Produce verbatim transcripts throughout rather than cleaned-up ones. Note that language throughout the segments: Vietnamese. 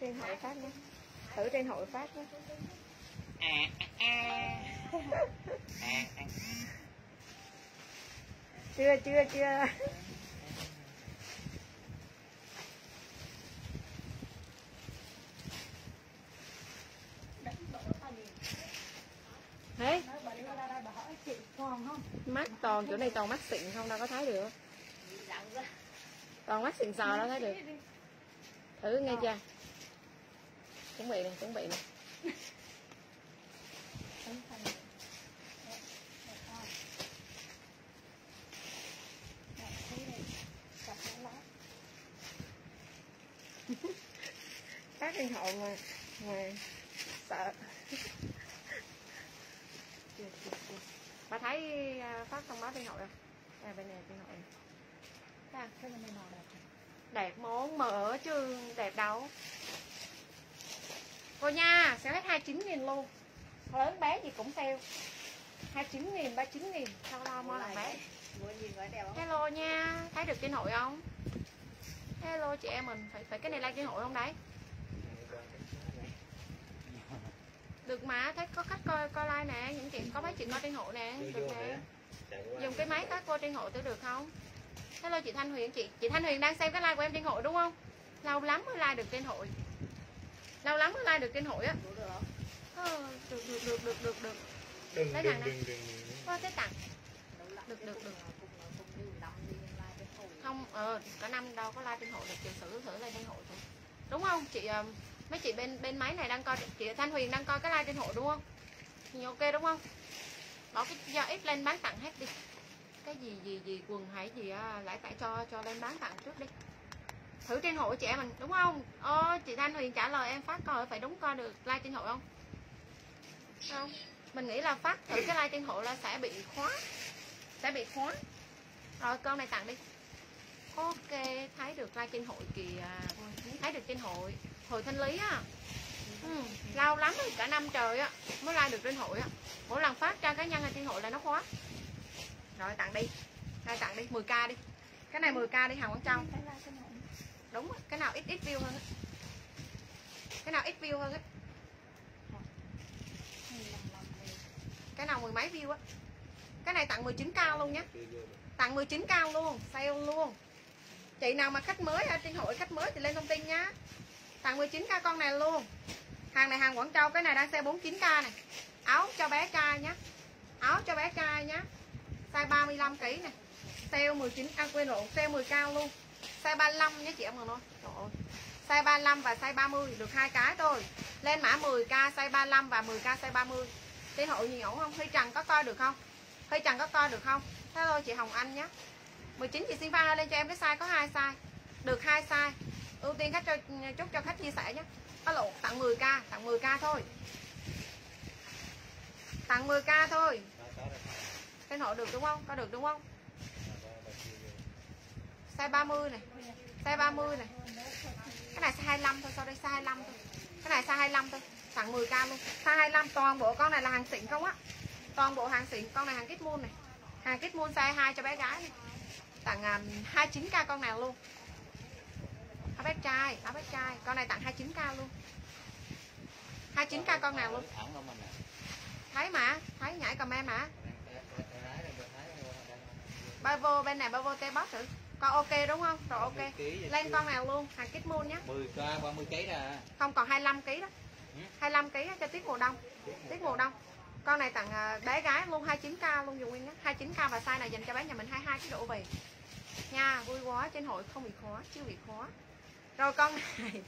trên hội phát nhé. Thử trên hội phát nhé. À, à, à, à. Chưa chưa chưa. Thế mắt toàn chỗ này toàn mắt xịn không, đâu có thấy được. Toàn mắt xịn sò đâu thấy được. Thử nghe chưa? Chuẩn bị nè, chuẩn bị nè. Phát điện thoại mà mà sợ. Bà thấy phát thông báo điện thoại không? À, bên này điện thoại. À, cái này màu đẹp. Đẹp món mở chứ đẹp đâu. Cô nha, sẽ hết hai mươi chín nghìn luôn. Lớn bé gì cũng sale. hai mươi chín nghìn, ba mươi chín nghìn. Sao lo mua làm bé. Hello nha, thấy được trên hội không? Hello chị em mình, phải phải cái này like trên hội không đấy? Được mà, thấy có khách coi coi like nè, những chị có mấy chị coi trên hội nè, được nè. Dùng cái máy các cô trên hội tôi được không? Hello chị Thanh Huyền, chị chị Thanh Huyền đang xem cái like của em trên hội đúng không? Lâu lắm mới like được trên hội. Lâu lắm mới like được trên hội á. Ờ, được được được được được được. Đừng lấy đừng thằng đừng đừng. có cái tặng. Được được được. Không, ờ cả năm đâu có like trên hội được, chị thử thử lên trên hội thôi. Đúng không? Chị mấy chị bên bên máy này đang coi, chị Thanh Huyền đang coi cái like trên hội đúng không? Thì ok đúng không? Bỏ cái do ít lên bán tặng hết đi. Cái gì gì gì quần hay gì á, lại tại cho cho lên bán tặng trước đi. Thử trên hội chị em mình đúng không? Ô chị Thanh Huyền trả lời em phát coi phải đúng coi được like trên hội không? Không. Mình nghĩ là phát thử cái like trên hội là sẽ bị khóa. Sẽ bị khóa. Rồi con này tặng đi. Ok, thấy được like trên hội kìa. Thấy được trên hội. Hồi Thanh Lý á. Ừ, lâu lắm rồi, cả năm trời á mới like được trên hội á. Mỗi lần phát ra cá nhân ở trên hội là nó khóa. Rồi tặng đi. Đây tặng đi, mười k đi. Cái này mười k đi Hằng Quảng Châu. Đúng, cái nào ít ít view hơn á. Cái nào ít view hơn á. Cái nào mười mấy view á. Cái này tặng mười chín k luôn nhé. Tặng mười chín k luôn, sale luôn. Chị nào mà khách mới ở trên hội, khách mới thì lên thông tin nhá. Tặng mười chín k con này luôn. Hàng này hàng Quảng Châu, cái này đang sale bốn mươi chín k này. Áo cho bé trai nhá. Áo cho bé trai nhá. Size ba mươi lăm ki lô gam này. Sale mười chín à, quên rồi, sale mười k luôn. Size ba mươi lăm nhé chị em ơi. Trời ơi. Size ba mươi lăm và size ba mươi được hai cái thôi. Lên mã mười k size ba mươi lăm và mười k size ba mươi. Trên hội nhiều ổn không? Huy Trần có coi được không? Huy Trần có coi được không? Hello chị Hồng Anh nhé. mười chín chị xin pha lên cho em cái size có hai size. Được hai size. Ưu tiên khách cho chúc cho khách chia sẻ nhé. Có lộ tặng mười k, tặng mười k thôi. Tặng mười k thôi. Trên hội được đúng không? Có được đúng không? Size ba mươi này. Size ba mươi này. Cái này size hai mươi lăm thôi, sau đây size hai mươi lăm thôi. Cái này size hai mươi lăm thôi, tặng mười k luôn. Size hai mươi lăm, toàn bộ con này là hàng xịn không á. Toàn bộ hàng xịn, con này hàng Kit Moon này. Hàng Kit Moon size hai cho bé gái này. Tặng um, hai mươi chín k con nào luôn. Áo bé trai, áo bé trai, con này tặng hai mươi chín k luôn. hai mươi chín k con nào luôn. Thấy mà, thấy nhảy comment mà. Ba vô bên này, ba vô tê box thử. Con ok đúng không? Rồi ok. Lên con nào luôn, hàng Kit Moon nhá. mười k ba mươi ký ra. Không, còn hai mươi lăm ki lô gam đó. hai mươi lăm ki lô gam cho tiết mùa đông. Tiết mùa đông. Con này tặng bé gái luôn hai mươi chín k luôn dùng nguyên nhá. hai mươi chín k và size này dành cho bé nhà mình hai mươi hai ký độ về. Nha, vui quá, trên hội không bị khó, chưa bị khó. Rồi con này.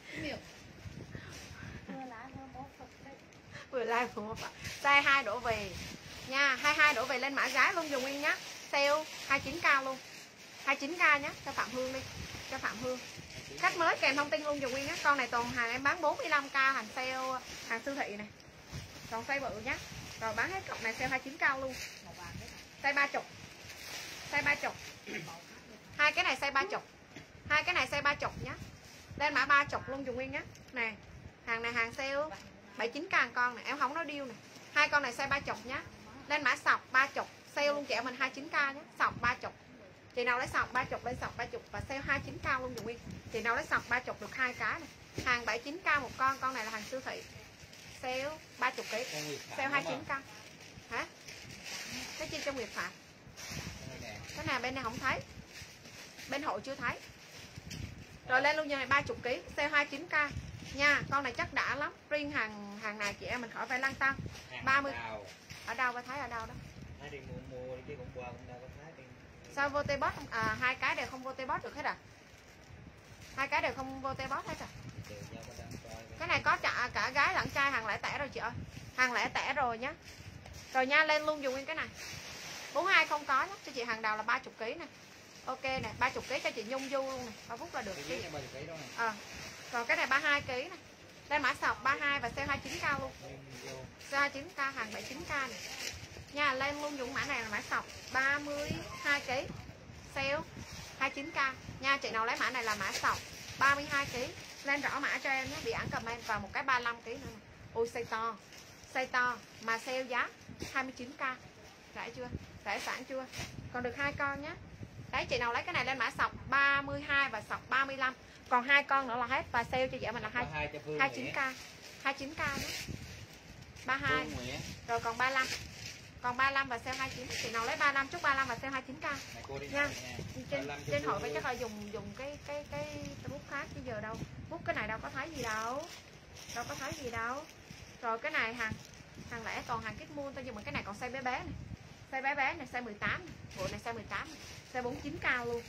Vừa like vừa một size hai đổ về. Nha, hai mươi hai đổ về lên mã gái luôn dùng nguyên nhá. Sale hai mươi chín k luôn. hai mươi chín k nhá, cho Phạm Hương đi. Cho Phạm Hương. Khách mới kèm thông tin luôn dùng nguyên nhá. Con này toàn hàng em bán bốn mươi lăm k, hàng sale, hàng siêu thị này. Còn size bự nhá. Rồi bán hết cọc này sale hai mươi chín k luôn. Size ba mươi. Size ba mươi. Hai cái này size ba mươi. Hai cái này size ba mươi nhá. Lên mã ba mươi luôn dùng nguyên nhá. Nè. Hàng này hàng sale bảy mươi chín k con này, em không nói điêu này. Hai con này size ba mươi nhá. Lên mã sọc ba mươi, sale luôn chị em mình hai mươi chín k nhá. Sọc ba mươi. Chị nào lấy sọc ba mươi lên sọc ba mươi và sale hai mươi chín k luôn dùng nguyên. Chị nào lấy sọc ba mươi được hai cái này. Hàng bảy mươi chín k một con, con này là hàng siêu thị. Sale ba mươi ký. Sale hai mươi chín k. Hả? Cái chi trong Nguyệt Phạm. Cái này bên này không thấy. Bên hội chưa thấy. Rồi lên luôn giờ này ba mươi ký, sale hai mươi chín k nha. Con này chắc đã lắm. Riêng hàng hàng này chị em mình khỏi phải lăn tăng. ba mươi. Ở đâu ba thấy ở đâu đó? Thấy đi mua mua chứ cũng qua cũng đâu có thấy đi. Sao vô tê bot à, hai cái đều không vô tê bot được hết à? Hai cái đều không vô tê bot hết à? Cái này có cả, cả gái lẫn trai, hàng lẻ tẻ rồi chị ơi. Hàng lẻ tẻ rồi nhá. Rồi nha, lên luôn dùng nguyên cái này. bốn mươi hai không có nhá, cho chị hàng đầu là ba mươi ký nè. Ok nè, ba mươi ký cho chị Nhung Du luôn nè, ba phút là được. Cái à. Còn cái này ba mươi hai ký nè. Đây mã sọc ba mươi hai và sale hai mươi chín k luôn. Sale hai mươi chín k, hàng bảy mươi chín k nè. Nha, lên luôn dùng mã này là mã sọc ba mươi hai ký. Sale hai mươi chín k. Nha, chị nào lấy mã này là mã sọc ba mươi hai ký. Lên rõ mã cho em nhé, bị ẩn comment vào một cái ba mươi lăm ký nữa. Ôi size to. Size to mà sale giá hai mươi chín k. Rẻ chưa? Rẻ sẵn chưa? Còn được hai con nhé. Đấy, chị nào lấy cái này lên mã sọc ba mươi hai và sọc ba mươi lăm. Còn hai con nữa là hết và sale cho chị mình là hai mươi chín k. hai mươi chín k nhé. ba mươi hai. Rồi còn ba mươi lăm. Còn ba mươi lăm và sale hai mươi chín. Chị nào lấy ba mươi lăm chúc ba mươi lăm và sale hai mươi chín k. Nha. Trên trên hội phải chắc là dùng dùng cái cái cái bút khác chứ giờ đâu. Bút cái này đâu có thấy gì đâu. Đâu có thấy gì đâu. Rồi cái này hàng hàng lẻ còn hàng kit mua tôi dùng cái này còn size bé bé này. Size bé bé này size mười tám này. Bộ này size mười tám này. Size bốn mươi chín k luôn.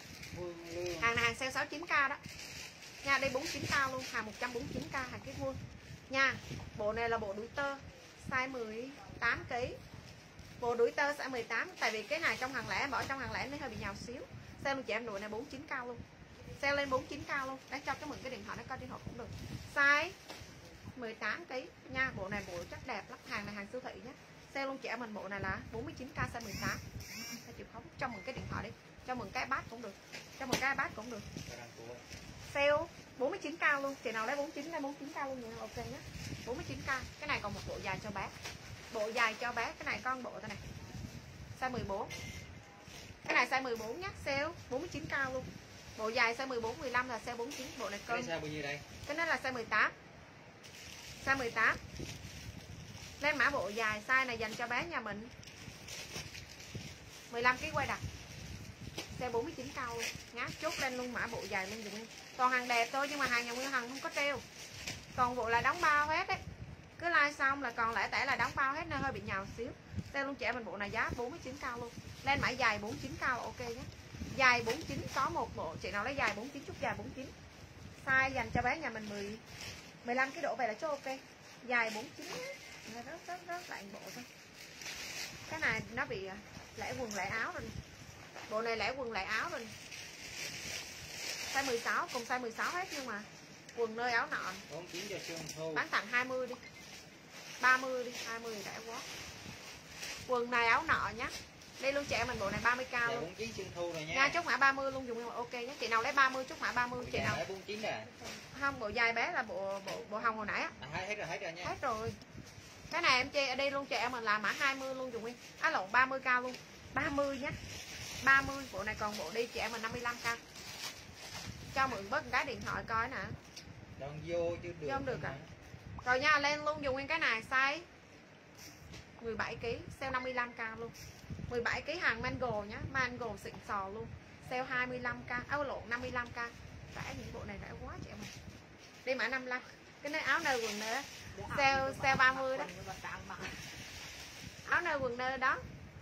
Hàng này hàng sale sáu mươi chín k đó. Nha, đây bốn mươi chín k luôn, hàng một trăm bốn mươi chín k hàng kit mua. Nha. Bộ này là bộ đuổi tơ size mười tám ký. Bộ đuổi tơ size mười tám, tại vì cái này trong hàng lẻ bỏ trong hàng lẻ nó hơi bị nhào xíu. Sale luôn chị em, đùi này bốn mươi chín k luôn. Sale lên bốn mươi chín k luôn. Đấy, cho cái mượn cái điện thoại nó coi trên hộp cũng được. Size mười tám ký nha. Bộ này bộ chắc đẹp lắm, hàng này hàng siêu thị nhé. Sale luôn chị em mình, bộ này là bốn mươi chín k size mười tám. Hãy chịu khó cho mượn cái điện thoại đi, cho mượn cái iPad cũng được, cho mượn cái iPad cũng được. Sale bốn mươi chín k luôn, chị nào lấy bốn mươi chín lấy bốn mươi chín k luôn nha. Ok nhé. bốn mươi chín k. Cái này còn một bộ dài cho bé. Bộ dài cho bé, cái này con bộ thế này. Size mười bốn. Cái này size mười bốn nhé, sale bốn mươi chín k luôn. Bộ dài size mười bốn, mười lăm là sale bốn mươi chín, bộ này cân. Cái size bao nhiêu đây? Cái này là size mười tám. Size mười tám. Lên mã bộ dài, size này dành cho bé nhà mình. mười lăm ký quay đặt. Size bốn mươi chín k luôn. Nhá, chốt lên luôn mã bộ dài lên dùng. Còn hàng đẹp thôi nhưng mà hàng nhà Nguyên Hằng không có treo. Còn bộ là đóng bao hết đấy. Cứ like xong là còn lẻ tẻ là đóng bao hết nên hơi bị nhào xíu. Sale luôn trẻ mình bộ này giá bốn mươi chín k luôn. Lên mã dài bốn mươi chín k là ok nhé. Dài bốn mươi chín có một bộ, chị nào lấy dài bốn mươi chín chút dài bốn mươi chín. Size dành cho bé nhà mình mười mười lăm cái độ về là cho ok. Dài bốn mươi chín nó rất rất rất lại bộ thôi. Cái này nó bị lẻ quần lẻ áo rồi. Bộ này lẻ quần lẻ áo rồi. Size mười sáu cùng size mười sáu hết nhưng mà quần nơi áo nọ. Bán tặng hai mươi đi. ba mươi đi, hai mươi rẻ quá. Quần này áo nọ nhá. Đây luôn trẻ mình bộ này ba mươi k luôn. Nha. Nha, chốt mã ba mươi luôn dùng nhưng mà ok nhé. Chị nào lấy ba mươi chốt mã ba mươi, chị nào lấy bốn mươi chín à? Không, bộ dài bé là bộ bộ bộ hồng hồi nãy á. À, hết rồi, hết rồi nha. Hết rồi. Cái này em chê ở đây luôn trẻ mình làm mã hai mươi luôn dùng nguyên. Á lộn ba mươi k luôn. ba mươi nhé. ba mươi, bộ này còn bộ đi chị em mình năm mươi lăm k. Cho mượn bớt cái điện thoại coi nè. Đang vô chứ được. Không được à. Rồi nha, lên luôn dùng nguyên cái này size mười bảy ký, sale năm mươi lăm k luôn. mười bảy ký hàng mango nhá, mango xịn sò luôn. Sale hai mươi lăm k, áo lộn năm mươi lăm k. Rẻ những bộ này rẻ quá chị em mình. Đi mã năm mươi lăm. Cái này áo nơ quần nơ. Sale sale ba mươi đó. Áo nơ quần nơ đó.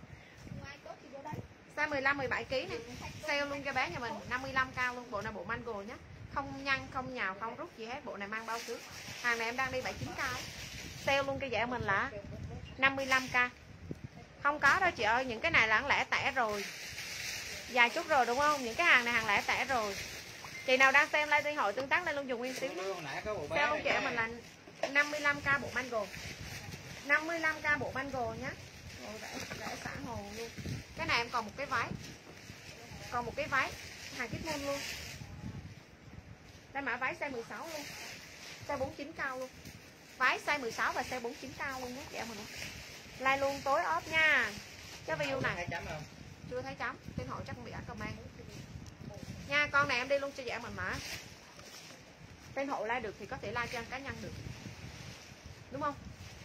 Size mười lăm mười bảy ký này. Sale luôn cho bé nhà mình năm mươi lăm k luôn, bộ này bộ mango nhá. Không nhăn, không nhào, không rút gì hết, bộ này mang bao trước. Hàng này em đang đi bảy mươi chín k. Sale luôn cái dẻ mình là năm mươi lăm k. Không có đâu chị ơi, những cái này là hàng lẻ tẻ rồi. Dài chút rồi đúng không? Những cái hàng này hàng lẻ tẻ rồi. Chị nào đang xem live hội tương tác lên luôn dùng nguyên xíu. Sale luôn chị mình là năm mươi lăm k bộ mango. năm mươi lăm k bộ mango nhá. Rồi rẻ rẻ xả hồn luôn. Cái này em còn một cái váy. Còn một cái váy hàng kit môn luôn. Đây mã váy size mười sáu luôn. Size bốn mươi chín k luôn. Váy size mười sáu và size bốn mươi chín k luôn nhé chị em mình. Like luôn tối off nha. Cái video này thấy chấm không? Chưa thấy chấm. Trên hội chắc bị ẩn comment. Nha, con này em đi luôn cho chị em mình mã. Tên hộ like được thì có thể like trang cá nhân được, đúng không?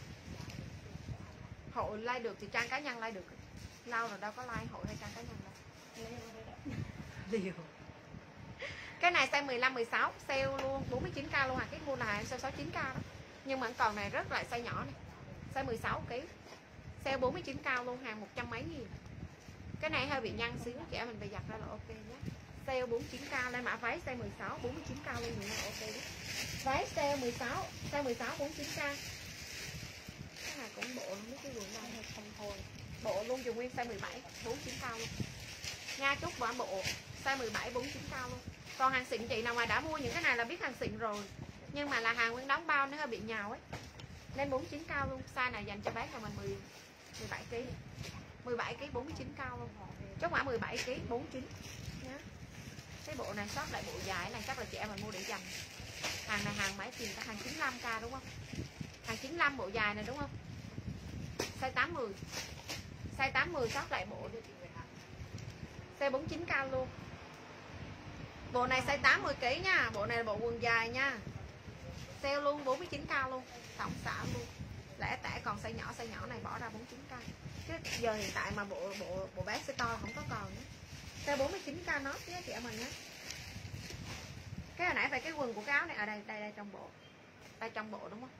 Hộ like được thì trang cá nhân like được. Lâu rồi đâu có like hộ hay trang cá nhân đâu. Liều. Cái này size mười lăm mười sáu sale luôn, bốn mươi chín k luôn, hàng kit mua là hàng size sáu mươi chín k đó. Nhưng mà vẫn còn này rất lại size nhỏ này. Size mười sáu ký. Sale bốn mươi chín k luôn, hàng một trăm mấy nghìn. Cái này hơi bị nhăn xíu, trẻ mình bị giặt ra là ok nhé. Sale bốn mươi chín k, lên mã váy size mười sáu bốn mươi chín k luôn nhưng mà ok đấy. Váy sale mười sáu, size mười sáu bốn mươi chín k. Cái này cũng bộ mấy cái quần này không thôi. Bộ luôn dùng nguyên size mười bảy bốn mươi chín k luôn. Nha chúc bỏ bộ size mười bảy bốn mươi chín k luôn. Còn hàng xịn chị nào mà đã mua những cái này là biết hàng xịn rồi. Nhưng mà là hàng nguyên đóng bao nó hơi bị nhào ấy. Lên bốn mươi chín k luôn, size này dành cho bác là mình mười mười bảy ký. mười bảy ký bốn mươi chín k luôn. Chốt mã mười bảy ký bốn mươi chín nhá. Cái bộ này shop lại bộ dài này chắc là chị em mình mua để dành. Hàng này hàng máy tiền cả hàng chín mươi lăm k đúng không? Hàng chín mươi lăm bộ dài này đúng không? Size tám mươi. Size tám mươi shop lại bộ đi. Size bốn mươi chín k luôn. Bộ này size tám mươi ký nha, bộ này là bộ quần dài nha. Sale luôn bốn mươi chín k luôn, tổng xả luôn. Lẻ tẻ còn size nhỏ, size nhỏ này bỏ ra bốn mươi chín k. Chứ giờ hiện tại mà bộ bộ bộ bé size to là không có còn nữa. Size bốn mươi chín k nó nhé chị em mình nhé. Cái hồi nãy về cái quần của cái áo này ở đây, đây đây trong bộ. Đây trong bộ đúng không?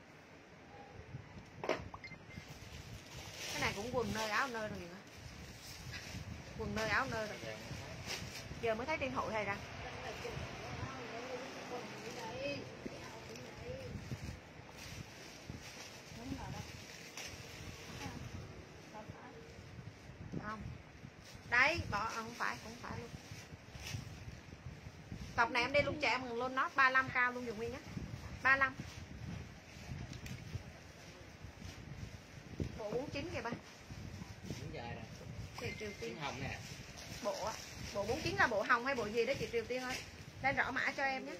Cái này cũng quần nơi áo nơi rồi nữa. Quần nơi áo nơi rồi. Giờ mới thấy trên hội hay ra. Không. Đấy, bỏ không phải, không phải luôn. Cọc này em đi luôn trẻ mừng luôn nó ba mươi lăm k luôn dùng nguyên nhé. ba mươi lăm. Bộ bốn mươi chín kìa ba. Chị Triều Tiên hồng nè. Bộ bộ bốn mươi chín là bộ hồng hay bộ gì đó chị Triều Tiên ơi. Lên rõ mã cho em nhé.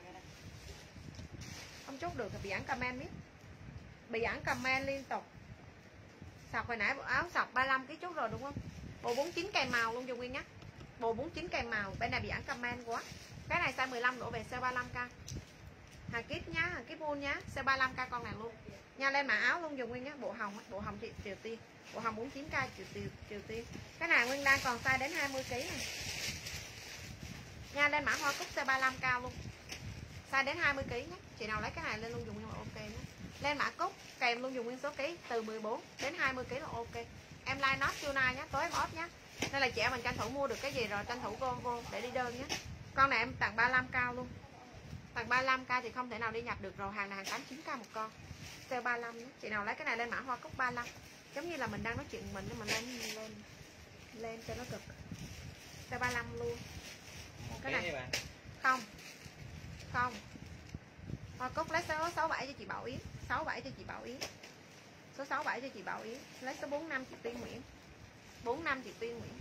Không chốt được thì bị ẩn comment biết. Bị ẩn comment liên tục. Sọc hồi nãy bộ áo sọc ba mươi lăm ký chốt rồi đúng không? Bộ bốn mươi chín kèm màu luôn dùng nguyên nhé. Bộ bốn mươi chín kèm màu, bên này bị ẩn comment quá. Cái này size mười lăm đổ về size ba mươi lăm k. Hàng kit nhá, hàng kit full nhá, size ba mươi lăm k con này luôn. Nha lên mã áo luôn dùng nguyên nhé, bộ hồng, bộ hồng chị Triều Tiên. Bộ hồng bốn mươi chín k Triều Tiên, Triều Tiên. Cái này nguyên đang còn size đến hai mươi ký này. Nha lên mã hoa cúc size ba mươi lăm k luôn. Size đến hai mươi ký nhé. Chị nào lấy cái này lên luôn dùng nguyên là ok nhé. Lên mã cúc kèm luôn dùng nguyên số ký từ mười bốn đến hai mươi ký là ok. Em like nốt chưa nay nhé, tối em off nhé. Nên là chị em mình tranh thủ mua được cái gì rồi tranh thủ vô vô để đi đơn nhé. Con này em tặng ba mươi lăm k luôn. Tặng ba mươi lăm k thì không thể nào đi nhập được rồi, hàng này hàng tám mươi chín k một con. Sale ba mươi lăm nhé. Chị nào lấy cái này lên mã hoa cúc ba mươi lăm. Giống như là mình đang nói chuyện mình nhưng mà lên lên lên cho nó cực. Sale ba mươi lăm luôn. Cái này không. Không. Hoa cúc lấy số sáu mươi bảy cho chị Bảo Yến, sáu mươi bảy cho chị Bảo Yến. Số sáu mươi bảy cho chị Bảo Yến, lấy số bốn mươi lăm chị Tuyên Nguyễn. bốn mươi lăm chị Tuyên Nguyễn.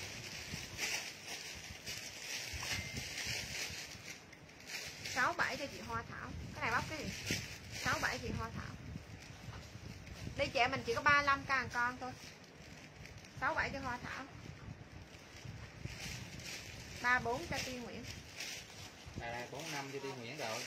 sáu mươi bảy cho chị Hoa Thảo. Cái này bóc cái gì? sáu mươi bảy chị Hoa Thảo. Đây chị em mình chỉ có ba mươi lăm k một con thôi. sáu mươi bảy cho Hoa Thảo. ba mươi bốn cho Tuyên Nguyễn. Đây đây bốn mươi lăm cho Tuyên Nguyễn rồi.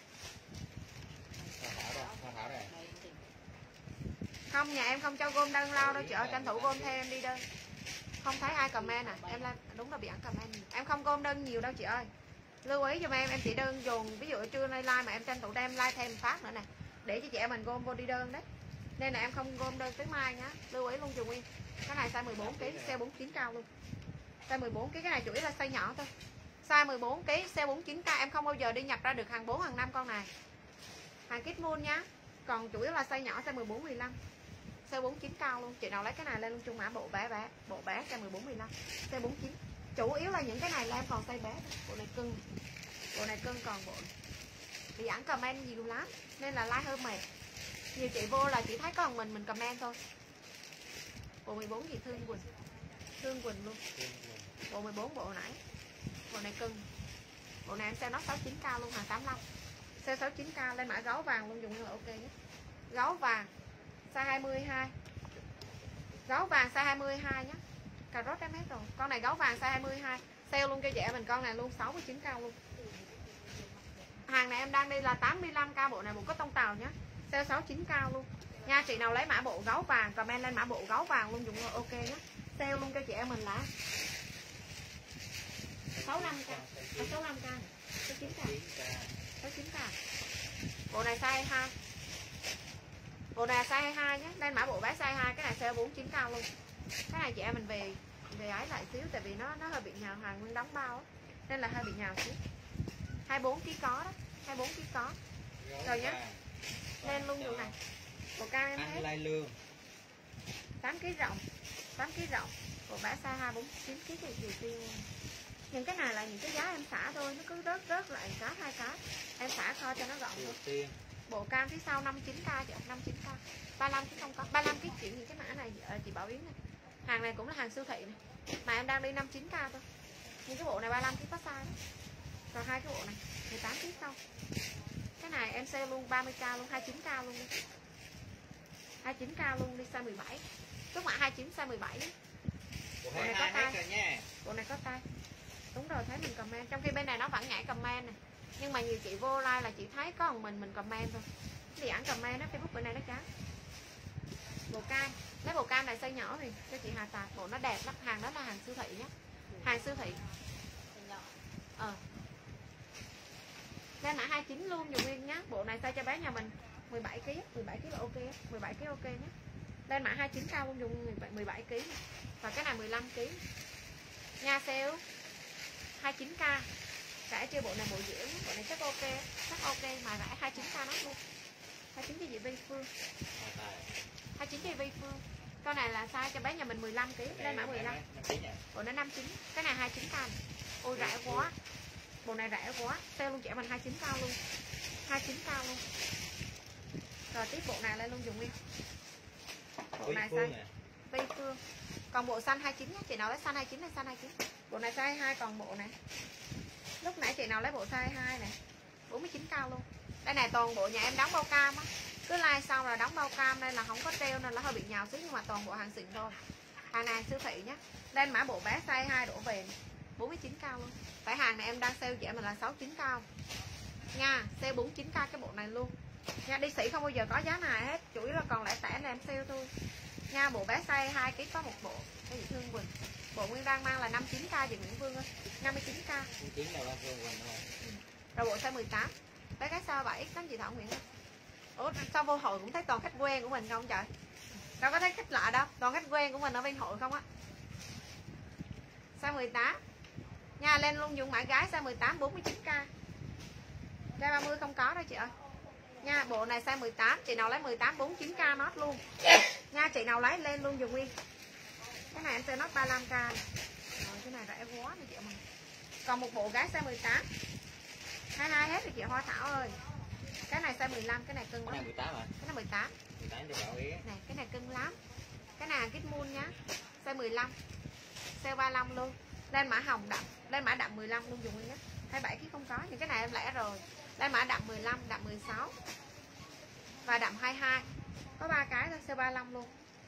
Hoa Thảo đâu? Hoa Thảo đây. Không, nhà em không cho gom đơn lao đâu chị ơi, tranh thủ gom theo em đi đơn. Không thấy ai comment à? Em là đúng là bị ẩn comment. Em không gom đơn nhiều đâu chị ơi. Lưu ý giùm em, em chỉ đơn dồn, ví dụ trưa nay like mà em tranh thủ đem like thêm phát nữa nè. Để cho chị em mình gom vô đi đơn đấy. Nên là em không gom đơn tới mai nhá. Lưu ý luôn Trường Nguyên. Cái này size mười bốn ký, sale bốn mươi chín k luôn. Size mười bốn ký, cái này chủ yếu là size nhỏ thôi. Size mười bốn ký, sale bốn mươi chín k, em không bao giờ đi nhập ra được hàng bốn hàng năm con này. Hàng kit moon nhá. Còn chủ yếu là size nhỏ, size mười bốn mười lăm. Size bốn mươi chín k luôn. Chị nào lấy cái này lên luôn chung mã bộ bé bé, bộ bé size mười bốn mười lăm, size bốn mươi chín. Chủ yếu là những cái này là em còn size bé. Bộ này cưng. Bộ này cưng còn bộ này. Bị ẩn comment nhiều lắm nên là like hơi mệt. Nhiều chị vô là chỉ thấy có một mình mình comment thôi. Bộ mười bốn gì Thương Quỳnh. Thương Quỳnh luôn. Bộ mười bốn bộ nãy. Bộ này cưng. Bộ này em sale nó sáu mươi chín k luôn, hàng tám mươi lăm. Sale sáu mươi chín k, lên mã gấu vàng luôn dùng như là ok nhé. Gấu vàng size hai mươi hai. Gấu vàng size hai mươi hai nhé. Cà rốt em hết rồi. Con này gấu vàng size hai mươi hai. Sale luôn cho chị mình con này luôn sáu mươi chín k luôn. Hàng này em đang đi là tám mươi lăm k, bộ này bộ có tông tàu nhá. Sale sáu mươi chín k luôn. Nha, chị nào lấy mã bộ gấu vàng comment lên mã bộ gấu vàng luôn, dùng ok nhá. Sale luôn cho chị em mình là sáu mươi lăm k, sáu mươi lăm k, sáu mươi chín k, sáu mươi chín k. Bộ này size hai. Bộ này size hai mươi hai nhé. Lên mã bộ bé size hai, cái này sale bốn mươi chín k luôn. Cái này chị em mình về về ái lại xíu tại vì nó nó hơi bị nhào, hàng nguyên đóng bao á, nên là hơi bị nhào xíu. hai mươi bốn ki lô gam có đó, hai mươi bốn ki lô gam có. Rồi nhá. Lên luôn vụ này. Bộ cam em hết. Lương. tám ki lô gam rộng, tám ki lô gam rộng. Bộ bé size hai bốn chín ki lô gam thì tiêu. Những cái này là những cái giá em xả thôi, nó cứ rớt rớt lại cái hai cái. Em xả kho cho nó gọn thôi. Bộ cam phía sau năm mươi chín k chị, năm mươi chín k. ba mươi lăm ký không có, ba mươi lăm ký chuyển những cái mã này chị Bảo Yến này. Hàng này cũng là hàng siêu thị này. Mà em đang đi năm mươi chín k thôi. Nhưng cái bộ này ba mươi lăm ký có size đó. Còn hai cái bộ này mười tám ký sau. Cái này em sale luôn ba mươi k luôn, hai mươi chín k luôn đi. hai mươi chín k luôn đi, size mười bảy. Chốt mã hai mươi chín size mười bảy. Bộ này có tay. Bộ này có tay. Đúng rồi, thấy mình comment. Trong khi bên này nó vẫn nhảy comment này. Nhưng mà nhiều chị vô like là chị thấy có một mình mình comment thôi. Thì ảnh comment á, Facebook bên này nó chán. Bộ cam, lấy bộ cam này size nhỏ thì cho chị Hà Tạc. Bộ nó đẹp lắm, hàng đó là hàng siêu thị nhé. Hàng siêu thị. Ờ. Lên mã hai mươi chín luôn dùng nguyên nhá. Bộ này size cho bé nhà mình mười bảy ký, mười bảy ký là ok, mười bảy ký ok nhé. Lên mã hai mươi chín k luôn dùng mười bảy ký. Và cái này mười lăm ký. Nha sale hai mươi chín k. Rẻ chưa, bộ này bộ dẻo, bộ này chắc ok, chắc ok mà rẻ hai mươi chín k nó luôn. hai mươi chín cho chị Vi Phương. hai mươi chín cho Vi Phương. Con này là size cho bé nhà mình mười lăm ký, lên mã mười lăm. Bộ nó năm mươi chín, cái này hai mươi chín k này. Ôi rẻ quá. Bộ này rẻ quá, sale luôn chị mình hai mươi chín k luôn. hai mươi chín k luôn. Rồi tiếp bộ này lên luôn dùng nguyên. Bộ này size Vi Phương. Còn bộ xanh hai mươi chín nhé, chị nào lấy xanh hai mươi chín này, xanh hai mươi chín. Bộ này size hai, còn bộ này. Lúc nãy chị nào lấy bộ size hai này, bốn mươi chín k luôn. Đây này toàn bộ nhà em đóng bao cam á. Cứ like xong rồi đóng bao cam nên là không có treo nên nó hơi bị nhào xíu, nhưng mà toàn bộ hàng xịn thôi. Hàng này siêu thị nhé. Lên mã bộ bé size hai đổ về bốn mươi chín k luôn. Tại hàng này em đang sale chị mình là sáu mươi chín k. Nha, sale bốn mươi chín k cái bộ này luôn. Nha, đi sĩ không bao giờ có giá này hết, chủ yếu là còn lẻ tẻ là em sale thôi. Nha, bộ bé size hai ký có một bộ. Cái gì Thương Quỳnh. Bộ Nguyên đang mang là năm mươi chín k chị Nguyễn Phương ơi. năm mươi chín k. Rồi bộ size mười tám. Bé cái size bảy cánh chị Thảo Nguyễn ơi. Ủa sao vô hội cũng thấy toàn khách quen của mình không trời? Đâu có thấy khách lạ đâu, toàn khách quen của mình ở bên hội không á. Size mười tám. Nha, lên luôn dùng mã gái size mười tám bốn mươi chín k. Size ba mươi không có đâu chị ơi. Nha, bộ này size mười tám, chị nào lấy mười tám bốn mươi chín k nốt luôn. Nha, chị nào lấy lên luôn dùng nguyên. Cái này em sẽ nốt ba mươi lăm k này. Rồi cái này rẻ quá này chị mình. Còn một bộ gái size mười tám. hai mươi hai hết rồi chị Hoa Thảo ơi. Cái này size mười lăm, cái này cưng lắm. Cái này mười tám à? Cái này mười tám. mười tám cho Bảo Yến. Này, cái này cưng lắm. Cái này hàng Kitmoon nhá. Size mười lăm. Size ba mươi lăm luôn. Lên mã hồng đậm, lên mã đậm mười lăm luôn dùng nguyên nhá. hai mươi bảy ký không có, những cái này em lẻ rồi. Lên mã đậm mười lăm, đậm mười sáu. Và đậm hai mươi hai. Có ba cái thôi, size ba mươi lăm luôn.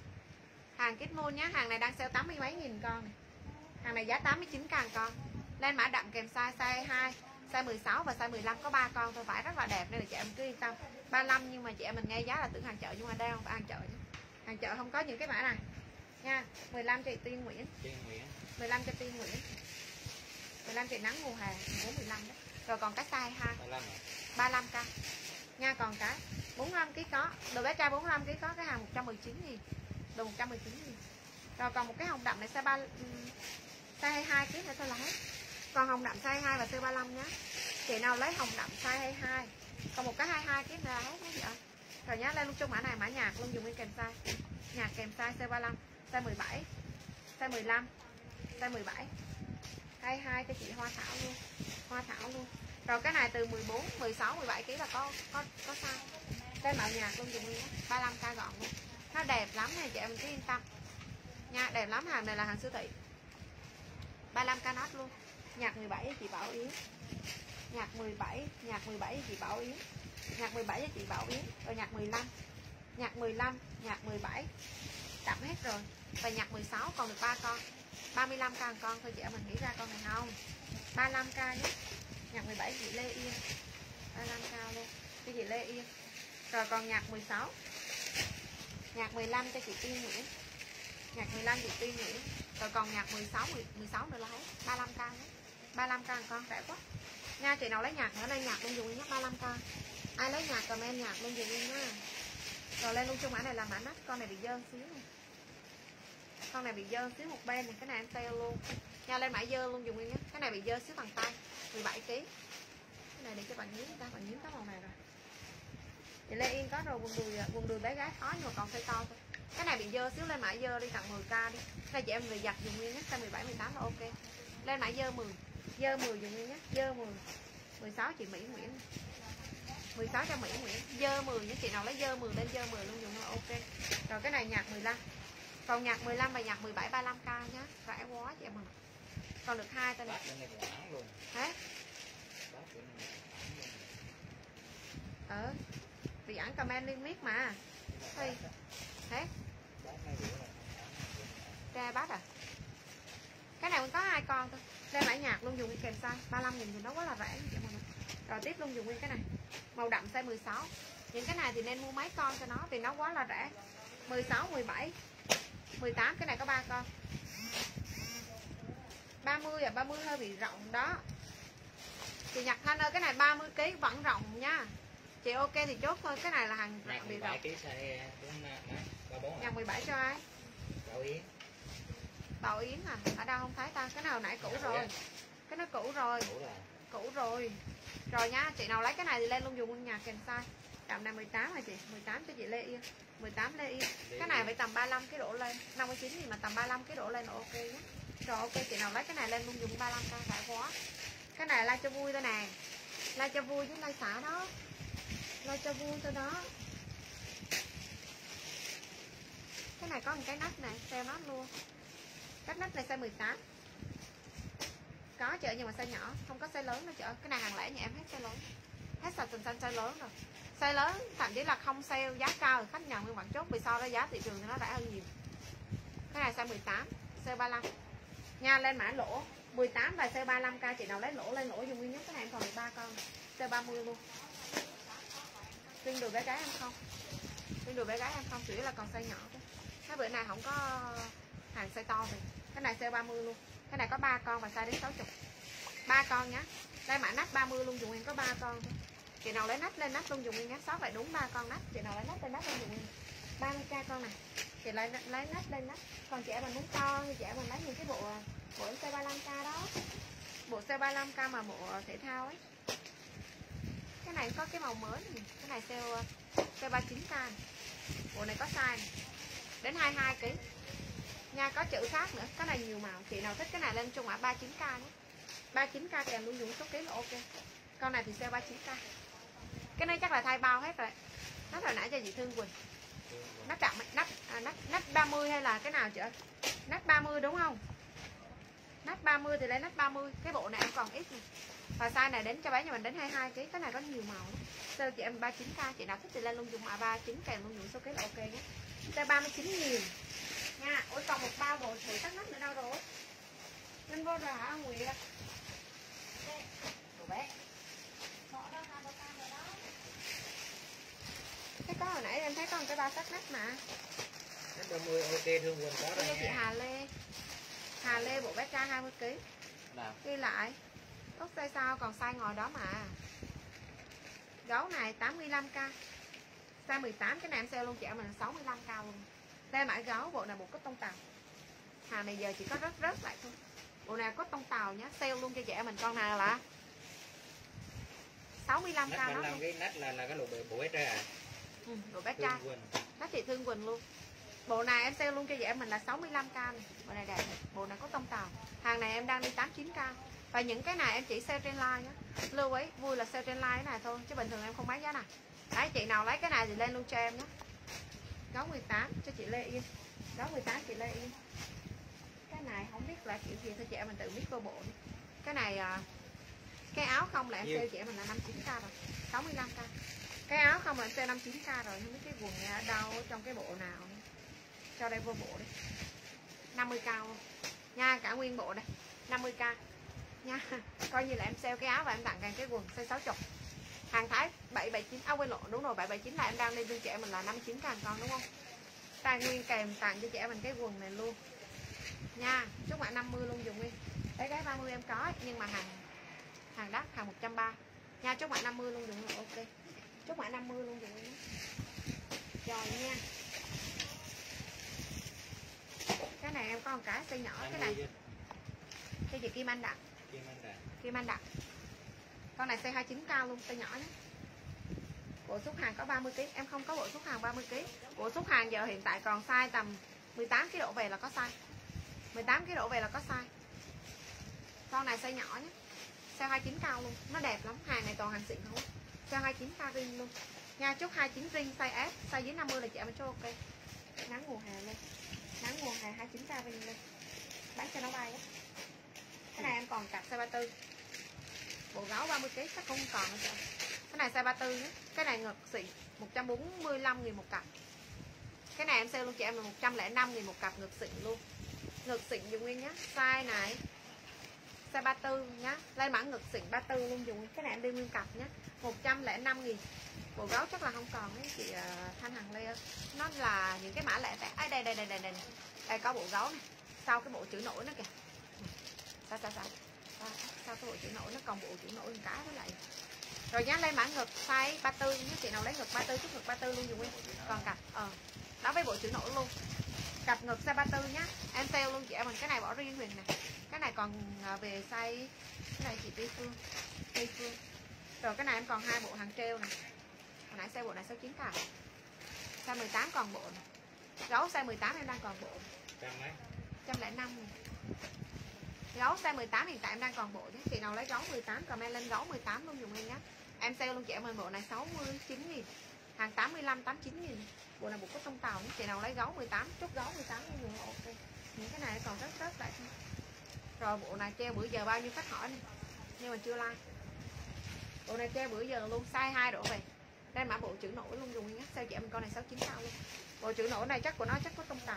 Hàng Kitmoon nhá, hàng này đang sale tám mươi mấy nghìn con này. Hàng này giá tám mươi chín k con. Lên mã đậm kèm size size hai, size mười sáu và size mười lăm có ba con thôi, vải rất là đẹp nên là chị em cứ yên tâm. ba mươi lăm nhưng mà chị em mình nghe giá là tưởng hàng chợ nhưng mà đây không phải hàng chợ nhé. Hàng chợ không có những cái mã này. Nha, mười lăm chị Tiên Nguyễn. Tiên Nguyễn. mười lăm cho Tiên Nguyễn. mười lăm chị nắng mùa hè, bốn mười lăm đấy. Rồi còn cái size hai. ba mươi lăm k. Nha, còn cái bốn mươi lăm ký có. Đồ bé trai bốn mươi lăm ký có cái hàng một trăm mười chín nghìn. Đồ một trăm mười chín nghìn. Rồi còn một cái hồng đậm này size ba size hai mươi hai ký nữa thôi là hết. Còn hồng đậm size hai và size ba mươi lăm nhá. Chị nào lấy hồng đậm size hai mươi hai. Còn một cái hai mươi hai ký nữa là hết nhá chị ơi. Rồi nhá, lên luôn trong mã này mã nhạc luôn dùng nguyên kèm size. Nhạc kèm size size ba mươi lăm, size mười bảy, size mười lăm, size mười bảy. hai mươi hai cho chị Hoa Thảo luôn. Hoa Thảo luôn. Rồi cái này từ mười bốn, mười sáu, mười bảy ký là có có có size. Đây mạo nhạc luôn dùng nguyên ba mươi lăm k gọn luôn. Nó đẹp lắm này chị em cứ yên tâm. Nha, đẹp lắm, hàng này là hàng siêu thị. ba mươi lăm k nốt luôn. Nhạc mười bảy chị Bảo Yến. Nhạc mười bảy, nhạc mười bảy chị Bảo Yến. Nhạc mười bảy cho chị Bảo Yến. Rồi nhạc mười lăm. Nhạc mười lăm, nhạc mười bảy. Đậm hết rồi. Và nhạc mười sáu còn được ba con. ba mươi lăm k con thôi chị em mình nghĩ ra con này không. ba mươi lăm k nhé. Nhạc mười bảy chị Lê Yên. ba mươi lăm cao luôn cho chị Lê Yên. Rồi còn nhạc mười sáu. Nhạc mười lăm cho chị Tiên Nguyễn. Nhạc mười lăm chị Tiên Nguyễn. Rồi còn nhạc mười sáu, mười sáu nữa là hết. ba mươi lăm cao nữa. ba mươi lăm cao con rẻ quá. Nha, chị nào lấy nhạc nữa lên nhạc luôn dùng nhé, ba mươi lăm cao. Ai lấy nhạc comment nhạc luôn dùng nha. Rồi lên luôn chung mã này là mã nách, con này bị dơ xíu này. Con này bị dơ xíu một bên này, cái này em sale luôn. Nha, lên mã dơ luôn dùng nguyên nhé. Cái này bị dơ xíu bằng tay, mười bảy ký. Cái này để cho bạn nhím ta, bạn nhím cái màu này rồi. Chị Lê Yên có rồi, quần đùi quần đùi bé gái khó nhưng mà còn size to thôi. Cái này bị dơ xíu, lên mã dơ đi, tặng mười k đi. Cái này chị em về giặt dùng nguyên nhé, size mười bảy, mười tám là ok. Lên mã dơ mười. Dơ mười dùng nguyên nhé, dơ mười. mười sáu chị Mỹ Nguyễn. mười sáu cho Mỹ Nguyễn. Dơ mười nhé, chị nào lấy dơ mười lên dơ mười luôn dùng là ok. Rồi cái này nhạc mười lăm. Còn nhạc mười lăm và nhạc mười bảy, ba mươi lăm k nhá. Rẻ quá chị em ơi. Còn được hai tên này. Thế. Ờ. Vì ảnh comment liên miết mà. Thì. Thế. Ra bát à? Cái này cũng có hai con thôi. Lên mã nhạc luôn dùng cái kèm size ba mươi lăm nghìn thì nó quá là rẻ. Rồi tiếp luôn dùng nguyên cái này. Màu đậm size mười sáu. Những cái này thì nên mua mấy con cho nó vì nó quá là rẻ. mười sáu, mười bảy, mười tám, cái này có ba con. ba mươi à, ba mươi hơi bị rộng đó. Chị Nhật Thanh ơi, cái này ba mươi ký vẫn rộng nha. Chị ok thì chốt thôi, cái này là hàng bị rộng. Nhạc mười bảy cho ai? Bảo Yến. Bảo Yến à? Ở đâu không thấy ta? Cái nào nãy cũ rồi. Cái nó cũ rồi. Cũ rồi. Rồi nha, chị nào lấy cái này thì lên luôn dùng nguyên nhà kèm size. Đậm này mười tám hả chị? mười tám cho chị Lê Yên. mười tám Lê Yên. Cái này phải tầm ba mươi lăm ký đổ lên. năm mươi chín thì mà tầm ba mươi lăm ký đổ lên là ok nhé. Rồi ok, chị nào lấy cái này lên luôn dùng ba mươi lăm k rẻ quá. Cái này like cho vui thôi nè. Like cho vui chứ like xả đó. Like cho vui thôi đó. Cái này có một cái nách này, sale nách luôn. Cái nách này size mười tám. Có chợ nhưng mà size nhỏ, không có size lớn nữa chợ. Cái này hàng lẻ nhà em hết size lớn. Hết sạch tình xanh size lớn rồi. Size lớn thậm chí là không sale giá cao thì khách nhận nguyên bản chốt vì so với giá thị trường thì nó rẻ hơn nhiều. Cái này size mười tám, size ba mươi lăm. Nha, lên mã lỗ mười tám và size ba mươi lăm k, chị nào lấy lỗ lên lỗ dùng nguyên nhất. Cái này em còn được ba con. Size ba mươi luôn. Xuyên đùi bé gái em không? Xuyên đùi bé gái em không, chủ yếu là còn size nhỏ thôi. Cái bữa này không có hàng size to rồi. Cái này size ba mươi luôn. Cái này có ba con và size đến sáu mươi. ba con nhá. Đây mã nách ba mươi luôn, dùng nguyên có ba con thôi. Chị nào lấy nách lên nách luôn dùng nguyên nhá, sáu phải đúng ba con nách. Chị nào lấy nách lên nách luôn dùng nguyên ba mươi k con này. Chị lấy lấy nách lên nách. Còn chị em mình muốn to thì chị em mình lấy những cái bộ bộ size ba mươi lăm k đó. Bộ size ba mươi lăm k mà bộ thể thao ấy. Cái này có cái màu mới này. Cái này sale size ba mươi chín k này. Bộ này có size này. Đến hai mươi hai ký. Nha, có chữ khác nữa. Cái này nhiều màu. Chị nào thích cái này lên chung mã ba mươi chín k nhé. ba mươi chín k kèm luôn dùng số ký là ok. Con này thì sale ba mươi chín k. Cái này chắc là thay bao hết rồi. Nách hồi nãy cho chị Thương Quỳnh. Nách chậm nách à, nách nách ba mươi hay là cái nào chị ơi? Nách ba mươi đúng không? Nách ba mươi thì lấy nách ba mươi. Cái bộ này em còn ít này. Và size này đến cho bé nhà mình đến hai mươi hai ký. Cái này có nhiều màu lắm. Sale chị em ba mươi chín k, chị nào thích thì lên luôn dùng mã ba mươi chín kèm luôn dùng số ký là ok nhé. Sale ba mươi chín nghìn. Nha, ôi còn một bao bộ thử tắt nách nữa đâu rồi? Lên vô rồi hả Nguyệt? Đồ bé. Cái có hồi nãy em thấy có một cái bao tắt nách mà. Nách ba mươi ok Thương Quỳnh có đó. Chị Hà Lê. Hà Lê bộ bé trai hai mươi ký. Nào. Ghi lại. Tốt size sao còn size ngồi đó mà. Gấu này tám mươi lăm k. Size mười tám, cái này em sale luôn chị em mình sáu mươi lăm k luôn. Đây mã gấu, bộ này bộ cốt tông tàu. Hàng này giờ chỉ có rớt rớt lại thôi. Bộ này cốt tông tàu nhá, sale luôn cho chị em mình. Con này là sáu mươi lăm k đó. Cái nách là là cái bộ bộ bé trai à? Ừ, bộ bé trai. Nách chị Thương Quỳnh luôn. Bộ này em sale luôn cho chị em mình là sáu mươi lăm k này. Bộ này đẹp. Bộ này có tông tàu. Hàng này em đang đi tám mươi chín k. Và những cái này em chỉ sale trên line nhá. Lưu ý, vui là sale trên line cái này thôi chứ bình thường em không bán giá này. Đấy, chị nào lấy cái này thì lên luôn cho em nhé. Gấu mười tám cho chị Lê Yên. Gấu mười tám chị Lê Yên. Cái này không biết là kiểu gì thôi chị em mình tự biết vô bộ đi. Cái này cái áo không là em sale chị em mình là năm mươi chín k rồi. sáu mươi lăm k. Cái áo không là em sale năm mươi chín k rồi. Không biết cái quần này ở đâu trong cái bộ nào. Cho đây vô bộ đi. năm mươi k luôn. Nha, cả nguyên bộ đây. năm mươi k. Nha. Coi như là em sale cái áo và em tặng kèm cái quần size sáu mươi. Hàng Thái bảy bảy chín, à quên lộn, đúng rồi, bảy bảy chín là em đang lên cho trẻ mình là năm mươi chín k con đúng không? Tài nguyên kèm tặng cho trẻ mình cái quần này luôn nha. Chúc bạn năm mươi luôn dùng Nguyên. Đấy cái ba mươi em có ấy, nhưng mà hàng hàng đắt, hàng một trăm ba mươi nha. Chúc bạn năm mươi luôn dùng là ok. Chúc bạn năm mươi luôn dùng Nguyên. Rồi nha. Cái này em có một cái size nhỏ, cái này cái gì Kim Anh Đặng. Kim Anh Đặng. Kim Anh Đặng. Con này size hai mươi chín cao luôn, size nhỏ nhé. Bộ xuất hàng có ba mươi ki lô gam, em không có bộ xuất hàng ba mươi ki lô gam. Bộ xuất hàng giờ hiện tại còn size tầm mười tám ki lô gam đổ về là có size. mười tám ki lô gam đổ về là có size. Con này size nhỏ nhé. Size hai mươi chín cao luôn, nó đẹp lắm, hàng này toàn hàng xịn không. Size hai mươi chín k ring luôn. Nha, chúc hai mươi chín ring size S, size dưới năm mươi là chị mình cho ok. Nắng mùa hè lên. Nắng mùa hè hai mươi chín k ring lên. Bán cho nó bay á. Cái này em còn cặp size ba mươi tư. Bộ gấu ba mươi ki lô gam chắc không còn nữa trời. Cái này size ba mươi tư nhé. Cái này ngực xịn một trăm bốn mươi lăm nghìn một cặp. Cái này em sale luôn chị em là một trăm lẻ năm nghìn một cặp, ngực xịn luôn. Ngực xịn dùng Nguyên nhé. Size này size ba mươi tư nhá. Lên mã ngực xịn ba mươi tư luôn dùng. Cái này em đi nguyên cặp nhé. một trăm lẻ năm nghìn. Bộ gấu chắc là không còn đấy chị Thanh Hằng Lê ơi. Nó là những cái mã lẻ tẻ. À, đây đây đây đây đây. Đây có bộ gấu này. Sau cái bộ chữ nổi nó kìa. Sao sao sao. Sao cái bộ chữ nổi nó còn bộ chữ nổi một cái với lại. Rồi nhá, lên mã ngực size ba mươi tư nhé. Chị nào lấy ngực ba mươi tư chút ngực ba mươi tư luôn dùng Nguyên. Còn cặp ờ đó với bộ chữ nổi luôn. Cặp ngực size ba mươi tư nhá. Em sale luôn chị em mình, cái này bỏ riêng Huyền nè. Cái này còn về size, cái này chị Tuy Phương. Tuy Phương. Rồi cái này em còn hai bộ hàng treo này. Hồi nãy size bộ này sáu mươi chín k. Size mười tám còn bộ này. Gấu size mười tám em đang còn bộ. Trăm mấy? một trăm lẻ năm. Gấu size mười tám hiện tại em đang còn bộ nhé. Chị nào lấy gấu mười tám comment lên gấu mười tám luôn dùng em nhé. Em sale luôn chị em ơi, bộ này sáu mươi chín nghìn. Hàng tám mươi lăm, tám mươi chín nghìn. Bộ này bộ có tông tàu nhé. Chị nào lấy gấu mười tám, chốt gấu mười tám luôn dùng ok. Những cái này còn rất rất lại. Rồi bộ này treo bữa giờ bao nhiêu khách hỏi này. Nhưng mà chưa like. Bộ này treo bữa giờ luôn, size hai đổ về. Đây mã bộ chữ nổi luôn dùng nhé. Sao chị em con này sáu mươi chín k luôn. Bộ chữ nổi này chắc của nó chắc có tông tàu.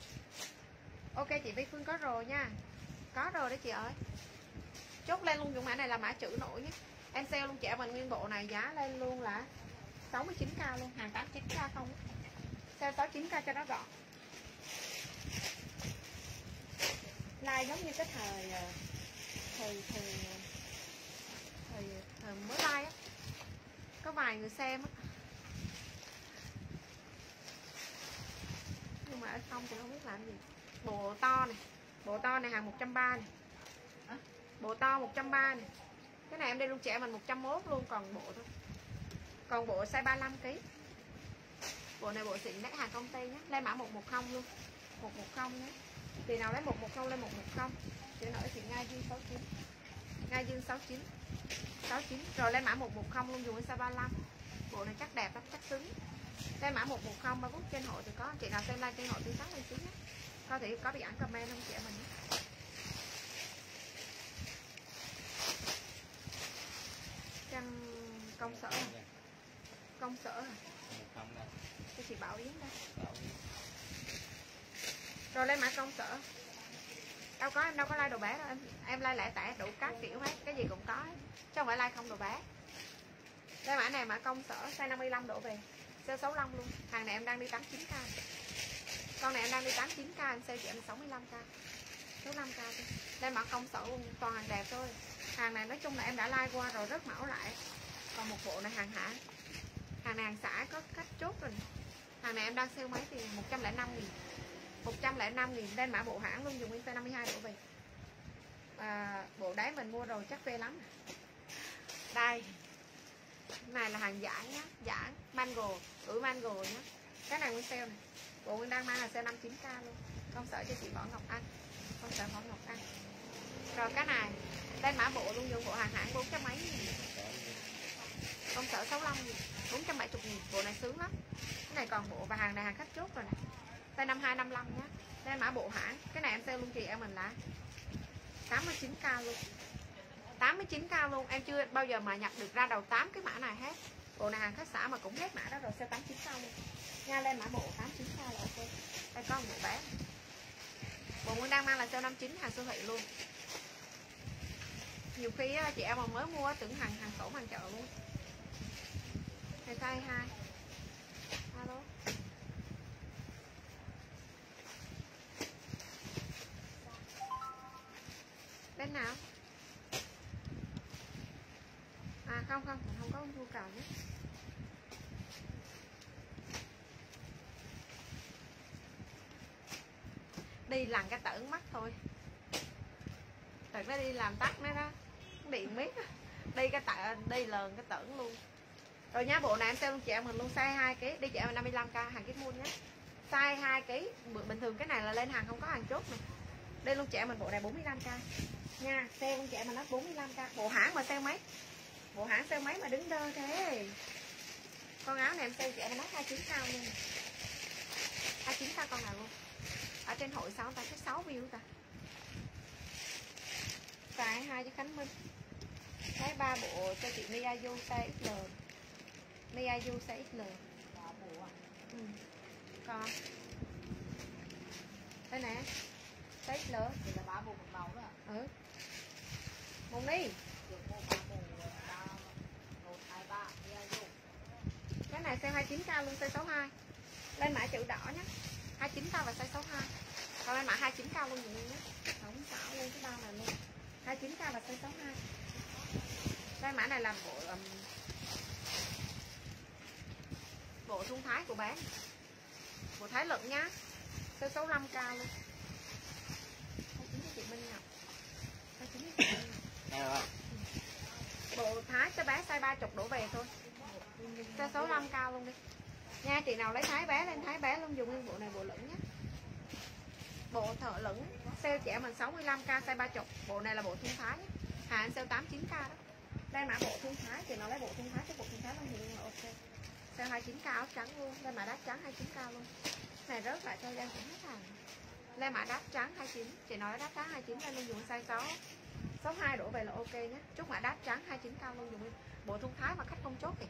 Ok chị Vi Phương có rồi nha. Có rồi đấy chị ơi. Chốt lên luôn dùng mã này là mã chữ nổi nhé. Em sale luôn chị em mình nguyên bộ này giá lên luôn là sáu mươi chín k luôn, hàng tám mươi chín k không. Sale sáu mươi chín k cho nó gọn. Like giống như cái thời thời thời thời, thời mới like á. Có vài người xem á. Nhưng mà ở không thì không biết làm gì. Bộ to này. Bộ to này hàng một trăm ba mươi này. Bộ to một trăm ba mươi này. Cái này em đi luôn trẻ mình một trăm mốt luôn, còn bộ thôi. Còn bộ size ba mươi lăm ki lô gam. Bộ này bộ xịn đấy, hàng công ty nhé. Lên mã một một không luôn. một một không nhé. Chị nào lấy một một không lên một một không. Chị nổi chị Nga Dương sáu mươi chín. Nga Dương sáu mươi chín. sáu mươi chín. Rồi lên mã một một không luôn, dùng cái size ba mươi lăm. Bộ này chắc đẹp lắm, chắc cứng. Lên mã một một không ba phút trên hội thì có. Chị nào xem like trên hội tương tác lên xíu nhé. Có thể có bị ảnh comment không chị em mình nhé. Trang công sở à? Công sở à? Cho chị Bảo Yến đây. Rồi lên mã công sở. Đâu có, em đâu có like đồ bé đâu. Em em like lẻ tẻ đủ các kiểu hết. Cái gì cũng có hết. Chứ không phải like không đồ bé. Đây mã này mã công sở size năm mươi lăm đổ về. Sale sáu mươi lăm luôn. Hàng này em đang đi tám mươi chín k. Con này em đang đi tám mươi chín k, em sale chị em sáu mươi lăm k. sáu mươi lăm k thôi. Đây mã công sở luôn, toàn hàng đẹp thôi. Hàng này nói chung là em đã like qua rồi, rất mẫu lại. Còn một bộ này hàng hả? Hàng này hàng xã có khách chốt rồi. Hàng này em đang sale mấy thì một trăm lẻ năm nghìn. một trăm lẻ năm nghìn. Đây mã bộ hãng luôn, dùng nguyên size năm mươi hai đổ về. À, bộ đáy mình mua rồi chắc phê lắm. Đây. Cái này là hàng giả nhá, giả mango, ủi mango nhá. Cái này nguyên sale này. Bộ nguyên đang mang là sale năm mươi chín k luôn. Công sở cho chị Võ Ngọc Anh. Công sở Võ Ngọc Anh. Rồi cái này, đây mã bộ luôn, dùng bộ hàng hãng bốn trăm mấy nghìn. Công sở sáu mươi lăm nghìn, bốn trăm bảy mươi nghìn. Bộ này sướng lắm. Cái này còn bộ và hàng này hàng khách chốt rồi nè. Size năm hai năm mươi lăm nhá. Đây mã bộ hãng. Cái này em sale luôn chị em mình là tám mươi chín k luôn. tám mươi chín k luôn. Em chưa bao giờ mà nhập được ra đầu tám cái mã này hết. Bộ này hàng khách xã mà cũng hết mã đó rồi, sale tám mươi chín k luôn. Nha, lên mã bộ tám mươi chín k là ok. Đây có một bộ bé. Bộ nguyên đang mang là sale năm mươi chín, hàng siêu thị luôn. Nhiều khi chị em mà mới mua tưởng hàng hàng sổ hàng chợ luôn. Này size hai. Alo. Bên nào? À không không, không có nhu cầu nhé. Đi làm cái tởn mắt thôi. Thật ra đi làm tắt nữa đó. Điện miết. Đi cái tởn, đi lờn cái tởn luôn. Rồi nhá, bộ này em sale luôn chị em mình luôn size hai ký, đi chị em năm mươi lăm k hàng kit moon nhé. Size hai ký, bình thường cái này là lên hàng không có hàng chốt này. Đây luôn chị em mình bộ này bốn mươi lăm k. Nha, sale luôn chị em mình nó bốn mươi lăm k. Bộ hãng mà sale mấy? Bộ hãng sale mấy mà đứng đơ thế? Con áo này em sale chị em mình nó hai mươi chín k luôn. hai mươi chín k con nào luôn. Ở trên hội sao ta cái sáu view ta. Size hai cho Khánh Minh. Cái ba bộ cho chị Miyazu size ích lờ. Miyazu size ích lờ. Ừ. Còn đây nè, size ích lờ thì là ba bộ một màu đó. Ừ. Một đi. Cái này size hai mươi chín k luôn, size sáu mươi hai. Lên mã chữ đỏ nhé. hai mươi chín k và size sáu mươi hai. Còn lên mã hai mươi chín k luôn vậy nhé. Không xảo luôn cái bao này luôn. hai mươi chín k và size sáu mươi hai. Đây mã này là bộ um, bộ thun thái của bán. Bộ thái lận nhá. Size sáu mươi lăm k luôn. hai mươi chín cho chị Minh Ngọc. hai mươi chín cho chị Minh Ngọc. Bộ thái cho bé size ba mươi đổ về thôi. Size sáu mươi lăm k luôn đi. Nha, chị nào lấy thái bé lên thái bé luôn, dùng nguyên bộ này bộ lửng nhé. Bộ thợ lửng sale trẻ mình sáu mươi lăm k size ba mươi. Bộ này là bộ thun thái nhé. Hàng sale tám mươi chín k đó. Đây mã bộ thun thái, chị nào lấy bộ thun thái cho bộ thun thái luôn thì là ok. Sale hai mươi chín k áo trắng luôn, đây mã đắt trắng hai mươi chín k luôn. Này rớt lại cho em cũng hết hàng. Đây mã đắt trắng hai mươi chín, chị nói đắt trắng hai mươi chín, đây luôn dùng size sáu. sáu mươi hai đổ về là ok nhé. Chúc mã đắt trắng hai mươi chín k luôn dùng bộ thun thái mà khách không chốt thì.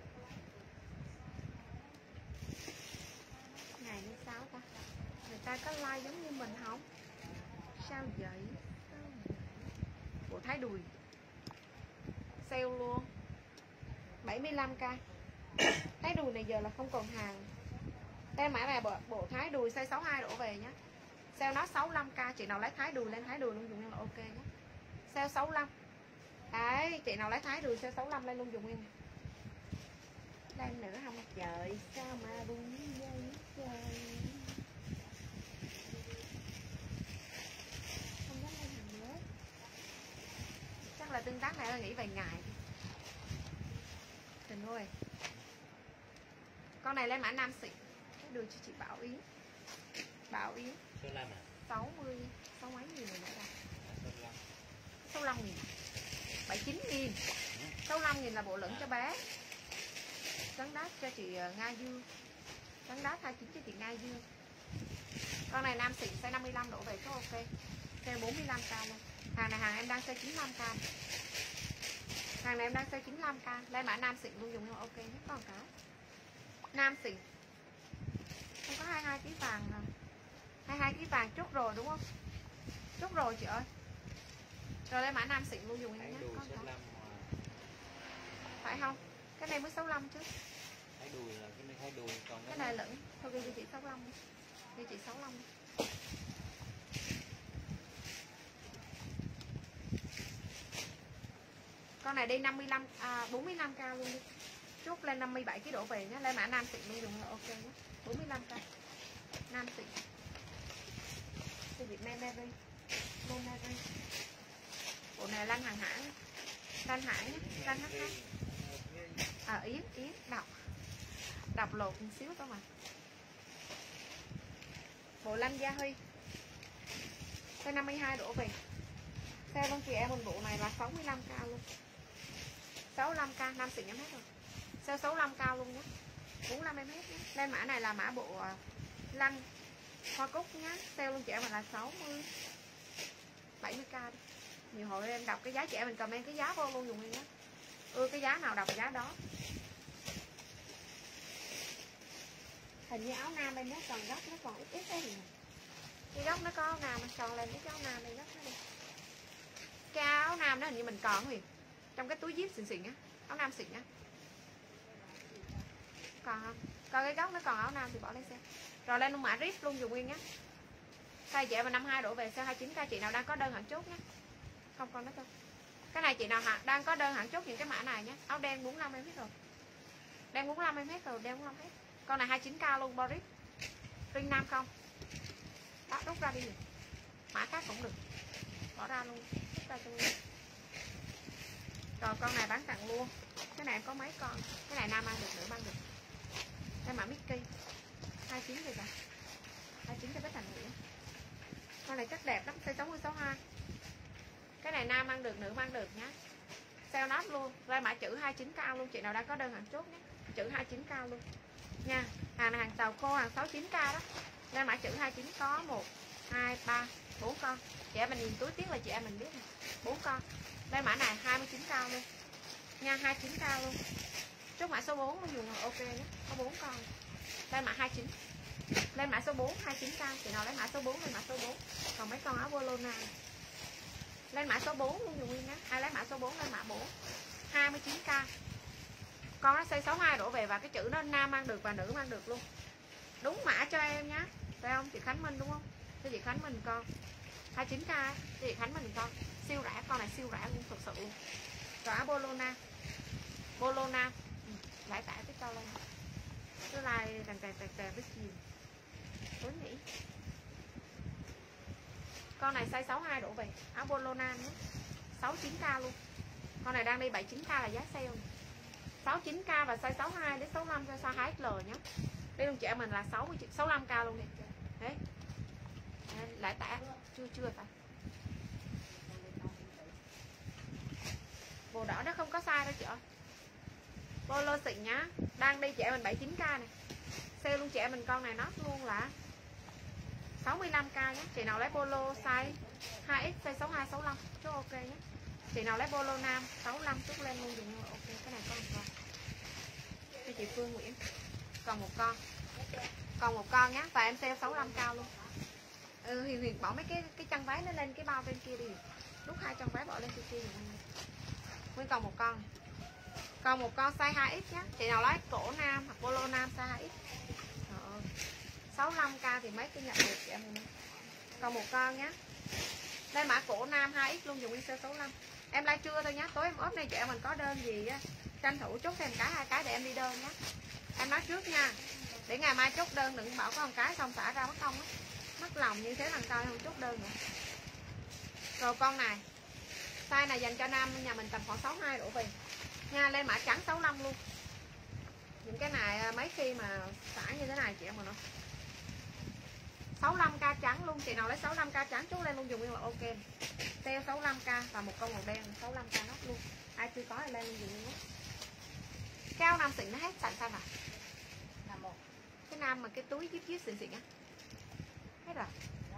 Ngày như sao ta? Người ta có like giống như mình không? Sao vậy? Sao vậy? Bộ thái đùi sale luôn bảy mươi lăm k. Thái đùi này giờ là không còn hàng. Đây mã này bộ, bộ thái đùi size sáu mươi hai đổ về nhé. Sale nó sáu mươi lăm k, chị nào lấy thái đùi lên thái đùi luôn dùng là ok nhé. Sale sáu mươi lăm. Đấy, chị nào lấy thái đùi sale sáu mươi lăm lên luôn dùng nguyên. Đang nữa không trời, sao mà buồn vậy trời. Không dám lên hàng nữa. Chắc là tương tác này là nghỉ vài ngày. Tình ơi. Con này lên mã nam xịn. Đưa cho chị Bảo Yến. Bảo Yến. Số năm à? sáu mươi, sáu mấy nghìn rồi nãy ra. sáu mươi lăm nghìn. bảy mươi chín nghìn. sáu mươi lăm nghìn là bộ lửng cho bé. Trắng đát cho chị Nga Dương. Trắng đát hai mươi chín cho chị Nga Dương. Con này nam xịn size năm mươi lăm đổ về số ok. Sale bốn mươi lăm k luôn. Hàng này hàng em đang size chín mươi lăm k. Hàng này em đang size chín mươi lăm k. Lên mã nam xịn luôn dùng nhưng mà ok nhé. Có một cái nam xịn. Không có hai mươi hai ký vàng nè. hai mươi hai ký vàng chốt rồi đúng không? Chốt rồi chị ơi. Rồi lên mã nam xịn luôn dùng nhé. Có một cái. Phải không? Cái này mới sáu mươi lăm chứ. Thái đùi là cái này thái đùi, còn cái này lẫn. Thôi ghi cho chị sáu mươi lăm đi. Ghi chị sáu mươi lăm đi. Con này đi năm mươi lăm à, bốn mươi lăm k luôn đi. Chốt lên năm mươi bảy ký đổ về nhé. Lên mã nam xịn luôn dùng là ok nhé. bốn mươi lăm k. Nam xịn. Cái Việt Nam Mary. Mary. Bộ này lăn hàng hãng. Lăn hãng nhé. Lăn hát hát. À Yến, Yến đọc. Đọc lột một xíu thôi mà. Bộ lăn Gia Huy. Cái năm mươi hai đổ về. Xe luôn chị em một bộ này là sáu mươi lăm k luôn. sáu mươi lăm k, nam xịn em hết rồi. Xe sáu mươi lăm k luôn nhé. bốn mươi lăm em hết nhé. Lên mã này là mã bộ lăn hoa cúc nhá. Xe luôn chị em là sáu mươi. bảy mươi k đi. Nhiều hồi em đọc cái giá chị em mình comment cái giá vô luôn dùng đi nhé. Ưa cái giá nào đọc giá đó. Hình như áo nam bên nó còn góc nó còn ít ít đấy nhỉ. Cái góc nó có áo nam, mình tròn lên cái áo nam đây góc nó đi. Cái áo nam đó hình như mình còn gì trong cái túi zip xịn xịn á, áo nam xịn á. Còn không? Coi cái góc nó còn áo nam thì bỏ lên xem. Rồi lên luôn mã rip luôn dùng nguyên nhé. Size chị và năm mươi hai đổ về size hai mươi chín k, chị nào đang có đơn hẳn chốt nhé. Không con đó thôi. Cái này chị nào đang có đơn hẳn chốt những cái mã này nhé. Áo đen bốn mươi lăm em hết rồi. Đen bốn mươi lăm em hết rồi, đen bốn mươi lăm hết. Con này hai mươi chín k luôn, Boris. Ring nam không? Đó, rút ra đi. Mã khác cũng được. Bỏ ra luôn, rút ra cho luôn. Rồi con này bán tặng luôn. Cái này em có mấy con. Cái này nam ăn được, nữ ăn được. Đây mã Mickey hai mươi chín rồi kìa. hai mươi chín cho Bích Thành Nguyễn. Con này chắc đẹp lắm, size sáu mươi sáu mươi hai. Cái này nam ăn được, nữ ăn được nhá. Sale nắp luôn, ra mã chữ hai mươi chín k luôn, chị nào đang có đơn hàng chốt nhé. Chữ hai mươi chín k luôn nha. Hàng này hàng tàu khô, hàng sáu mươi chín k đó. Ra mã chữ hai mươi chín có một, hai, ba, bốn con. Chị em mình nhìn túi tiếc là chị em mình biết nè. bốn con. Đây mã này hai mươi chín k luôn. Nha, hai mươi chín k luôn. Chốt mã số bốn nó dùng ok nhé. Có bốn con. Đây mã hai mươi chín. Lên mã số bốn hai mươi chín k, chị nào lấy mã số bốn lên mã số bốn. Còn mấy con áo Bologna. Lên mã số bốn luôn dùng nguyên nhé. Ai lấy mã số bốn lên mã bốn. hai mươi chín k. Con nó size sáu mươi hai đổ về và cái chữ nó nam mang được và nữ mang được luôn. Đúng mã cho em nhá. Phải không? Chị Khánh Minh đúng không? Cho chị Khánh Minh con. hai mươi chín k cho chị Khánh Minh con. Siêu rẻ, con này siêu rẻ luôn, thực sự luôn. Rồi áo Bologna. Bologna. Ừ, lại tải cái cho lên. Cứ like tàn tàn tàn tàn với chiều. Tối nhỉ. Con này size sáu mươi hai đổ về. Áo Bologna nhé. sáu mươi chín k luôn. Con này đang đi bảy mươi chín k là giá sale. sáu mươi chín k và size sáu mươi hai đến sáu mươi lăm cho size hai X L nhé. Đây luôn chị em mình là sáu mươi, sáu mươi lăm k luôn đi. Đấy. Lại tả chưa chưa phải. Màu đỏ nó không có size đâu chị ơi. Polo xịn nhá. Đang đi chị em mình bảy mươi chín k này. Sale luôn chị em mình con này nó luôn là sáu mươi lăm k nhé. Chị nào lấy polo size hai X, size sáu mươi hai, sáu mươi lăm chốt ok nhé. Chị nào lấy polo nam sáu mươi lăm chốt lên luôn dùng ok. Cái này con con. Cho chị Phương Nguyễn. Còn một con. Còn một con nhé. Và em sale sáu mươi lăm k luôn. Ừ, Huyền Huyền bỏ mấy cái cái chân váy nó lên cái bao bên kia đi. Lúc hai chân váy bỏ lên kia kia. Nguyên còn một con. Còn một con size hai X nhé. Chị nào lấy cổ nam hoặc polo nam size hai X. Ờ, sáu mươi lăm k thì mấy cái nhận được chị em. Còn một con nhé. Đây mã cổ nam hai X luôn dùng sale sáu mươi lăm. Em like trưa thôi nhé. Tối em ốp này chị em mình có đơn gì á, tranh thủ chốt thêm cái hai cái để em đi đơn nhé. Em nói trước nha. Để ngày mai chốt đơn đừng bảo có một cái xong xả ra mất công á. Mất lòng như thế lần sau không chốt đơn nữa. Rồi con này. Size này dành cho nam nhà mình tầm khoảng sáu mươi hai đổ về. Nha, lên mã trắng sáu mươi lăm luôn. Những cái này mấy khi mà xả như thế này chị em mà nó sáu mươi lăm k trắng luôn. Chị nào lấy sáu mươi lăm k trắng chốt lên luôn dùng nguyên là ok. Sale sáu mươi lăm k và một con màu đen sáu mươi lăm k nóc luôn. Ai chưa có thì lên luôn dùng nguyên. Cái áo nam xịn nó hết sẵn xanh à? Nam một. Cái nam mà cái túi díp díp xịn xịn á. Hết rồi.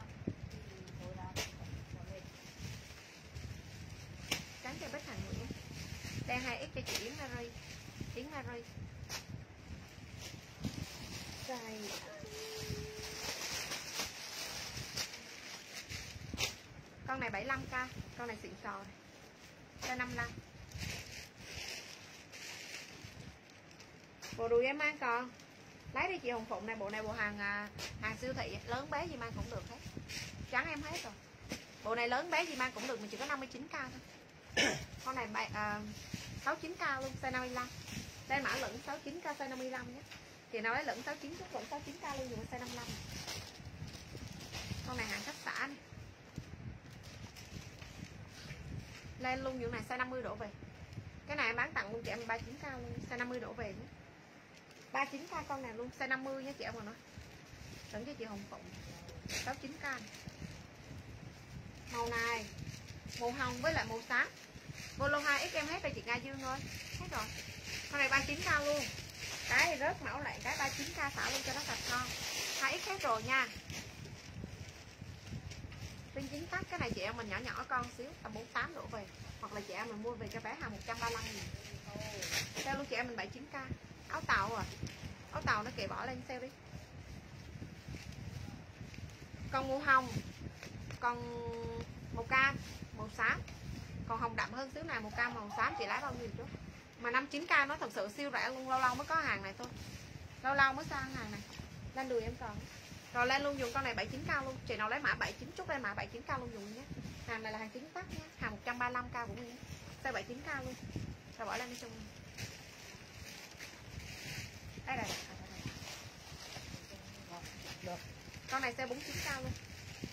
Trắng cho Bích Thành Nguyễn. Đen hai X cho chị Yến Marie. Yến Marie. Rồi. Con này bảy mươi lăm k, con này xịn sò này. Cho năm mươi lăm. Bộ đùi em mang còn. Lấy đi chị Hồng Phụng này, bộ này bộ hàng hàng siêu thị lớn bé gì mang cũng được hết. Trắng em hết rồi. Bộ này lớn bé gì mang cũng được mà chỉ có năm mươi chín k thôi. Con này bảy, à, sáu mươi chín k luôn, size năm mươi lăm. Đây mã lửng sáu mươi chín k size năm mươi lăm nhé. Chị nào lấy lửng sáu mươi chín chút lửng sáu mươi chín k luôn dùng size năm mươi lăm. Con này hàng khách xã này. Lên luôn những này size năm mươi đổ về. Cái này em bán tặng luôn chị em ba mươi chín k luôn, size năm mươi đổ về nhé. ba mươi chín k con này luôn, size năm mươi nhé chị em mà nói. Đừng cho chị Hồng Phụng. sáu mươi chín k. Màu này màu hồng với lại màu xám. Polo hai X em hết rồi chị Nga Dương ơi. Hết rồi. Con này ba mươi chín k luôn. Cái rớt mẫu lại cái ba mươi chín k xả luôn cho nó sạch con. hai X hết rồi nha. Tinh chính tắc cái này chị em mình nhỏ nhỏ con xíu tầm bốn mươi tám đổ về. Hoặc là chị em mình mua về cho bé hàng một trăm ba mươi lăm nghìn. Sale luôn chị em mình bảy mươi chín k. Áo tàu à. Áo tàu nó kệ bỏ lên sale đi. Còn màu hồng. Còn màu cam, màu xám. Còn hồng đậm hơn xíu này, màu cam màu xám chị lấy bao nhiêu chút. Mà năm mươi chín k nó thật sự siêu rẻ luôn, lâu lâu mới có hàng này thôi. Lâu lâu mới sang hàng này. Lên đùi em còn. Rồi lên luôn dùng con này bảy mươi chín k luôn. Chị nào lấy mã bảy mươi chín chút lên mã bảy mươi chín k luôn dùng nhé. Hàng này là hàng chính tắc nhé. Hàng một trăm ba mươi lăm k cũng nhé. Size bảy mươi chín k luôn. Rồi bỏ lên đi chung. Đây đây. Được. Con này size bốn mươi chín k luôn.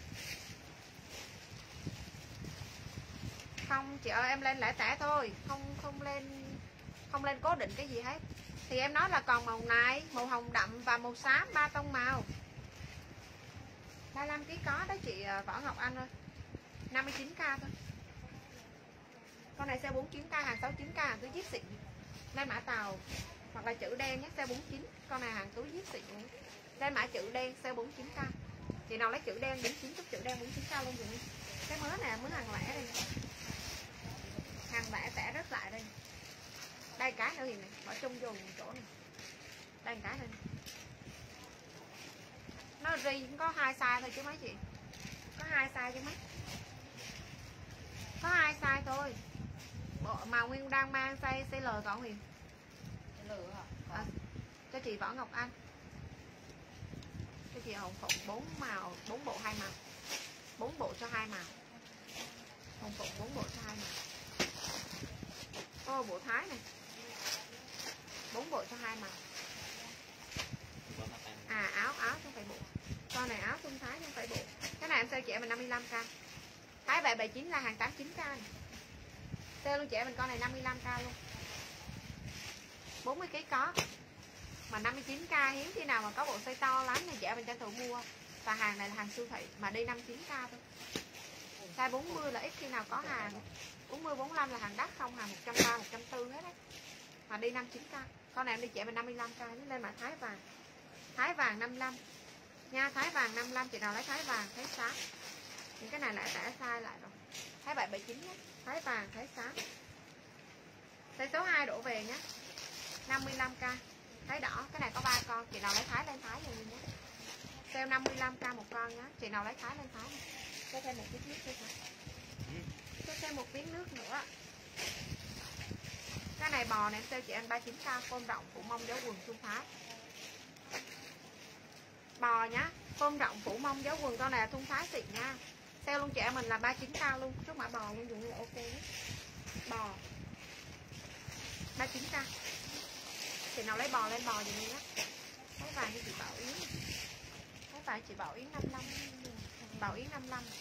Không chị ơi, em lên lẻ tẻ thôi, không không lên không lên cố định cái gì hết. Thì em nói là còn màu này, màu hồng đậm và màu xám, ba tông màu. ba mươi lăm ki lô gam có đó chị Võ Ngọc Anh ơi. năm mươi chín k thôi. Con này size bốn mươi chín k, hàng sáu mươi chín k, hàng túi zip xịn. Lên mã tàu hoặc là chữ đen nhé, size bốn mươi chín. Con này hàng túi zip xịn. Lên mã chữ đen size bốn mươi chín k. Chị nào lấy chữ đen bốn mươi chín, chút chữ đen bốn mươi chín k luôn rồi. Cái mớ này mớ hàng lẻ đây. Hàng lẻ tẻ rất lại đây. Đây cái nữa thì này, bỏ chung vô chỗ này. Đây cái này. Nó ri cũng có hai size thôi chứ mấy chị. Có hai size chứ mấy. Có hai size thôi. Bộ màu Nguyên đang mang size size L còn Huyền. L hả? À, cho chị Võ Ngọc Anh. Cho chị Hồng Phụng bốn màu, bốn bộ hai màu. bốn bộ cho hai màu. Hồng Phụng bốn bộ cho hai màu. Ô bộ Thái này. bốn bộ cho hai màu. À áo áo không phải bộ. Con này áo thun Thái không phải bộ. Cái này em sale trẻ mình năm mươi lăm k. Thái bảy bảy chín là hàng tám mươi chín k này. Sale luôn trẻ mình con này năm mươi lăm k luôn. bốn mươi ki lô gam có. Mà năm mươi chín k hiếm khi nào mà có bộ size to lắm thì trẻ mình tranh thủ mua. Và hàng này là hàng siêu thị mà đi năm mươi chín k thôi. Size bốn mươi là ít khi nào có hàng. bốn mươi bốn mươi lăm là hàng đắt không, hàng một trăm ba mươi, một trăm bốn mươi hết đấy. Mà đi năm mươi chín k. Con này em đi trẻ mình năm mươi lăm k, lên mà Thái vàng. Thái vàng năm mươi lăm. Nha, Thái vàng năm mươi lăm, chị nào lấy Thái vàng, Thái xám. Những cái này lại tẻ sai lại rồi. Thái bảy bảy chín nhé. Thái vàng, Thái xám. Size số hai đổ về nhé. năm mươi lăm k. Thái đỏ, cái này có ba con, chị nào lấy Thái lên Thái rồi nhé. Sale năm mươi lăm k một con nhé. Chị nào lấy Thái lên Thái này. Cho thêm một chút nước thôi. Cho thêm một miếng nước nữa. Cái này bò này em sale chị ăn ba mươi chín k, phôm rộng phủ mông dấu quần Xuân Thái. Bò nhá, phôm rộng phủ mông dấu quần, con này là thun Thái xịn nha. Sale luôn chị em mình là ba mươi chín k luôn, chút mã bò luôn dùng là ok đấy. Bò ba mươi chín k. Chị nào lấy bò lên bò gì nhé. Cái vàng cho chị Bảo Yến. Cái vàng chị Bảo Yến năm mươi lăm. Bảo Yến năm mươi lăm.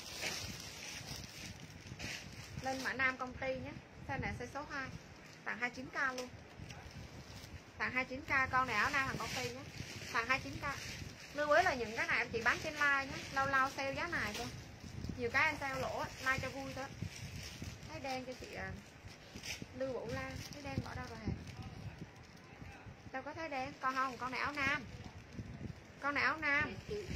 Lên mã nam công ty nhé. Size này size số hai. Tặng hai mươi chín k luôn. Tặng hai mươi chín k, con này áo nam hàng công ty nhé. Tặng hai mươi chín k. Lưu ý là những cái này em chỉ bán trên like nhé. Lâu lâu sale giá này thôi. Nhiều cái em sale lỗ, like cho vui thôi. Thái đen cho chị à, Lưu Vũ Lan. Thái đen bỏ đâu rồi hả? Đâu có thái đen, con không, con này áo nam. Con này áo nam.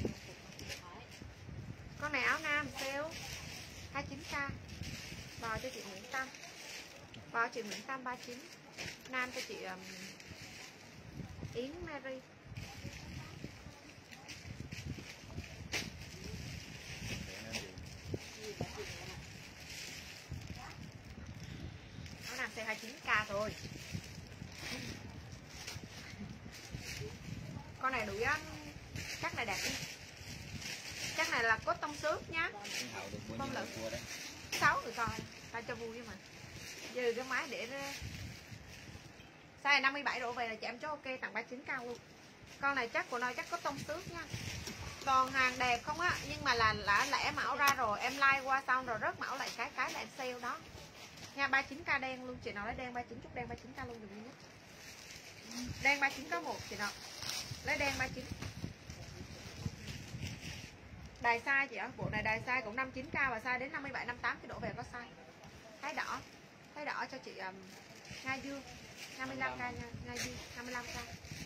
Con này áo nam sale hai mươi chín k. Bò cho chị Nguyễn Tâm. Bò chị Nguyễn Tâm ba mươi chín. Nam cho chị um, Yến Mary. Áo nam sale hai mươi chín k thôi. Con này đuổi chắc này đẹp đi. Chắc này là cốt tông xước nhá. Không lực sáu người coi ta cho vui mà. Giờ cái máy để size năm mươi bảy độ về là chị em chốt ok, tặng ba mươi chín k luôn. Con này chắc của nó chắc có tông xước nha. Còn hàng đẹp không á, nhưng mà là đã lẻ mẫu ra rồi, em like qua xong rồi rớt mẫu lại cái cái là em sale đó. Nha, ba mươi chín k đen luôn, chị nào lấy đen ba mươi chín, chút đen ba mươi chín k luôn được nhé. Đen ba mươi chín có một chị nào. Lấy đen ba mươi chín. Đài size chị ạ, bộ này đài size cũng năm mươi chín k và size đến năm mươi bảy năm mươi tám cái độ về có size. Thái đỏ. Thái đỏ cho chị um, Nga Dương năm mươi lăm k nha, Nga Dương năm mươi lăm k.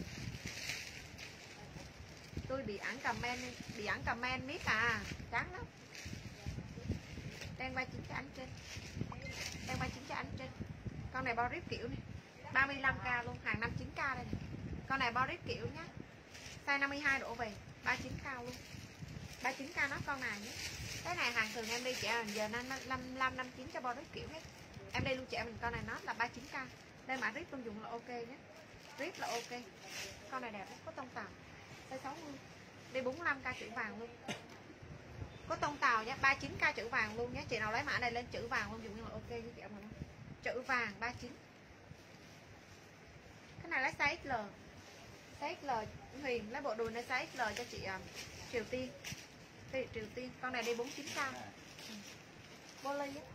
Tôi bị ẩn comment, bị ẩn comment miết à, chán lắm. Đen ba mươi chín cho anh trên. Đen ba mươi chín cho anh trên. Con này bao rip kiểu này. ba mươi lăm k luôn, hàng năm mươi chín k đây này. Con này bao rip kiểu nhá. Size năm mươi hai độ về, ba mươi chín k luôn. ba mươi chín k nó con này nhé. Cái này hàng thường em đi trẻ giờ năm năm năm năm chín cho bao rip kiểu hết. Em đây luôn trẻ mình con này nó là ba mươi chín k. Đây mã rip luôn dùng là ok nhé. rip là ok. Con này đẹp, có tông tàu size sáu mươi, đi bốn mươi lăm k chữ vàng luôn, có tông tàu nhé, ba mươi chín k chữ vàng luôn nhé. Chị nào lấy mã này lên chữ vàng luôn dùng như là ok với chị em mình. Chữ vàng ba mươi chín. Cái này lấy size ích lờ, size ích lờ Huyền lấy bộ đùi này size ích lờ cho chị uh, Triều Tiên. Thị Triều Tiên, con này đi bốn mươi chín k. Ừ. Poly á.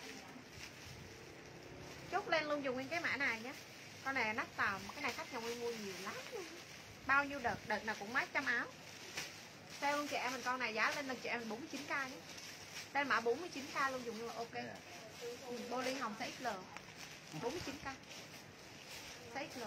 Chốt lên luôn dùng nguyên cái mã này nhé. Con này nắp tàu, cái này khách nhà Nguyên mua nhiều lắm luôn. Bao nhiêu đợt, đợt nào cũng mấy trăm áo. Sale luôn chị em mình, con này giá lên lần chị em bốn mươi chín k nhé. Đây mã bốn mươi chín k luôn dùng như là ok. Ừ, poly hồng size ích lờ bốn mươi chín k. Size ích lờ.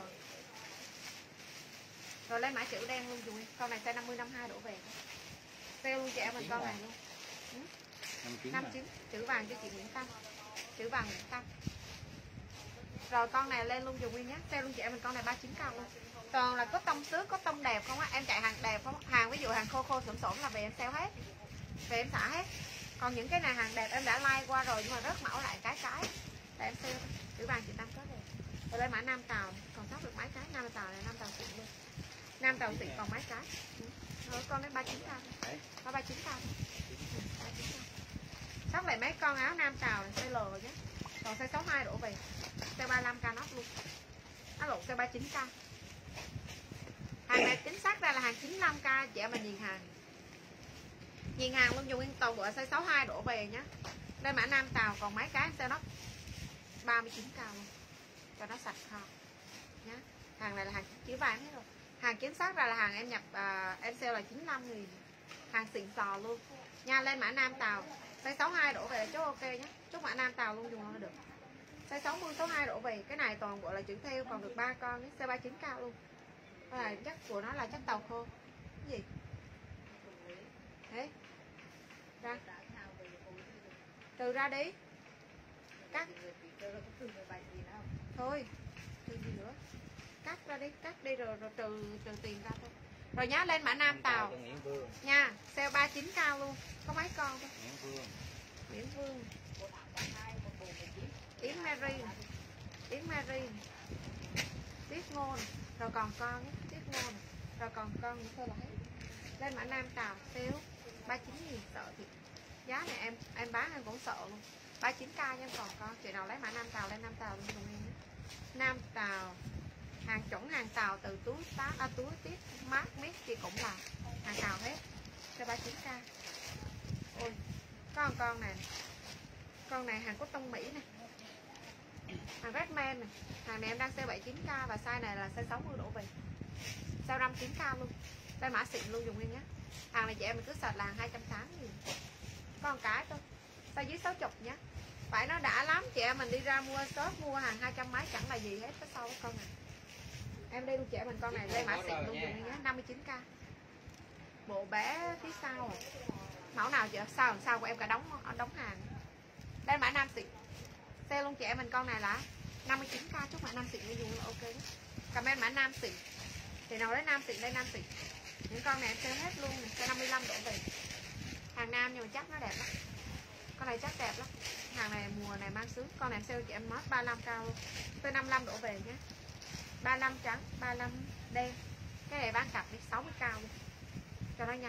Rồi lên mã chữ đen luôn dùng đi. Con này size năm mươi năm mươi hai đổ về. Sale luôn chị em mình con này luôn. Ừ. năm mươi chín chữ vàng cho chị Nguyễn Tâm. Chữ vàng Nguyễn Tâm. Rồi con này lên luôn dùng nguyên nhé. Sale luôn chị em mình con này ba mươi chín k luôn. Còn là có tông xước, có tông đẹp không á? Em chạy hàng đẹp không? Hàng ví dụ hàng khô khô xổm xổm là về em sale hết. Về em xả hết. Còn những cái này hàng đẹp em đã like qua rồi nhưng mà rớt mẫu lại cái cái để em sale. Chữ vàng chị Tâm có đẹp. Rồi lên mã Nam Tàu, còn sót được mấy cái. Nam Tàu này Nam Tàu xịn luôn. Nam Tàu xịn còn mấy cái. Rồi con đến ba mươi chín k. Có ba mươi chín k. Sót lại mấy con áo Nam Tàu này size L nhé. Còn size sáu mươi hai đổ về. Size ba mươi lăm k nóc luôn. Nó lộn size ba mươi chín k. Hàng này chính xác ra là hàng chín mươi lăm k chị em mình nhìn hàng. Nhìn hàng luôn dùng nguyên toàn bộ size sáu mươi hai đổ về nhé. Đây mã Nam Tàu còn mấy cái size nó ba mươi chín k luôn. Cho nó sạch kho nhé. Hàng này là hàng chữ vàng hết rồi. Hàng chính xác ra là hàng em nhập uh, em sale là chín mươi lăm nghìn. Hàng xịn sò luôn nha. Lên mã Nam Tàu size sáu mươi hai đổ về là chốt ok nhé. Chốt mã Nam Tàu luôn dùng nó được. Size sáu mươi sáu mươi hai đổ về. Cái này toàn bộ là chữ theo còn được ba con nhé. Size ba mươi chín k luôn. Đây là chất của nó là chất tàu khô. Cái gì? Thế. Ra. Trừ ra đi. Cắt. Thôi. Trừ gì nữa? Cắt ra đi, cắt đi rồi, rồi trừ trừ tiền ra thôi. Rồi nhá, lên mã Nam Tàu nha, sale ba mươi chín k luôn. Có mấy con thôi. Nguyễn Vương. Nguyễn Vương. Yến Mary. Yến Mary. Tiết Ngôn. Rồi còn con nhé, Tiết Ngôn. Rồi còn con nữa thôi là hết. Lên mã Nam Tàu sale ba mươi chín nghìn, sợ thì giá này em em bán em cũng sợ luôn. ba mươi chín k nha, còn con chị nào lấy mã Nam Tàu lên Nam Tàu luôn dùng em. Nam Tàu hàng chuẩn, hàng Tàu từ túi tá à, túi tiếp mát mít chị cũng là hàng Tàu hết. Cho ba mươi chín k. Ôi có một con này, con này hàng có tông Mỹ này, hàng Redman này. Hàng này em đang sale bảy mươi chín k và size này là size sáu mươi đổ về, sale năm mươi chín k luôn. Đây mã xịn luôn dùng em nhé. Hàng này chị em mình cứ sạch là hàng hai trăm tám mươi nghìn. Có một cái thôi, size dưới sáu mươi nhé. Phải nó đã lắm chị em mình đi ra mua shop mua hàng hai trăm mấy chẳng là gì hết cái sau cái con này. Em đi luôn chị em mình con này đây mã xịn luôn dùng nhé, năm mươi chín k. Bộ bé phía sau à. Mẫu nào chị sao sao của em cả đóng đóng hàng. Đây mã nam xịn. Sale luôn chị em mình con này là năm mươi chín k, chúc mã nam xịn đi dùng là ok. Comment mã nam xịn. Thì nào lấy nam xịn đây nam xịn. Những con này em sale hết luôn, cho năm mươi lăm đổ về. Hàng nam nhưng mà chắc nó đẹp lắm. Con này chắc đẹp lắm. Hàng này mùa này mang sướng. Con này em sale chị em nói ba mươi lăm k luôn. Tới năm mươi lăm đổ về nhé. ba mươi lăm trắng, ba mươi lăm đen. Cái này bán cặp đi sáu mươi k luôn. Cho nó nhanh.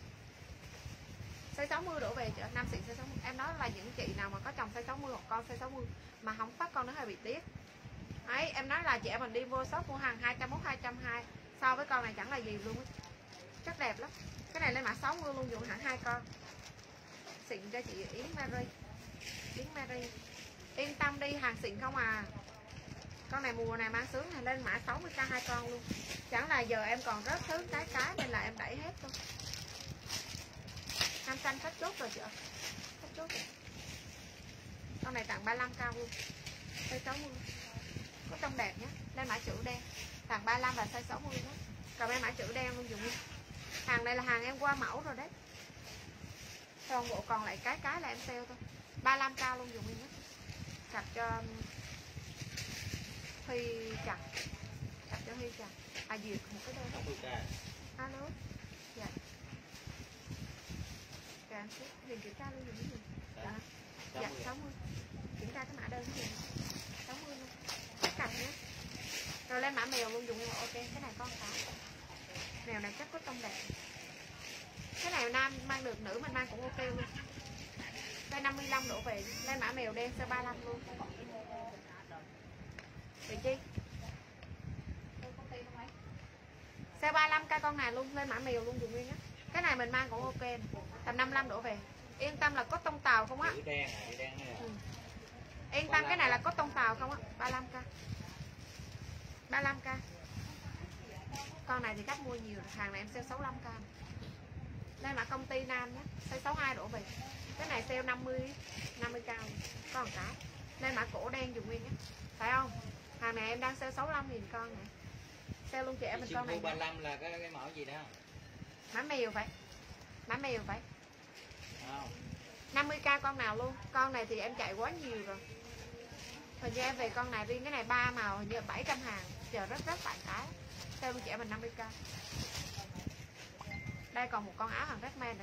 Size sáu mươi đổ về chị, nam xịn size sáu mươi. Em nói là những chị nào mà có chồng size sáu mươi hoặc con size sáu mươi mà không phát con nó hơi bị tiếc. Ấy, em nói là chị em mình đi vô shop mua hàng hai trăm mốt, hai trăm hai mươi. So với con này chẳng là gì luôn. Rất đẹp lắm. Cái này lên mã sáu mươi luôn, dùng hẳn hai con. Xịn cho chị Yến Mary. Yến Mary. Yên tâm đi, hàng xịn không à. Con này mùa này mang sướng này, lên mã sáu mươi k hai con luôn. Chẳng là giờ em còn rớt thứ cái cái nên là em đẩy hết thôi. Nam xanh khách chốt rồi chị ạ. Khách chốt rồi. Con này tặng ba mươi lăm k luôn. Size sáu mươi. Có trong đẹp nhé. Lên mã chữ đen. Tặng ba mươi lăm và size sáu mươi đó. Còn em mã chữ đen luôn dùng đi. Hàng này là hàng em qua mẫu rồi đấy. Toàn bộ còn lại cái cái là em sale thôi. ba mươi lăm k luôn dùng đi nhé. Chặt cho Huy chặt. Chặt cho Huy chặt. À duyệt một cái đơn. Alo. Dạ. Dạ, liền kiểm tra luôn dùng cái gì? Dạ. Dạ, sáu mươi. Kiểm tra cái mã đơn cái gì? sáu mươi luôn. Cặp nhé. Rồi Rồi lên mã mèo luôn, dùng ok. Cái này con cái mèo này chắc có tông đẹp. Cái này nam mang được, nữ mình mang cũng ok luôn. Đây năm mươi lăm đổ về. Lên mã mèo đen size ba mươi lăm luôn. Vị chi size ba mươi lăm k con này luôn. Lên mã mèo luôn, dùng nguyên á. Cái này mình mang cũng ok. Tầm năm mươi lăm đổ về. Yên tâm là có tông tàu không á. Đen à, đen này. Ừ. Yên tâm cái này là có tông tàu không á. ba mươi lăm k ba mươi lăm k. Con này thì khách mua nhiều. Hàng này em sale sáu mươi lăm k. Đây là công ty nam nhé. Size sáu mươi hai đổ về. Cái này sale năm mươi năm mươi k. Có một cái. Đây mã cổ đen dùng nguyên nhé. Phải không? Hàng này em đang sale sáu mươi lăm nghìn con này. Sale luôn chị em mình con này. ba mươi lăm là cái, cái mẫu gì đó? Mã mèo phải. Mã mèo phải. Không. năm mươi k con nào luôn. Con này thì em chạy quá nhiều rồi. Thời gian em về con này riêng cái này ba màu hình như bảy trăm hàng. Chờ rất rất tại cái. Sale luôn chị em mình năm mươi k. Đây còn một con áo hàng Redman nữa.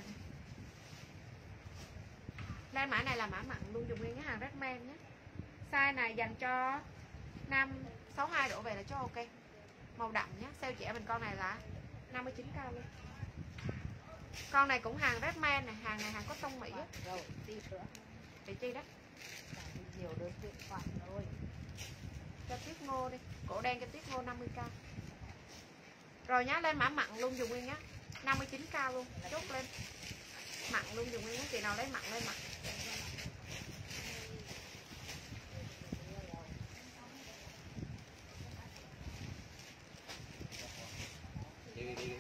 Lên mã này là mã mặn luôn, dùng nguyên cái hàng Redman nhé. Size này dành cho nam sáu mươi hai đổ về là cho ok. Màu đậm nhé. Sale chị em mình con này là năm mươi chín k luôn. Con này cũng hàng Redman này, hàng này hàng có tông Mỹ á. Rồi, đi nữa. Để chi đó. Nhiều đơn điện thoại rồi. Cho Tiết Ngô đi. Cổ đen cho Tiết Ngô năm mươi k. Rồi nhá, lên mã mặn luôn dùng nguyên nhá. năm mươi chín k luôn. Chốt lên. Mặn luôn dùng nguyên nhá. Chị nào lấy mặn lên mặn. Đi đi đi.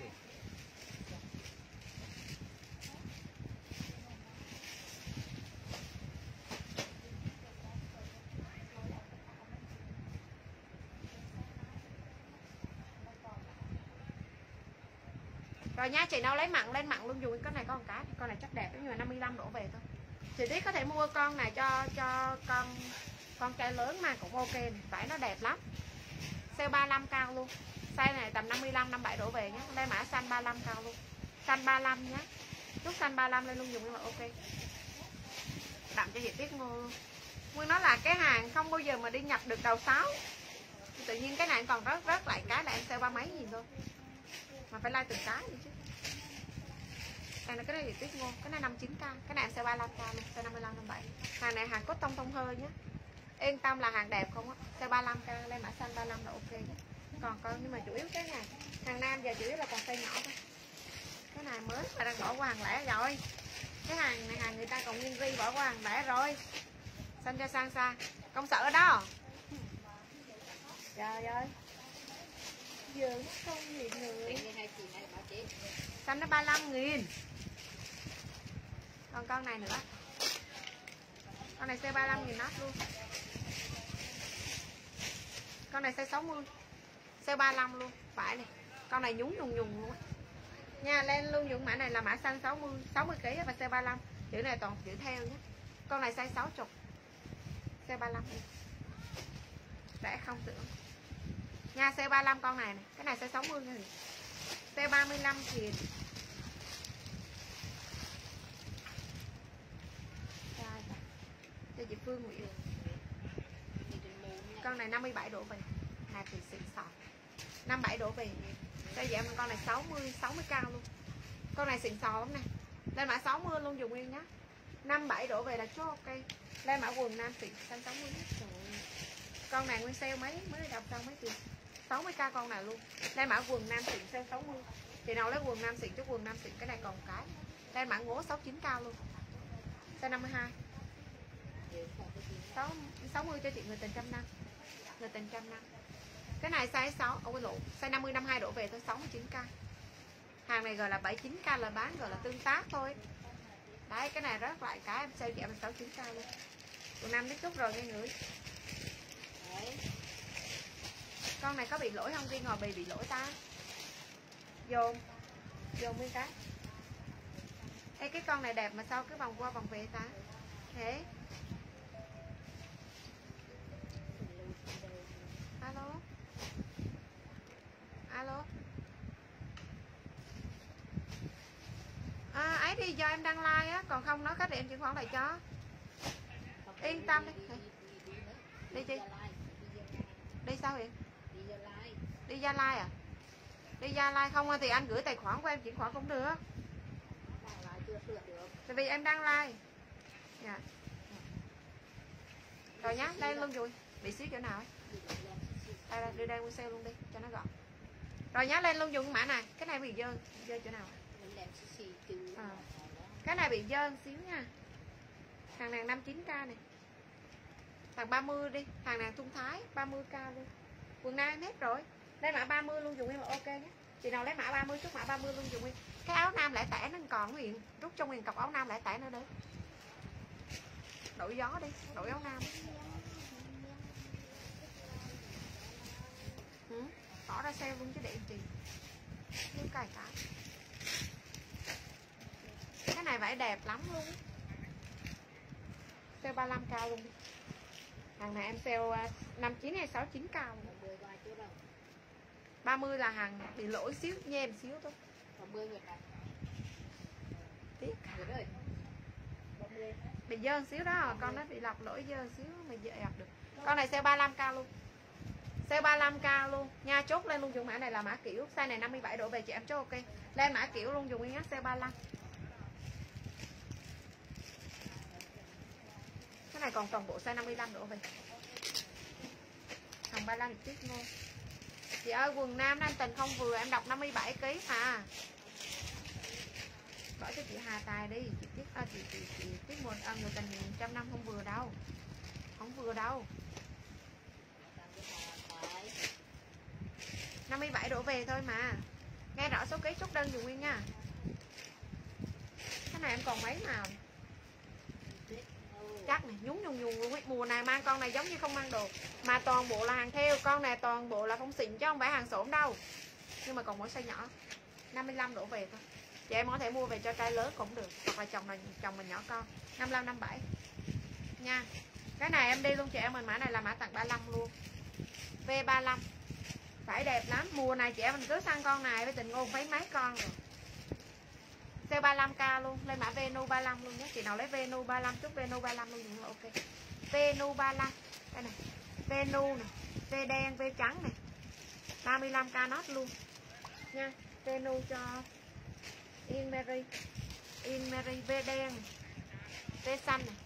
Rồi nha, chị nào lấy mặn lên mặn luôn, dùng con này con cái, con này chắc đẹp nhưng mà năm mươi lăm đổ về thôi. Chị Tiết có thể mua con này cho cho con con trai lớn mà cũng ok này, vải nó đẹp lắm. Sale ba mươi lăm cao luôn. Size này tầm năm mươi lăm năm mươi bảy đổ về nhé. Đây mã xanh ba mươi lăm cao luôn. Xanh ba mươi lăm nhé. Chút xanh ba mươi lăm lên luôn dùng nhưng mà ok. Đậm cho chị Tiết Ngô luôn. Nguyên nó là cái hàng không bao giờ mà đi nhập được đầu sáu. Tự nhiên cái này còn rớt rớt lại cái là em sale ba mấy nghìn thôi. Mà phải like từng cái đi chứ. Đây là cái này thì Tiết Ngô, cái này năm mươi chín k, cái này em sale ba mươi lăm k luôn, sale năm mươi lăm năm mươi bảy. Hàng này hàng cốt tông tông hơi nhé. Yên tâm là hàng đẹp không á. Sale ba mươi lăm k, lên mã xanh ba mươi lăm là ok nhé. Còn con nhưng mà chủ yếu cái này hàng nam giờ chủ yếu là còn size nhỏ thôi. Cái này mới mà đang bỏ qua hàng lẻ rồi. Cái hàng này hàng người ta còn nguyên ri bỏ qua hàng lẻ rồi. Xanh cho sang xa. Công sợ đó. Trời ơi. Giờ không gì người. Xanh nó ba mươi lăm nghìn. Còn con này nữa. Con này size ba mươi lăm nghìn nốt luôn. Con này size sáu mươi. Size ba mươi lăm luôn. Phải này. Con này nhúng nhùng nhùng luôn á. Nha, lên luôn những mã này là mã xanh sáu mươi, sáu mươi kg và size ba mươi lăm. Chữ này toàn chữ theo nhé. Con này size sáu mươi. Size ba mươi lăm. Rẻ không tưởng. Nha, size ba mươi lăm con này này. Cái này size sáu mươi nghìn. Size ba mươi lăm nghìn. Cho chị Phương Nguyễn. Con này năm mươi bảy đổ về. Này thì xịn sò. năm mươi bảy đổ về. Đây vậy con này sáu mươi, sáu mươi cao luôn. Con này xịn sò lắm nè. Lên mã sáu mươi luôn dùng nguyên nhá. năm mươi bảy đổ về là chốt ok. Lên mã quần nam xịn xanh sáu mươi. Trời ơi. Con này nguyên sale mấy mới đọc xong mấy tiền. sáu mươi k con này luôn. Lên mã quần nam xịn sale sáu mươi. Chị nào lấy quần nam xịn chứ quần nam xịn cái này còn cái. Lên mã ngố sáu mươi chín cao luôn. Size năm mươi hai. sáu mươi cho chị người tình trăm năm. Người tình trăm năm. Cái này size sáu, ôi lộn, size năm mươi năm mươi hai đổ về tới sáu mươi chín k. Hàng này gọi là bảy mươi chín k là bán gọi là tương tác thôi. Đấy, cái này rớt lại cái em sale chị em sáu mươi chín k luôn. Tụi Nam biết chút rồi nghe người. Đấy. Con này có bị lỗi không? Đi ngồi bì bị lỗi ta. Dồn. Dồn nguyên cái. Ê, cái con này đẹp mà sao cứ vòng qua vòng về ta? Thế. Alo. Alo. À, ấy đi do em đăng like á, còn không nói khách thì em chuyển khoản lại cho. Yên tâm đi. Đi chi? Đi sao vậy? Đi Gia Lai à? Đi Gia Lai không thì anh gửi tài khoản của em chuyển khoản cũng được. Đăng lại chưa sửa được. Tại vì em đang like. Dạ. Rồi nhá, lên luôn rồi. Bị xíu chỗ nào ấy. Đây đây, đưa đây nguyên sale luôn đi cho nó gọn. Rồi nhá, lên luôn dùng mã này. Cái này bị dơ, dơ chỗ nào? À. Cái này bị dơ xíu nha. Hàng nàng năm mươi chín k này. Hàng ba mươi đi, hàng nàng Thun Thái ba mươi k luôn. Quần nam hết rồi. Lấy mã ba mươi luôn dùng em ok nhé. Chị nào lấy mã ba mươi chút mã ba mươi luôn dùng em. Cái áo nam lại tẻ nó còn Huyền, rút trong Huyền cọc áo nam lại tẻ nữa đấy. Đổi gió đi, đổi áo nam. Ừ, bỏ ra sale luôn chứ để chị. Những cài cái. Cái này vải đẹp lắm luôn. Sale ba mươi lăm k luôn đi. Hàng này em sale năm mươi chín hay sáu mươi chín k luôn. ba mươi là hàng bị lỗi xíu, nhem xíu thôi. Tiếc. Bị dơ xíu đó, con nó bị lọc lỗi dơ xíu mà dẹp được. Con này sale ba mươi lăm k luôn. Sale ba mươi lăm k luôn nha, chốt lên luôn dùng mã này là mã kiểu, size này năm mươi bảy độ về chị em chốt ok. Lên mã kiểu luôn dùng nhá, sale ba mươi lăm. Cái này còn toàn bộ size năm mươi lăm độ về. Hàng ba mươi lăm tiếp luôn. Chị ơi quần nam anh Tình không vừa, em đọc năm mươi bảy ký mà. Bỏ cho chị Hà Tài đi, chị tiếp à, chị chị chị tiếp một à, người Tình trăm năm không vừa đâu. Không vừa đâu. năm mươi bảy đổ về thôi mà. Nghe rõ số ký chốt đơn dùng Nguyên nha. Cái này em còn mấy màu. Chắc này, nhúng nhung nhung luôn ấy. Mùa này mang con này giống như không mang đồ. Mà toàn bộ là hàng theo, con này toàn bộ là không xịn chứ không phải hàng xổn đâu. Nhưng mà còn mỗi size nhỏ. năm mươi lăm đổ về thôi. Chị em có thể mua về cho trai lớn cũng được. Hoặc là chồng là chồng mình nhỏ con. năm mươi lăm, năm mươi bảy nha. Cái này em đi luôn chị em mình, mã này là mã tặng ba mươi lăm luôn. V ba mươi lăm. Phải đẹp lắm. Mùa này chị em mình cứ săn con này với Tình Ngôn mấy mấy con rồi. Sale ba mươi lăm k luôn. Lên mã Venu ba mươi lăm luôn nhé. Chị nào lấy Venu ba mươi lăm chút Venu ba mươi lăm luôn cũng là ok. Venu ba mươi lăm. Đây này. Venu này. V đen, V trắng này. ba mươi lăm k nốt luôn. Nha. Venu cho In Mary. In Mary V đen. V xanh này.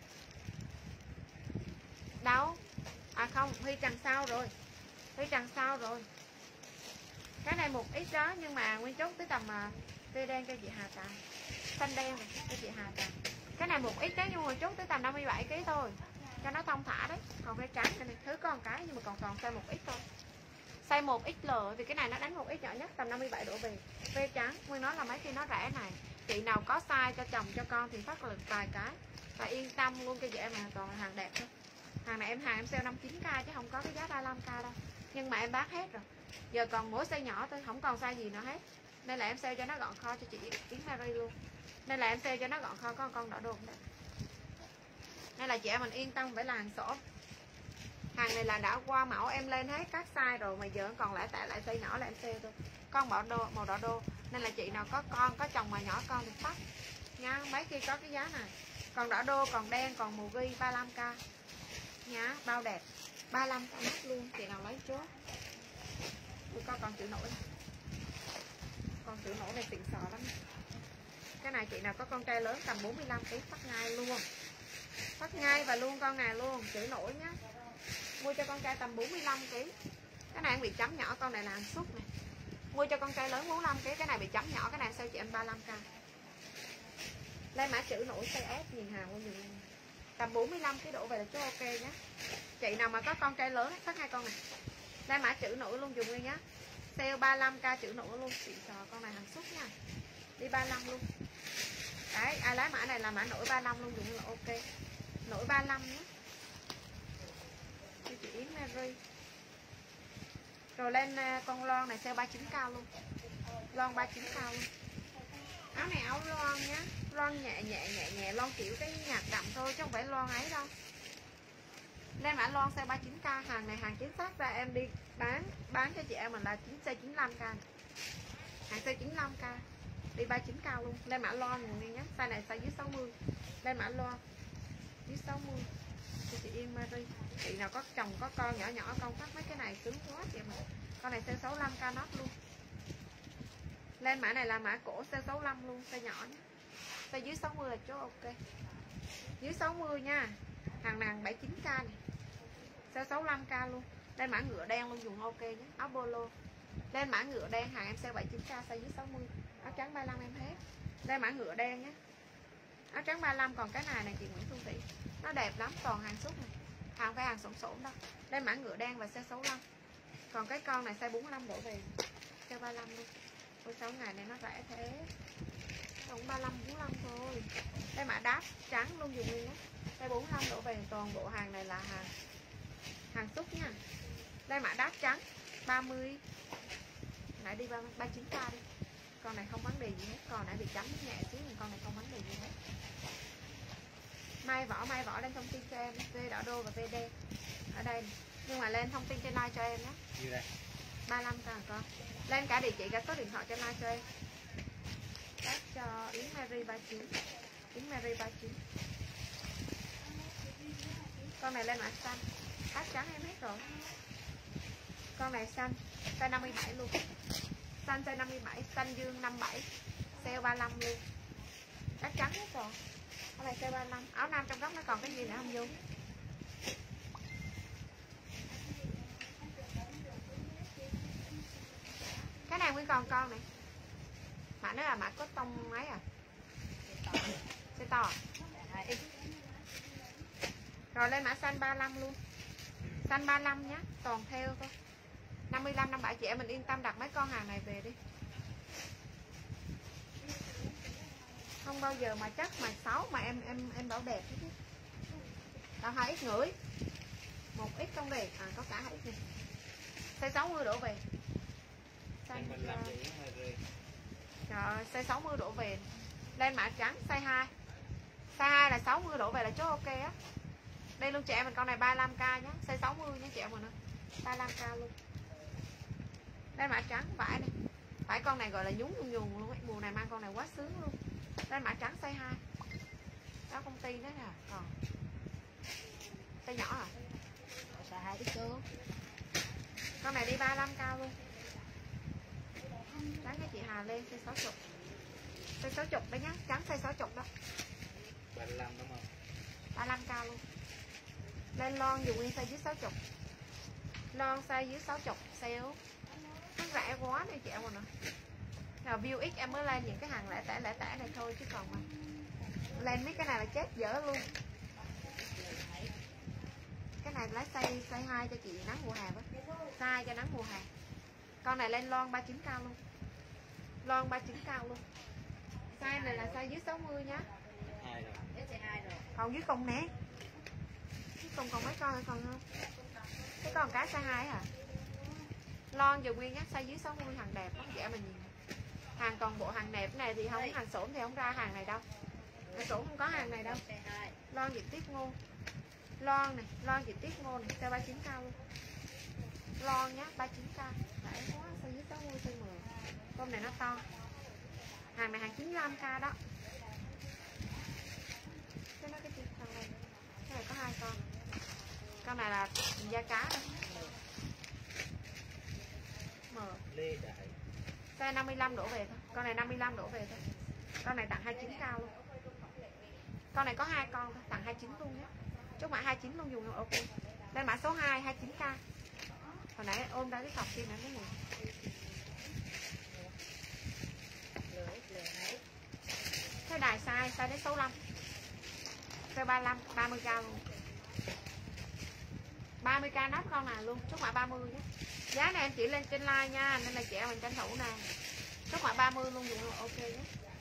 Đâu? À không, Huy Trần sau rồi. Huy Trần sau rồi. Cái này một ít đó nhưng mà nguyên chốt tới tầm V đen cho chị Hà Tài. Xanh đen này cho chị Hà Tài. Cái này một ít đấy nhưng mà chốt tới tầm năm mươi bảy ký thôi. Cho nó thông thả đấy. Còn V trắng cái này thứ có một cái nhưng mà còn còn size một ít thôi. Size một ích lờ vì cái này nó đánh một ít nhỏ nhất tầm năm mươi bảy độ về. V trắng, Nguyên nói là mấy khi nó rẻ này. Chị nào có size cho chồng cho con thì phát lực vài cái. Và yên tâm luôn cho chị em là toàn là hàng đẹp thôi. Hàng này em hàng em sale năm mươi chín k chứ không có cái giá ba mươi lăm k đâu. Nhưng mà em bán hết rồi. Giờ còn mỗi size nhỏ thôi, không còn size gì nữa hết. Nên là em sale cho nó gọn kho cho chị Yến Mary luôn. Nên là em sale cho nó gọn kho có con đỏ đồn đấy. Nên là chị em mình yên tâm phải là hàng xổ. Hàng này là đã qua mẫu em lên hết các size rồi mà giờ còn lại tại lại size nhỏ là em sale thôi. Con màu đô, màu đỏ đô. Nên là chị nào có con, có chồng mà nhỏ con thì tắt nha. Mấy khi có cái giá này. Còn đỏ đô, còn đen, còn màu ghi ba mươi lăm k nhá, bao đẹp ba mươi lăm k mắt luôn. Chị nào lấy chốt. Tôi có con chữ nổi này. Con chữ nổi này xịn sò lắm. Cái này chị nào có con trai lớn tầm bốn mươi lăm ký phát ngay luôn. Phát ngay và luôn con này luôn, chữ nổi nhá. Mua cho con trai tầm bốn mươi lăm ký. Cái này em bị chấm nhỏ, con này là hàng xúc này. Mua cho con trai lớn bốn mươi lăm ký, cái này bị chấm nhỏ, cái này sao chị em ba mươi lăm k. Lên mã chữ nổi size S nhìn hàng luôn nhìn. Tầm bốn mươi lăm ký đổ về là chú ok nhé. Chị nào mà có con trai lớn phát hai con này. Lên mã chữ nổi luôn dùng đi nhá. Sale ba mươi lăm k chữ nổi luôn, xịn sò, con này hàng xúc nha. Đi ba mươi lăm luôn. Đấy, ai lấy mã này là mã nổi ba mươi lăm luôn dùng là ok. Nổi ba mươi lăm nhé. Cho chị Yến Mary. Rồi lên con lon này sale ba mươi chín k luôn. Lon ba mươi chín k luôn. Áo này áo lon nhá. Lon nhẹ nhẹ nhẹ nhẹ, lon kiểu cái nhạc đậm thôi chứ không phải lon ấy đâu. Lên mã lon size ba mươi chín k, hàng này hàng chính xác ra em đi bán bán cho chị em mình là size chín mươi lăm k. Hàng size chín mươi lăm k. Đi ba mươi chín k luôn. Lên mã lon mình đi nhé. Size này size dưới sáu mươi. Lên mã lon dưới sáu mươi cho chị Yên Marie. Chị nào có chồng có con nhỏ nhỏ con phát mấy cái này sướng quá chị em. Con này size sáu mươi lăm ca nốt luôn. Lên mã này là mã cổ size sáu mươi lăm luôn, size nhỏ nhé. Size dưới sáu mươi là chốt ok. Dưới sáu mươi nha. Hàng này hàng bảy mươi chín ca này. Size sáu mươi lăm ca luôn. Lên mã ngựa đen luôn dùng ok nhé. Áo polo. Lên mã ngựa đen hàng em size bảy mươi chín ca, size dưới sáu mươi. Áo trắng ba mươi lăm em hết. Lên mã ngựa đen nhé. Áo trắng ba mươi lăm, còn cái này này chị Nguyễn Thu Thị. Nó đẹp lắm, toàn hàng xúc này. Hàng phải hàng xổn xổn đâu. Lên mã ngựa đen và size sáu mươi lăm. Còn cái con này size bốn mươi lăm đổ về. Size ba mươi lăm luôn. Ôi sáu ngày này nó rẻ thế. Cũng ba mươi lăm, bốn mươi lăm thôi. Đây mã đáp trắng luôn dùng nguyên á. Size bốn mươi lăm đổ về, toàn bộ hàng này là hàng hàng xúc nha. Đây mã đáp trắng ba mươi. Nãy đi ba mươi chín ca đi. Con này không vấn đề gì hết, con nãy bị chấm nhẹ xíu nhưng con này không vấn đề gì hết. May vỏ, may vỏ lên thông tin cho em, V đỏ đô và V đen ở đây. Nhưng mà lên thông tin trên like cho em nhé. Như đây. ba mươi lăm ca con. Lên cả địa chỉ cả số điện thoại trên like cho em. Tag cho Yến Mary ba mươi chín. Yến Mary ba mươi chín. Con này lên mã xanh. Tag trắng em hết rồi. Con này xanh, size năm mươi bảy luôn. Xanh size năm mươi bảy, xanh dương năm mươi bảy. Sale ba mươi lăm luôn. Tag trắng hết rồi. Con này size ba mươi lăm. Áo nam trong góc nó còn cái gì nữa không Dung? Cái này nguyên còn con này. Mã nó là mã có tông mấy à? Size to à? Rồi lên mã xanh ba mươi lăm luôn. Xanh ba mươi lăm nhé, toàn theo thôi. năm mươi lăm, năm mươi bảy chị em mình yên tâm đặt mấy con hàng này về đi. Không bao giờ mà chắc mà sáu mà em em em bảo đẹp chứ. Tao hai ít ngửi. Một ít không về, à có cả hai ít này. Size sáu mươi đổ về. Xanh mình làm gì hơi rồi, size sáu mươi đổ về. Lên mã trắng size hai. Size hai là sáu mươi đổ về là chốt ok á. Đây luôn chị em mình con này ba mươi lăm ca nhé, size sáu mươi nhé chị em mình. ba mươi lăm ca luôn. Đây mã trắng vải này. Phải con này gọi là nhúng nhung nhung luôn ấy. Mùa này mang con này quá sướng luôn. Đây mã trắng size hai. Đó công ty đó nè, còn size nhỏ à? Size hai cái số. Con này đi ba mươi lăm ca luôn. Trắng cái chị Hà lên size sáu mươi. Size sáu mươi đấy nhá, trắng size sáu mươi đó. ba mươi lăm đúng không? ba mươi lăm ca luôn. Lên lon dù nguyên size dưới sáu mươi. Lon size dưới sáu mươi sale. Nó rẻ quá này chị em rồi nè. Nào view X em mới lên những cái hàng lẻ tẻ lẻ tẻ này thôi chứ còn mà lên mấy cái này là chết dở luôn. Cái này lấy size size hai cho chị nắng mùa hè với. Size cho nắng mùa hè. Con này lên lon ba mươi chín ca luôn. Lon ba mươi chín ca luôn. Size này là size dưới sáu mươi nhá. Hai rồi. hai rồi. Còn dưới cùng nè. Dưới cùng còn mấy con hay còn không? Cái con cái size hai à? Lon giờ nguyên nhá, size dưới sáu mươi hàng đẹp lắm chị em mình nhìn. Hàng toàn bộ hàng đẹp này thì không, hàng xổn thì không ra hàng này đâu. Hàng xổn không có hàng này đâu. Lon diện tiếp ngô. Lon này, lon diện tiếp ngô này, size ba mươi chín ca luôn. Lon nhá, ba mươi chín ca. Rẻ quá, size dưới sáu mươi, size mười. Con này nó to. Hàng này hàng chín mươi lăm ca đó. Cái nó cái gì con này. Cái này có hai con. Con này là da cá đó. M. Lê Đại. Size năm mươi lăm đổ về thôi. Con này năm mươi lăm đổ về thôi. Con này tặng hai mươi chín cao luôn. Con này có hai con thôi, tặng hai mươi chín luôn nhé. Chốt mã hai mươi chín luôn dùng ok. Đây mã số hai, hai mươi chín ca. Hồi nãy ôm ra cái cọc kia nữa cái này. Cái đài size, size đến sáu mươi lăm. Size ba mươi lăm, ba mươi ca luôn. ba mươi ca nắp con này luôn, chốt mã ba mươi nhé. Giá này em chỉ lên trên like nha, nên là chị em mình tranh thủ nè. Chốt mã ba mươi luôn dùng ok nhé.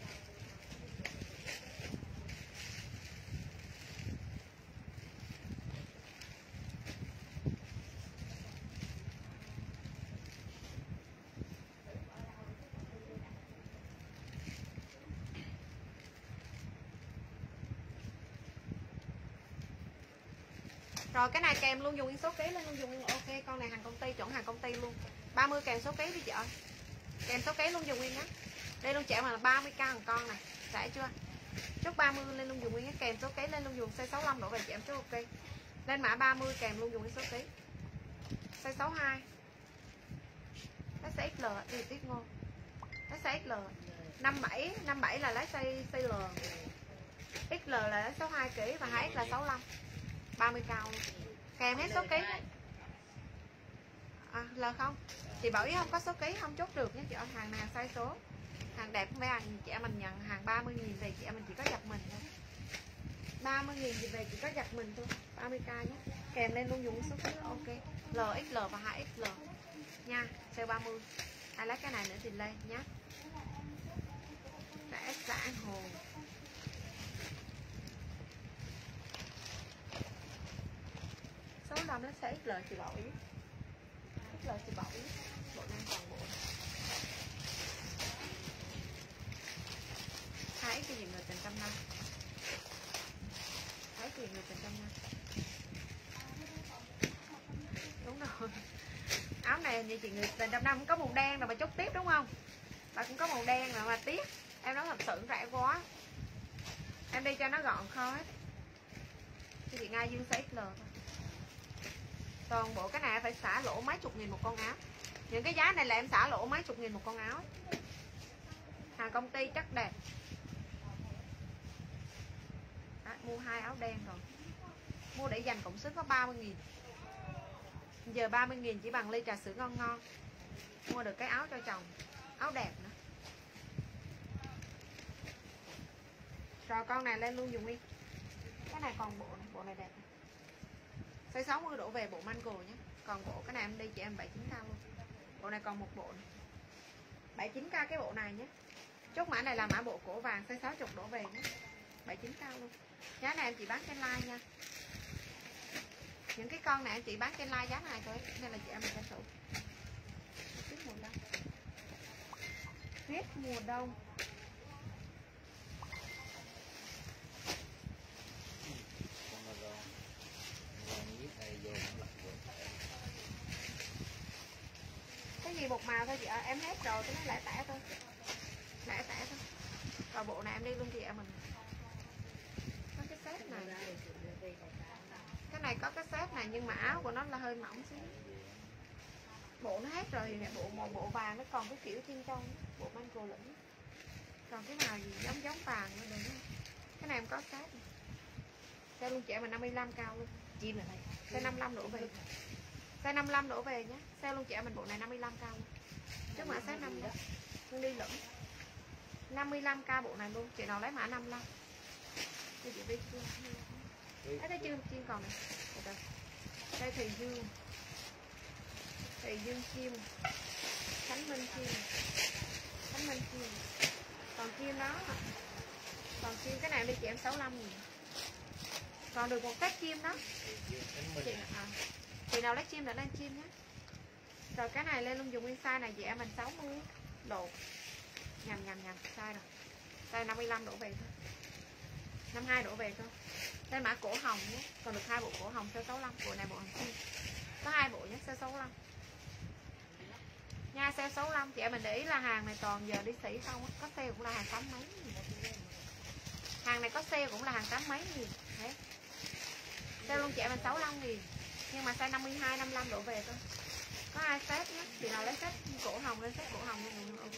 Rồi cái này kèm luôn, dùng số ký lên luôn dùng ok. Con này hàng công ty, chuẩn hàng công ty luôn. ba mươi kèm số ký đi chị ơi. Kèm số ký luôn dùng nguyên á. Đây luôn chị mà là ba mươi k một con này. Rẻ chưa? Chốt ba mươi lên luôn dùng nguyên á, kèm số ký lên luôn dùng size sáu mươi lăm đổ về chị em chốt ok. Lên mã ba mươi kèm luôn dùng cái số ký. Size sáu mươi hai. Lá size ích lờ đi tiếp Ngô. Lá size ích lờ năm bảy, năm bảy là lá size size L. ích lờ là lá sáu mươi hai ký và hai ích là sáu mươi lăm. ba mươi cao luôn. Kèm hết số ký. À, L không? Chị Bảo Yến không có số ký không chốt được nhé chị ơi, hàng nào sai số. Hàng đẹp không phải hàng chị em mình nhận hàng ba mươi nghìn về chị em mình chỉ có giặt mình thôi. ba mươi nghìn gì về chỉ có giặt mình thôi, ba mươi k nhé. Kèm lên luôn dùng số ký ok. L, ích lờ và hai ích lờ nha, sale ba mươi. Ai lấy cái này nữa thì lên nhé. Rẽ xã hồ. Số năm nó sẽ ích lờ chị Bảo Yến. ích lờ chị Bảo Yến. Bộ nan toàn bộ. Hai cái gì người tình trăm năm. Hai cái gì người tình trăm năm. Đúng rồi. Áo này như chị người tình trăm năm cũng có màu đen rồi mà chốt tiếp đúng không? Bà cũng có màu đen rồi mà tiếc. Em nói thật sự rẻ quá. Em đi cho nó gọn kho hết. Chị Nga Dương size ích lờ thôi. Toàn bộ cái này phải xả lỗ mấy chục nghìn một con áo. Những cái giá này là em xả lỗ mấy chục nghìn một con áo. Hàng công ty chắc đẹp. Đó, mua hai áo đen rồi. Mua để dành cộng sức có ba mươi nghìn. Giờ ba mươi nghìn chỉ bằng ly trà sữa ngon ngon. Mua được cái áo cho chồng. Áo đẹp nữa. Rồi con này lên luôn dùng đi. Cái này còn bộ này, bộ này đẹp. Size sáu mươi đổ về bộ mango nhé. Còn bộ cái này em đi chị em bảy mươi chín k luôn. Bộ này còn một bộ này. bảy mươi chín k cái bộ này nhé. Chốt mã này là mã bộ cổ vàng size sáu mươi đổ về nhé. bảy mươi chín k luôn. Giá này em chỉ bán trên like nha. Những cái con này em chỉ bán trên like giá này thôi nên là chị em mình tranh thủ. Tuyết mùa đông. Tuyết mùa đông. Cái gì một màu thôi chị ạ, em hết rồi cái nó lẻ tẻ thôi. Lẻ tẻ thôi. Còn bộ này em đi luôn chị em mình. Có cái set này. Cái này có cái set này nhưng mà áo của nó là hơi mỏng xíu. Bộ nó hết rồi thì bộ màu bộ vàng nó còn cái kiểu thiên trong, bộ mango lửng. Còn cái nào gì giống giống vàng nữa đừng. Cái này em có set. Cho luôn chị em mình năm mươi lăm cao luôn. Chim là này. Size năm mươi lăm đổ về. Size năm mươi lăm đổ về nhé. Sale luôn chị em mình bộ này năm mươi lăm cao luôn. Trước mã size năm mươi. Hương đi lửng. năm mươi lăm k bộ này luôn. Chị nào lấy mã năm mươi lăm. Đây chị đi chưa? Đấy, thấy chưa? Chiên còn này. Đây Thùy Dương. Thùy Dương chim. Khánh Minh chim. Khánh Minh chim. Còn chim đó. Còn chim cái này đi chị em sáu mươi lăm nghìn. Còn được một set chim đó. Chị, à, chị nào lấy chim đã lên chim nhé. Rồi cái này lên luôn dùng nguyên size này chị em mình sáu mươi độ. Nhầm nhầm nhầm sai rồi. Size năm mươi lăm đổ về thôi. năm mươi hai đổ về thôi. Đây mã cổ hồng nhé. Còn được hai bộ cổ hồng size sáu mươi lăm. Bộ này bộ hồng chim. Có hai bộ nhé size sáu mươi lăm. Nha size sáu mươi lăm chị em mình để ý là hàng này toàn giờ đi xỉ không á. Có sale cũng là hàng tám mấy. Hàng này có sale cũng là hàng tám mấy nghìn. Đấy. Sale luôn chị em mình sáu mươi lăm nghìn. Nhưng mà size năm mươi hai, năm mươi lăm đổ về thôi. Có hai set nhé. Chị nào lấy set cổ hồng lên set cổ hồng nha. Ok.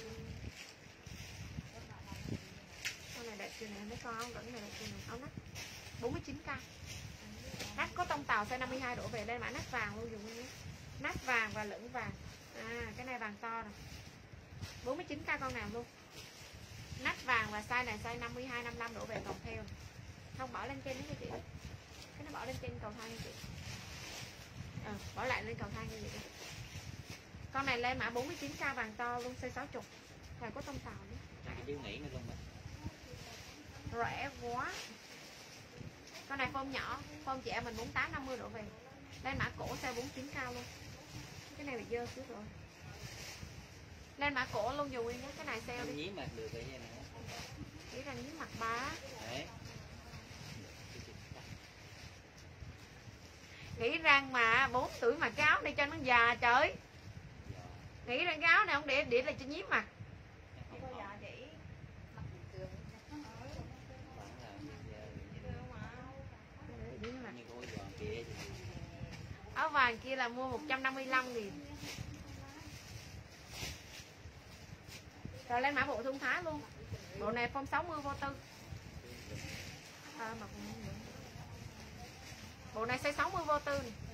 Con này đẹp chưa nè, mấy con áo lửng này đẹp chưa nè, áo nách bốn mươi chín k. Nách có tông tàu size năm mươi hai đổ về đây mã nách vàng luôn dùng nhé. Nách vàng và lửng vàng. À cái này vàng to rồi. bốn mươi chín k con nào luôn. Nách vàng và size này size năm mươi hai, năm mươi lăm đổ về còn theo. Không bỏ lên trên đó cho chị. Cái nó bỏ lên trên cầu thang nha chị. Ờ, bỏ lại lên cầu thang như vậy đi. Con này lên mã bốn mươi chín k vàng to luôn size sáu mươi. Phải có tông tàu nữa. Cái chữ nghĩ nữa luôn mà. Rẻ quá. Con này form nhỏ, form chị em mình bốn mươi tám, năm mươi đổ về. Lên mã cổ size bốn mươi chín k luôn. Cái này bị dơ trước rồi. Lên mã cổ luôn dù nguyên nhé, cái này sale đi. Nhí mặt được vậy nè. Nghĩ rằng nhí mặt bá. Đấy. Nghĩ rằng mà bốn tuổi mà cái áo này cho nó già trời. Nghĩ rằng cái áo này không để để là cho nhím mặt. Áo vàng kia là mua một trăm năm mươi lăm nghìn. Rồi lên mã bộ thun thái luôn. Bộ này form sáu mươi vô tư. À, mà bộ này size sáu mươi vô tư này.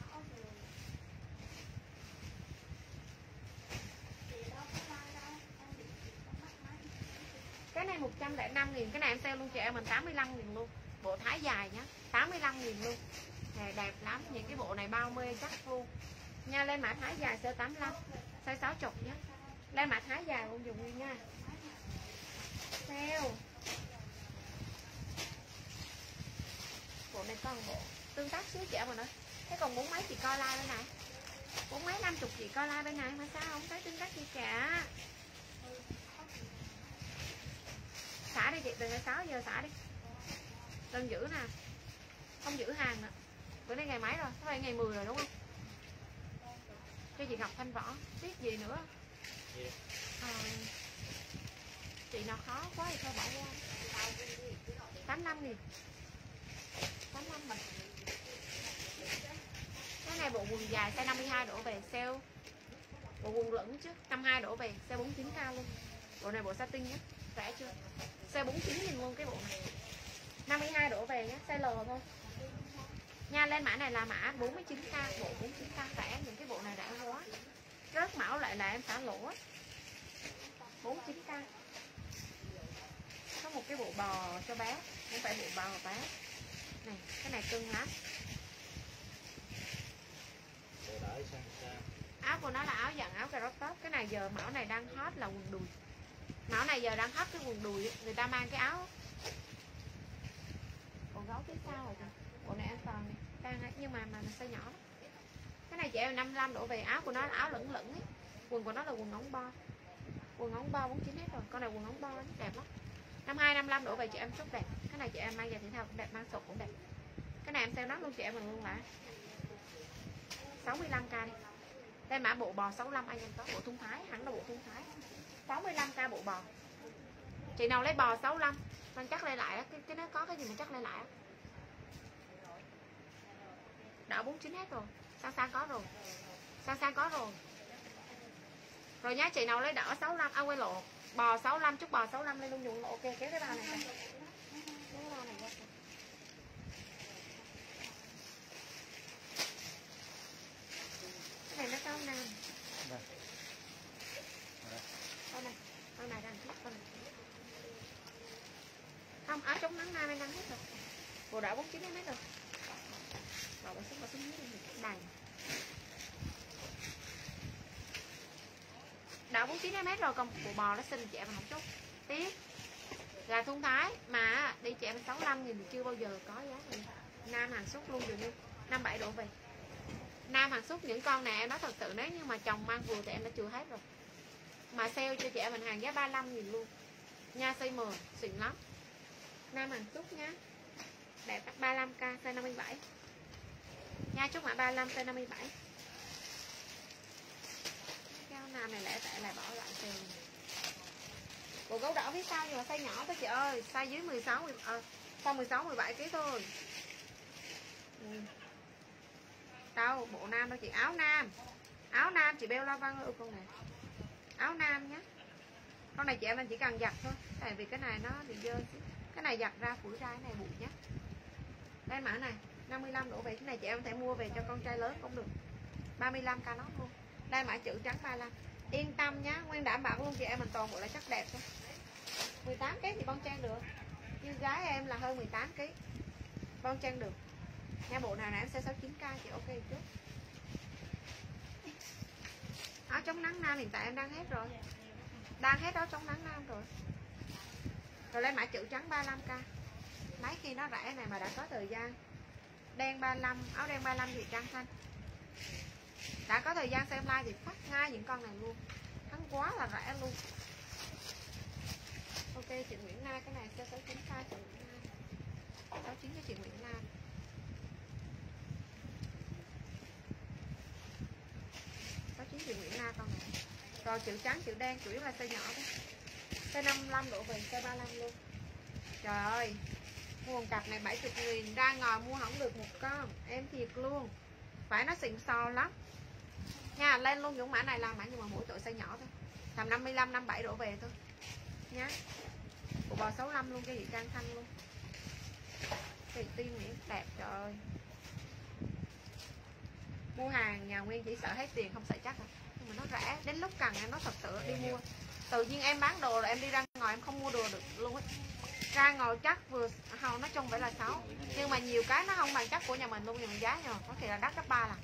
Cái này một trăm lẻ năm nghìn, cái này em sale luôn chị em mình tám mươi lăm nghìn luôn. Bộ thái dài nhá, tám mươi lăm nghìn luôn. Này đẹp lắm, những cái bộ này bao mê chắc luôn. Nha, lên mã thái dài size tám mươi lăm, size sáu mươi nhá. Lên mã thái dài luôn dùng nguyên nha. Sale. Bộ này con bộ tương tác xíu chị em mình ơi. Thế còn bốn mấy chị coi like bên này. Bốn mấy năm chục chị coi like bên này mà sao không thấy tương tác gì cả. Xả đi chị, từ ngày sáu giờ xả đi. Đừng giữ nè. Không giữ hàng nữa. Bữa nay ngày mấy rồi? Hôm nay ngày mười rồi đúng không? Cho chị Ngọc Thanh Võ. Biết gì nữa? À, chị nào khó quá thì thôi bỏ qua. tám mươi lăm nghìn. tám mươi lăm nghìn. Cái này bộ quần dài size năm mươi hai đổ về sale. Bộ quần lửng chứ, năm mươi hai đổ về size bốn mươi chín k luôn. Bộ này bộ satin nhé, rẻ chưa? Size bốn mươi chín nghìn luôn cái bộ này. năm mươi hai đổ về nhé, size L thôi. Nha, lên mã này là mã bốn mươi chín k, bộ bốn mươi chín k rẻ, những cái bộ này rẻ quá. Rớt mão lại là em xả lỗ. bốn mươi chín k. Có một cái bộ bò cho bé, không phải bộ bò bé. Này, cái này cưng lắm. Áo của nó là áo dạng áo cà rốt top. Cái này giờ mẫu này đang hot là quần đùi. Mẫu này giờ đang hot cái quần đùi, người ta mang cái áo. Còn gấu phía sau rồi kìa. Bộ này an toàn này, đang nhưng mà mà size nhỏ đó. Cái này chị em năm mươi lăm đổ về, áo của nó là áo lửng lửng ấy. Quần của nó là quần ống bo. Quần ống bo bốn mươi chín hết rồi, con này quần ống bo ấy, đẹp lắm. năm mươi hai năm mươi lăm đổ về chị em chốt đẹp. Cái này chị em mang về thể thao cũng đẹp, mang sụp cũng đẹp. Cái này em sale nắp luôn chị em mình luôn là sáu mươi lăm k đi. Đây mã bộ bò sáu mươi lăm anh em có, bộ thun thái, hẳn là bộ thun thái. sáu mươi lăm k bộ bò. Chị nào lấy bò sáu mươi lăm, mình chắc lên lại cái cái nó có cái gì mình chắc lên lại. Đảo bốn mươi chín hết rồi. Sang sang có rồi. Sang sang có rồi. Rồi nhá, chị nào lấy đỏ sáu mươi lăm, à quên lộ, bò sáu mươi lăm, chút bò sáu mươi lăm lên luôn dùng. Ok, kéo cái bao này. Kéo cái bao này ra. Cái này nó có nam. Đây. Con này, con này đang chút con này. Không, áo chống nắng nam em đang hết rồi. Bộ đỏ bốn mươi chín hết rồi. Rồi bà xuống bà xuống dưới đi đàn. Đỏ bốn mươi chín mét rồi, còn bộ bò nó xinh chị em mình không chút. Tiếp là thun thái mà đi chị em sáu mươi lăm nghìn thì chưa bao giờ có giá gì. Nam hàng xuất luôn dường như năm mươi bảy đổ về. Nam hàng xuất những con này em nói thật sự nếu như mà chồng mang vừa thì em đã chưa hết rồi. Mà sale cho chị em mình hàng giá ba mươi lăm nghìn luôn. Nha, size M xịn lắm. Nam hàng xuất nhá. Đẹp, ba mươi lăm k size năm mươi bảy. Nha, chúc mã ba mươi lăm size năm mươi bảy. Cái áo nam này lẻ tệ là bỏ lại sale. Bộ gấu đỏ phía sau nhưng mà size nhỏ thôi chị ơi, size dưới mười sáu, ờ, size mười sáu mười bảy kg thôi. Ừ. Đâu, bộ nam đâu chị, áo nam. Áo nam chị beo la văn ơi con này. Áo nam nhé. Con này chị em mình chỉ cần giặt thôi, tại vì cái này nó bị dơ. Cái này giặt ra phủi ra cái này bụi nhé. Đây mã này năm mươi lăm đổ về, cái này chị em có thể mua về cho con trai lớn cũng được. ba mươi lăm k nó luôn. Đây mã chữ trắng ba mươi lăm. Yên tâm nhá, Nguyên đảm bảo luôn chị em mình toàn bộ là chất đẹp thôi. mười tám kg thì bon trang được. Như gái em là hơn mười tám kg. Bon trang được. Nha, bộ nào nè em sẽ sáu mươi chín k chị ok trước. Áo chống nắng nam hiện tại em đang hết rồi. Đang hết áo chống nắng nam rồi. Rồi lên mã chữ trắng ba mươi lăm k. Mấy khi nó rẻ này mà đã có thời gian. Đen ba mươi lăm, áo đen ba mươi lăm thì trang xanh. Đã có thời gian xem like thì phát ngay những con này luôn. Hắn quá là rẻ luôn. Ok chị Nguyễn Na, cái này sẽ sáu mươi chín k chị Nguyễn Na. sáu mươi chín cho chị Nguyễn Na. sáu mươi chín chị Nguyễn Na con này. Rồi chữ trắng chữ đen chủ yếu là size nhỏ đó. Size năm mươi lăm đổ về size ba mươi lăm luôn. Trời ơi, mua một cặp này bảy mươi nghìn, ra ngoài mua không được một con. Em thiệt luôn. Phải nó xịn sò lắm nha. Lên luôn những mã này là mã nhưng mà mỗi tội size nhỏ thôi. Tầm năm mươi lăm, năm mươi bảy đổ về thôi nhá. Bộ bò sáu mươi lăm luôn, cái gì Trang Thanh luôn. Cái gì Tiên Nguyễn đẹp trời ơi. Mua hàng nhà Nguyên chỉ sợ hết tiền không sợ chắc à. Nhưng mà nó rẻ, đến lúc cần em nó thật sự đi mua. Tự nhiên em bán đồ là em đi ra ngoài em không mua đồ được luôn á. Ra ngồi chắc vừa không, nói chung phải là sáu. Nhưng mà nhiều cái nó không bằng chắc của nhà mình luôn, nhưng mà giá nhau có thể là đắt gấp ba lần.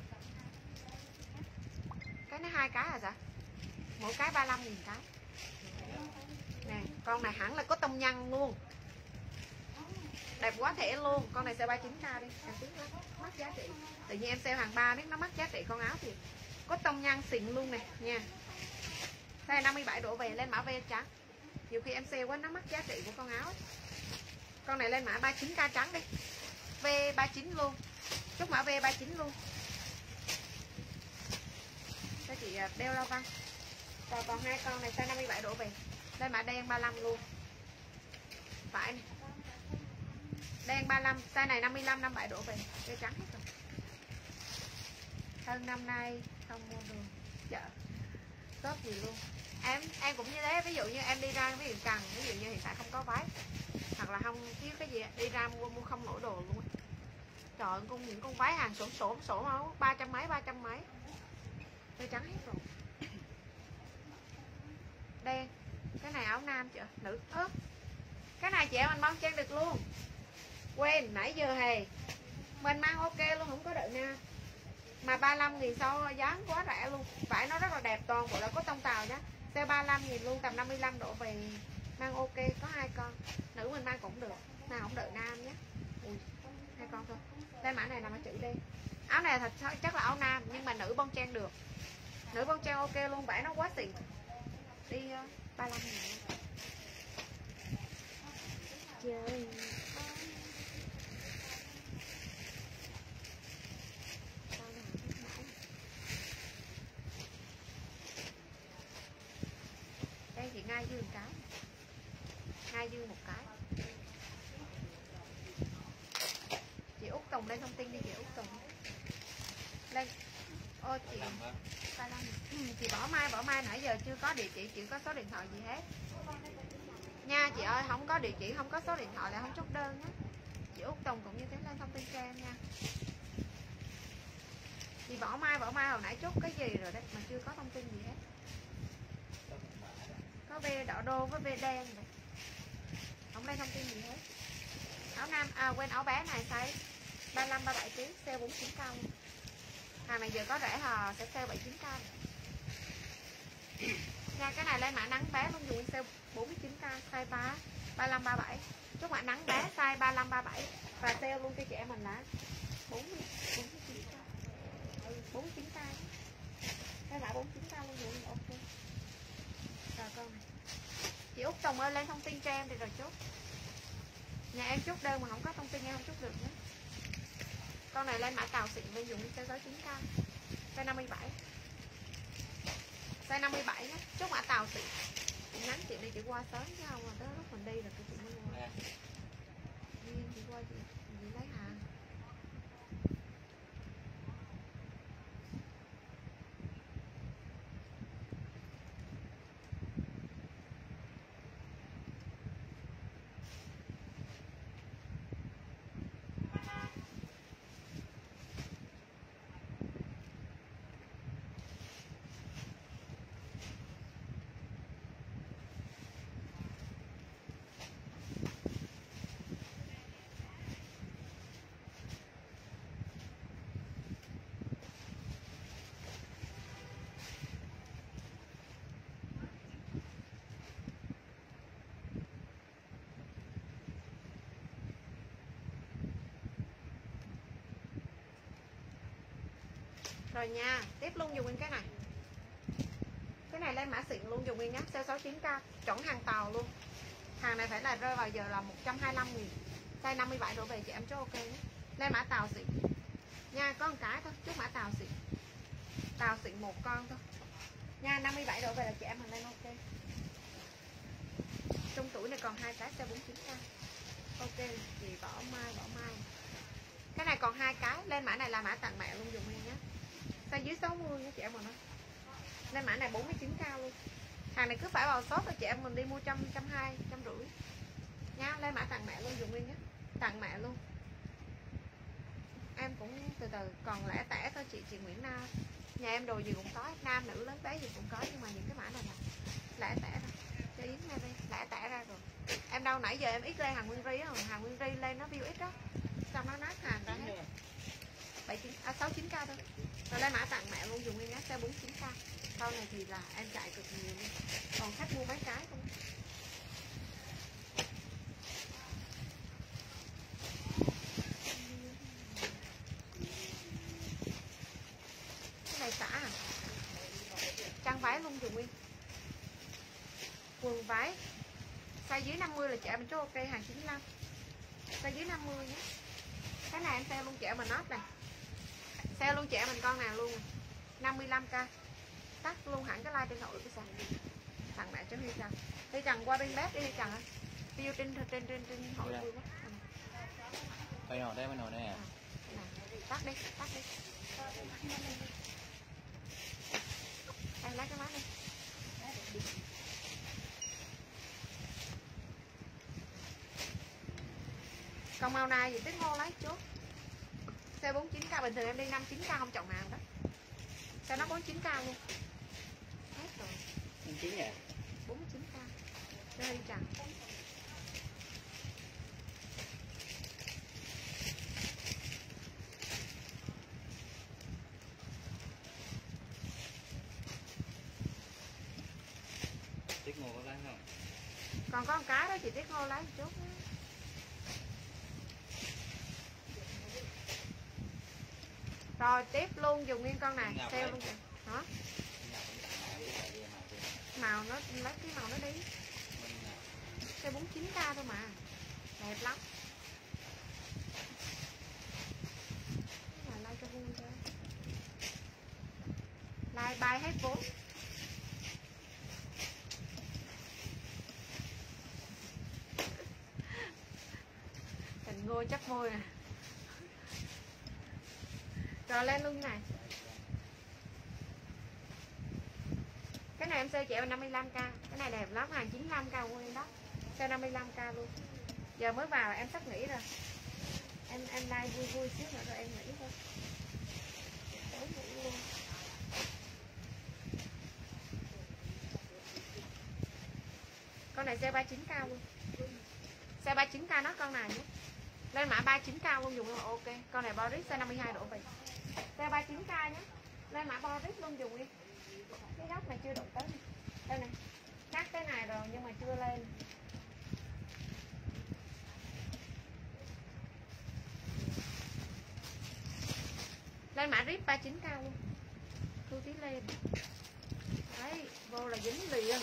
Cái nó hai cái là sao? Mỗi cái ba mươi lăm nghìn cái. Nè, con này hẳn là có tông nhân luôn. Đẹp quá thể luôn. Con này size ba mươi chín k đi. Em tiếc lắm, mắc giá trị. Tự nhiên em sale hàng ba biết nó mắc giá trị con áo thì có tông nhân xịn luôn nè nha. Size năm mươi bảy đổ về lên mã V trắng. Nhiều khi em sale quá nó mắc giá trị của con áo ấy. Con này lên mã ba mươi chín k trắng đi. V ba mươi chín luôn. Chốt mã V ba mươi chín luôn. Các chị đeo lao văn. Rồi còn hai con này size năm mươi bảy đổ về. Lên mã đen ba mươi lăm luôn. Phải này. Đen ba mươi lăm, size này năm mươi lăm, năm mươi bảy đổ về. Cái trắng hết rồi. Hơn năm nay không mua đường chợ shop gì luôn. Em em cũng như thế, ví dụ như em đi ra ví dụ cần, ví dụ như hiện tại không có váy hoặc là không thiếu cái gì đi ra mua mua không nổi đồ luôn. Trời ơi, con những con váy hàng sổ sổ sổ máu ba trăm mấy ba trăm mấy. Cái trắng hết rồi. Đen. Cái này áo nam chị nữ ớt. Cái này chị em mình mang trang được luôn. Quên nãy giờ hề mình mang ok luôn, không có đợi nha. Mà ba mươi lăm nghìn sau giá quá rẻ luôn. Vải nó rất là đẹp, toàn bộ là có tông tàu nhá. Xe ba mươi lăm nghìn luôn, tầm năm mươi lăm độ về. Mang ok, có hai con. Nữ mình mang cũng được. Nào không đợi nam nhé. Ui, hai con thôi. Đây mã này là mã chữ D. Áo này thật chắc là áo nam, nhưng mà nữ bon chen được. Nữ bon chen ok luôn, vải nó quá xịn. Đi uh, ba mươi lăm nghìn. Trời. Đây chị ngay dư một cái. Ngay dư một cái. Chị Út Tùng lên thông tin đi chị Út Tùng. Lên. Ô chị ba mươi lăm. Ừ, chị Bỏ Mai, Bỏ Mai nãy giờ chưa có địa chỉ, chỉ có số điện thoại gì hết. Nha chị ơi, không có địa chỉ, không có số điện thoại là không chốt đơn nhé. Chị Út Tùng cũng như thế, lên thông tin cho em nha. Chị Bỏ Mai, Bỏ Mai hồi nãy chốt cái gì rồi đấy mà chưa có thông tin gì hết. Có V đỏ đô với V đen này. Không lên thông tin gì hết. Áo nam, à quên áo bé này size ba mươi lăm, ba mươi bảy ký, sale bốn mươi chín k luôn. Hàng này giờ có rẻ hò sẽ sale bảy mươi chín k. Nha, cái này lên mã nắng bé luôn, dùng sale bốn mươi chín k, size ba, ba mươi lăm, ba mươi bảy. Chốt mã nắng bé size ba mươi lăm, ba mươi bảy và sale luôn cho chị em mình là bốn mươi, bốn mươi chín k. Ừ, bốn mươi chín k. Cái mã bốn mươi chín k luôn, dùng ok. Rồi con này. Chị Út Tùng ơi lên thông tin cho em thì rồi chốt. Nhà em chốt đơn mà không có thông tin em không chốt được nhé. Con này lên mã tàu xịn bên dùng size sáu mươi chín k. Size năm mươi bảy. Size năm mươi bảy nhé. Chốt mã tàu xịn. Chị nhắn chị đi chị qua sớm chứ không mà tới lúc mình đi rồi chị mới qua. Duyên chị qua chị, chị lấy hàng. Rồi nha, tiếp luôn dùng nguyên cái này. Cái này lên mã xịn luôn dùng nguyên nhé, size sáu mươi chín k, chuẩn hàng tàu luôn. Hàng này phải là rơi vào giờ là một trăm hai mươi lăm nghìn. Size năm mươi bảy đổ về chị em cho ok nhé. Lên mã tàu xịn. Nha, có một cái thôi, chút mã tàu xịn. Tàu xịn một con thôi. Nha, năm mươi bảy đổ về là chị em mình lên ok. Trong tuổi này còn hai cái size bốn mươi chín k. Ok, chị Bỏ Mai, Bỏ Mai. Cái này còn hai cái, lên mã này là mã tặng mẹ luôn dùng nguyên nhé. Size dưới sáu mươi nha chị em mình ơi. Lên mã này bốn mươi chín k luôn. Hàng này cứ phải vào shop rồi chị em mình đi mua trăm, trăm hai, trăm rưỡi nha. Lên mã tặng mẹ luôn dùng nguyên nhé, tặng mẹ luôn. Em cũng từ từ, còn lẻ tẻ thôi chị. Chị Nguyễn Na, nhà em đồ gì cũng có, nam nữ lớn bé gì cũng có, nhưng mà những cái mã này là lẻ tẻ ra cho Yến ra đi, lẻ tẻ ra rồi. Em đâu nãy giờ em ít lên hàng nguyên ri á, hàng nguyên ri lên nó view ít đó, xong nó nát hàng ra hết. bảy chín à sáu chín k thôi. Rồi lên mã tặng mẹ luôn dùng nguyên nhé, size bốn chín k. Sau này thì là em chạy cực nhiều luôn, còn khách mua mấy cái không. Cái này xả à? Trang váy luôn dùng nguyên. Quần váy size dưới năm mươi là chị mình chốt ok, hàng chín mươi lăm. Size dưới năm mươi nhé. Cái này em sale luôn chị mình nốt này. Sale luôn chị mình con nào luôn. năm mươi lăm k. Tắt luôn hẳn cái like trên hội cái sàn. Tặng mẹ cho Huy Trần. Huy Trần qua bên bếp đi Huy Trần ơi. View trên trên trên trên hội vui quá. Bên nào đây, bên nào đây à? Tắt đi, tắt đi. Em lấy cái máy đi. Còn màu này thì Tuyết Ngô lấy chốt. Xe bốn chín k, bình thường em đi năm chín k không chọn nào đó. Xe nó bốn chín k luôn. Hết rồi. bốn chín à? bốn chín k. Đây chẳng. Tuyết Ngô có lấy không? Còn có một cái đó chị Tuyết Ngô lấy chút đó. Rồi tiếp luôn dùng nguyên con này, sale luôn chị. Hả? Màu nó lấy cái màu nó đi. Xe bốn chín k thôi mà. Đẹp lắm. Like cho vui thôi. Like buy hết vốn. Thành Ngô chắc môi à. Rồi lên luôn này. Cái này em sale chị em năm mươi lăm k. Cái này đẹp lắm, hàng chín mươi lăm k nguyên đó. Sale năm mươi lăm k luôn. Giờ mới vào em sắp nghỉ rồi. Em em like vui vui xíu nữa rồi em nghỉ thôi. Tối nghỉ luôn. Con này sale ba mươi chín k luôn. Sale ba mươi chín k nó con này nhé. Lên mã ba mươi chín k luôn dùng luôn ok. Con này Boris size năm mươi hai độ về. Sale ba mươi chín k nhé. Lên mã Boris luôn dùng đi. Cái góc này chưa đụng tới. Đây này. Cắt cái này rồi nhưng mà chưa lên. Lên mã rip ba mươi chín k luôn. Thu tí lên. Đấy, vô là dính liền.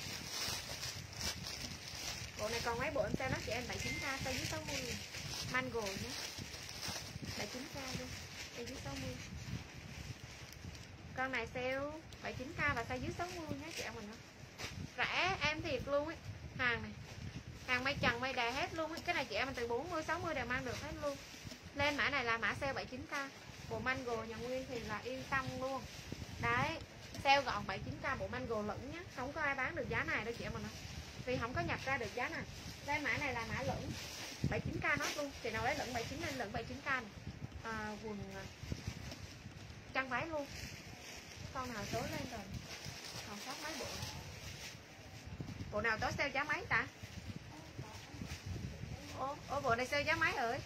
Bộ này còn mấy bộ em sale nó chị em bảy mươi chín k, size dưới sáu mươi. Mango nhé. bảy mươi chín k luôn. Size dưới sáu mươi. Con này sale bảy mươi chín k và size dưới sáu mươi nhé chị em mình. Rẻ em thiệt luôn ấy. Hàng này. Hàng may trần may đè hết luôn ấy. Cái này chị em mình từ bốn mươi sáu mươi đều mang được hết luôn. Lên mã này là mã sale bảy mươi chín k. Bộ mango nhà nguyên thì là yên tâm luôn. Đấy. Sale gọn bảy mươi chín k bộ mango lửng nhé. Không có ai bán được giá này đâu chị em mình. Vì không có nhập ra được giá này. Lên mã này là mã lửng bảy mươi chín k nó luôn. Chị nào lấy lửng bảy mươi chín nên lửng bảy mươi chín k này. À, quần chăn váy luôn. Con nào tối lên rồi. Còn sót mấy bộ. Bộ nào tối sale giá mấy ta? Ô, ô bộ này sale giá mấy rồi?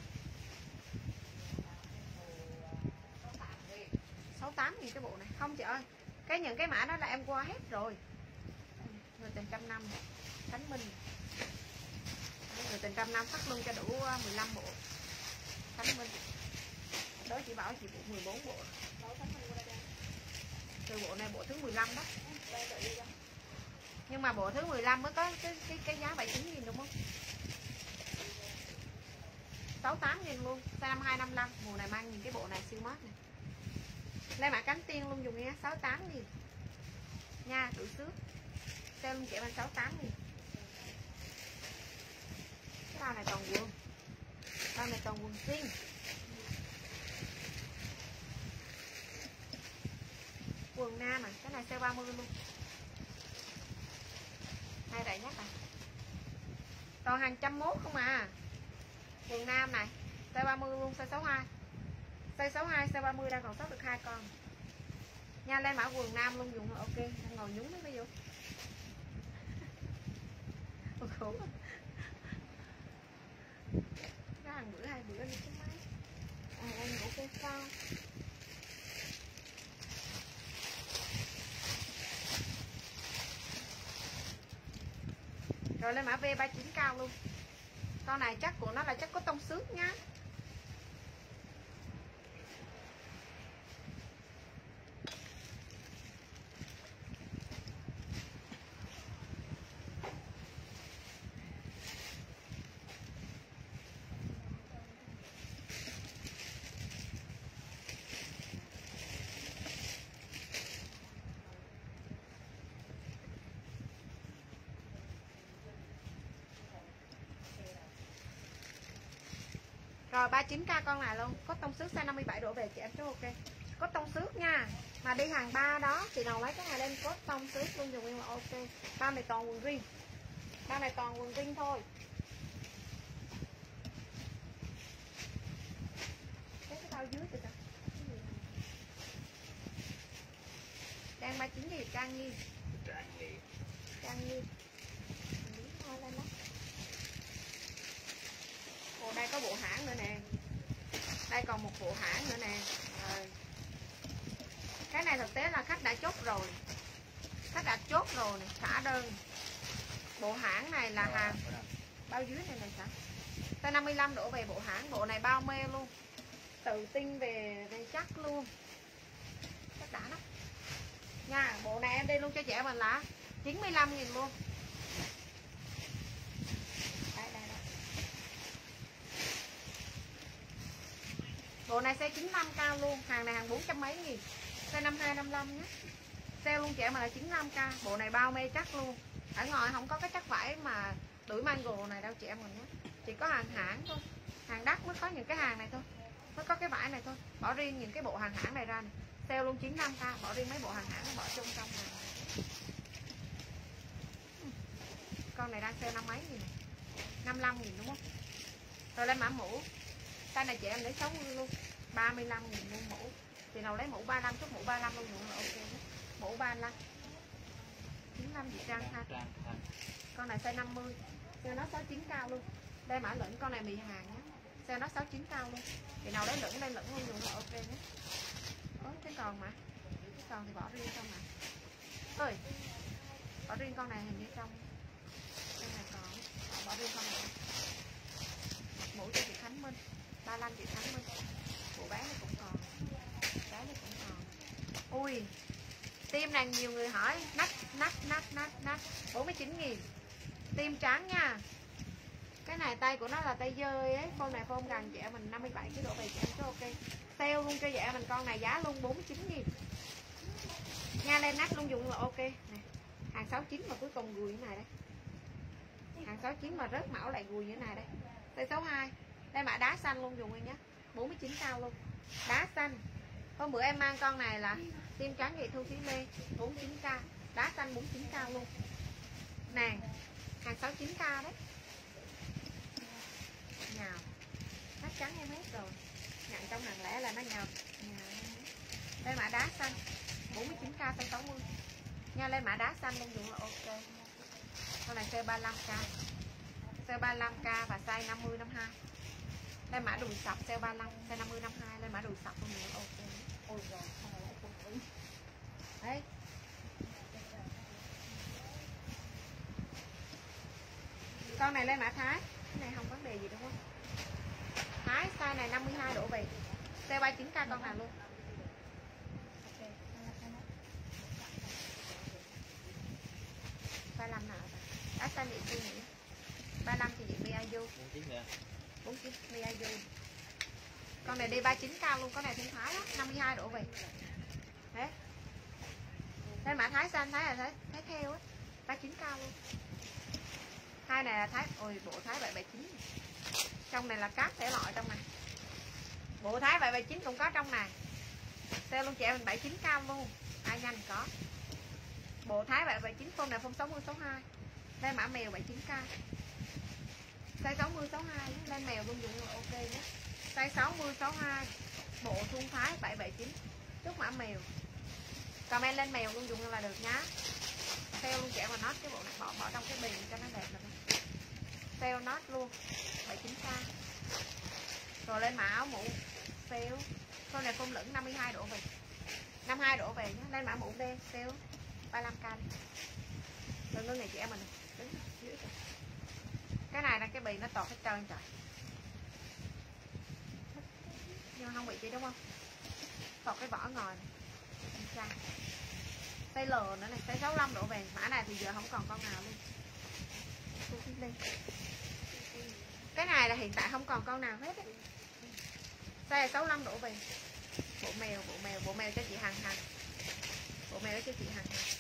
sáu mươi tám nghìn cái bộ này. Không chị ơi. Cái những cái mã đó là em qua hết rồi. Người tình trăm năm. Khánh Minh. Người tình trăm năm phát luôn cho đủ mười lăm bộ. Khánh Minh. Đó chị bảo chị bộ mười bốn bộ. Từ bộ này bộ thứ mười lăm đó. Nhưng mà bộ thứ mười lăm mới có cái cái, cái giá bảy mươi chín nghìn đúng không? sáu mươi tám nghìn luôn. Size năm hai năm mươi lăm. Mùa này mang nhìn cái bộ này siêu mát này. Lên mã cánh tiên luôn dùng nha. sáu mươi tám nghìn. Nha, đủ xước. Sale luôn chị em sáu mươi tám nghìn. Cái bao này toàn quần. Bao này toàn quần xuyên. Quần nam à, cái này sale ba mươi luôn. Hai rẻ nhất à. Toàn hàng trăm mốt không à. Quần nam này, size ba mươi luôn, size sáu mươi hai. Size sáu mươi hai, size ba mươi đang còn sót được hai con. Nha, lên mã quần nam luôn dùng ok, đang ngồi nhúng đấy bây giờ. Khổ. Cái hàng bữa hai bữa đi cái máy. À em ok sao? Rồi lên mã V ba mươi chín cao luôn. Con này chắc của nó là chắc có tông xước nhá. Rồi ba mươi chín k con này luôn, có tông xước size năm mươi bảy đổ về chị em chú ok. Có tông xước nha. Mà đi hàng ba đó chị nào lấy cái này lên có tông xước luôn dùng em là ok. Ba này toàn quần riêng. Ba này toàn quần riêng thôi. Cái cái bao dưới kìa kìa. Đang ba mươi chín gì Trang Nhi. Trang Nhi. Ồ, đây có bộ hãng nữa nè. Đây còn một bộ hãng nữa nè. Rồi. Cái này thực tế là khách đã chốt rồi. Khách đã chốt rồi này, xả đơn. Bộ hãng này là hàng bao dưới này này sao? Size năm mươi lăm đổ về bộ hãng, bộ này bao mê luôn. Tự tin về về chắc luôn. Chắc đã lắm. Nha, bộ này em đi luôn cho trẻ mình là chín mươi lăm nghìn luôn. Đây đây đây. Bộ này size chín mươi lăm cao luôn, hàng này hàng bốn trăm mấy nghìn. Size năm mươi hai năm mươi lăm nhé. Sale luôn trẻ mà là chín mươi lăm k. Bộ này bao mê chắc luôn. Ở ngoài không có cái chắc vải mà đuổi mango này đâu chị em mình nhé. Chỉ có hàng hãng thôi. Hàng đắt mới có những cái hàng này thôi. Mới có cái vải này thôi. Bỏ riêng những cái bộ hàng hãng này ra này. Sale luôn chín mươi lăm k. Bỏ riêng mấy bộ hàng hãng bỏ chung trong này. Con này đang sale năm mấy nghìn này. năm mươi lăm nghìn đúng không? Rồi lên mã mũ. Size này chị em lấy sáu mươi luôn. ba mươi lăm nghìn luôn mũ. Thì nào lấy mũ ba mươi lăm chút mũ ba mươi lăm luôn là ok nhé. Mũ ba mươi lăm. chín mươi lăm chị Trang ha. Con này size năm mươi. Size nó sáu mươi chín cao luôn. Đây mã lửng con này mì hàng nhé. Size nó sáu mươi chín cao luôn. Thì nào lấy lửng đây lửng luôn dùng là ok nhé. Ôi cái còn mà. Cái còn thì bỏ riêng trong mà. Ơi. Bỏ riêng con này hình như trong. Con này còn. Bỏ riêng con này. Mũ cho chị Khánh Minh. ba mươi lăm chị Khánh Minh. Bộ bán nó cũng còn. Cái nó cũng còn. Ui. Tim này nhiều người hỏi. Nách, nách, nách, nách, nách. bốn mươi chín nghìn. Tim trắng nha. Cái này tay của nó là tay dơi ấy. Con này phông gần trẻ mình năm mươi bảy cái độ về trẻ cho ok. Sale luôn cho trẻ mình con này giá luôn bốn mươi chín nghìn. Nha lên nách luôn dùng là ok. Nè. Hàng sáu mươi chín mà cuối cùng gùi như này đây. Hàng sáu mươi chín mà rớt mão lại gùi như thế này đây. Size sáu mươi hai. Đây mã đá xanh luôn dùng em nhé. bốn mươi chín cao luôn. Đá xanh. Hôm bữa em mang con này là tim trắng vậy Thu Thí Lê bốn mươi chín k. Đá xanh bốn mươi chín cao luôn. Nè. Hàng sáu mươi chín k đấy. Nhào. Nách trắng em hết rồi. Nhận trong hàng lẻ là nó nhào. Nhào. Đây mã đá xanh bốn mươi chín k size sáu mươi. Nha lên mã đá xanh luôn dùng là ok. Con này size ba mươi lăm k. Size ba mươi lăm k và size năm mươi năm mươi hai. Đây mã đùi sọc size ba mươi lăm, size năm mươi năm mươi hai lên mã đùi sọc luôn nữa ok. Ôi rồi, không phải lại phụ nữ. Đấy. Con này lên mã Thái. Cái này không vấn đề gì đúng không? Thái size này năm mươi hai đổ về. Size ba mươi chín k con nào luôn. ba mươi lăm nào rồi. Đá xanh chị chưa nhỉ? ba mươi lăm thì chị Miazu. bốn mươi chín nè. bốn mươi chín Miazu. Con này đi ba mươi chín cao luôn, con này thiên Thái á, năm mươi hai đổ về. Đấy. Đây mã Thái xanh, Thái là Thái, Thái theo á. ba mươi chín cao luôn. Hai này là Thái, ôi bộ Thái bảy bảy chín. Trong này là cát thể loại trong này. Bộ Thái bảy bảy chín cũng có trong này. Sale luôn chị em bảy mươi chín cao luôn. Ai nhanh có. Bộ Thái bảy bảy chín phông này phông sáu mươi sáu mươi hai. Lên mã mèo bảy chín k. Size sáu mươi sáu mươi hai nhé. Lên mèo luôn dùng là ok nhé. Size sáu mươi sáu mươi hai. Bộ thun thái bảy bảy chín. Chốt mã mèo. Comment lên mèo luôn dùng là được nhá. Sale luôn trẻ mà nốt cái bộ này bỏ bỏ trong cái bì cho nó đẹp rồi. Sale nốt luôn bảy chín k. Rồi lên mã áo mũ sale. Con này phông lửng năm mươi hai độ về. năm mươi hai độ về nhé. Lên mã mũ đen sale ba mươi lăm k. Rồi ngưng này chị em mình đứng dưới kìa. Cái này là cái bì nó tọt hết trơn trời. Nhưng mà không bị gì đúng không? Tọt cái vỏ ngồi này. Size L nữa này, size sáu mươi lăm độ về. Mã này thì giờ không còn con nào luôn. Cái này là hiện tại không còn con nào hết ấy. Size sáu mươi lăm độ về. Bộ mèo, bộ mèo, bộ mèo cho chị Hằng Hằng. Bộ mèo cho chị Hằng Hằng.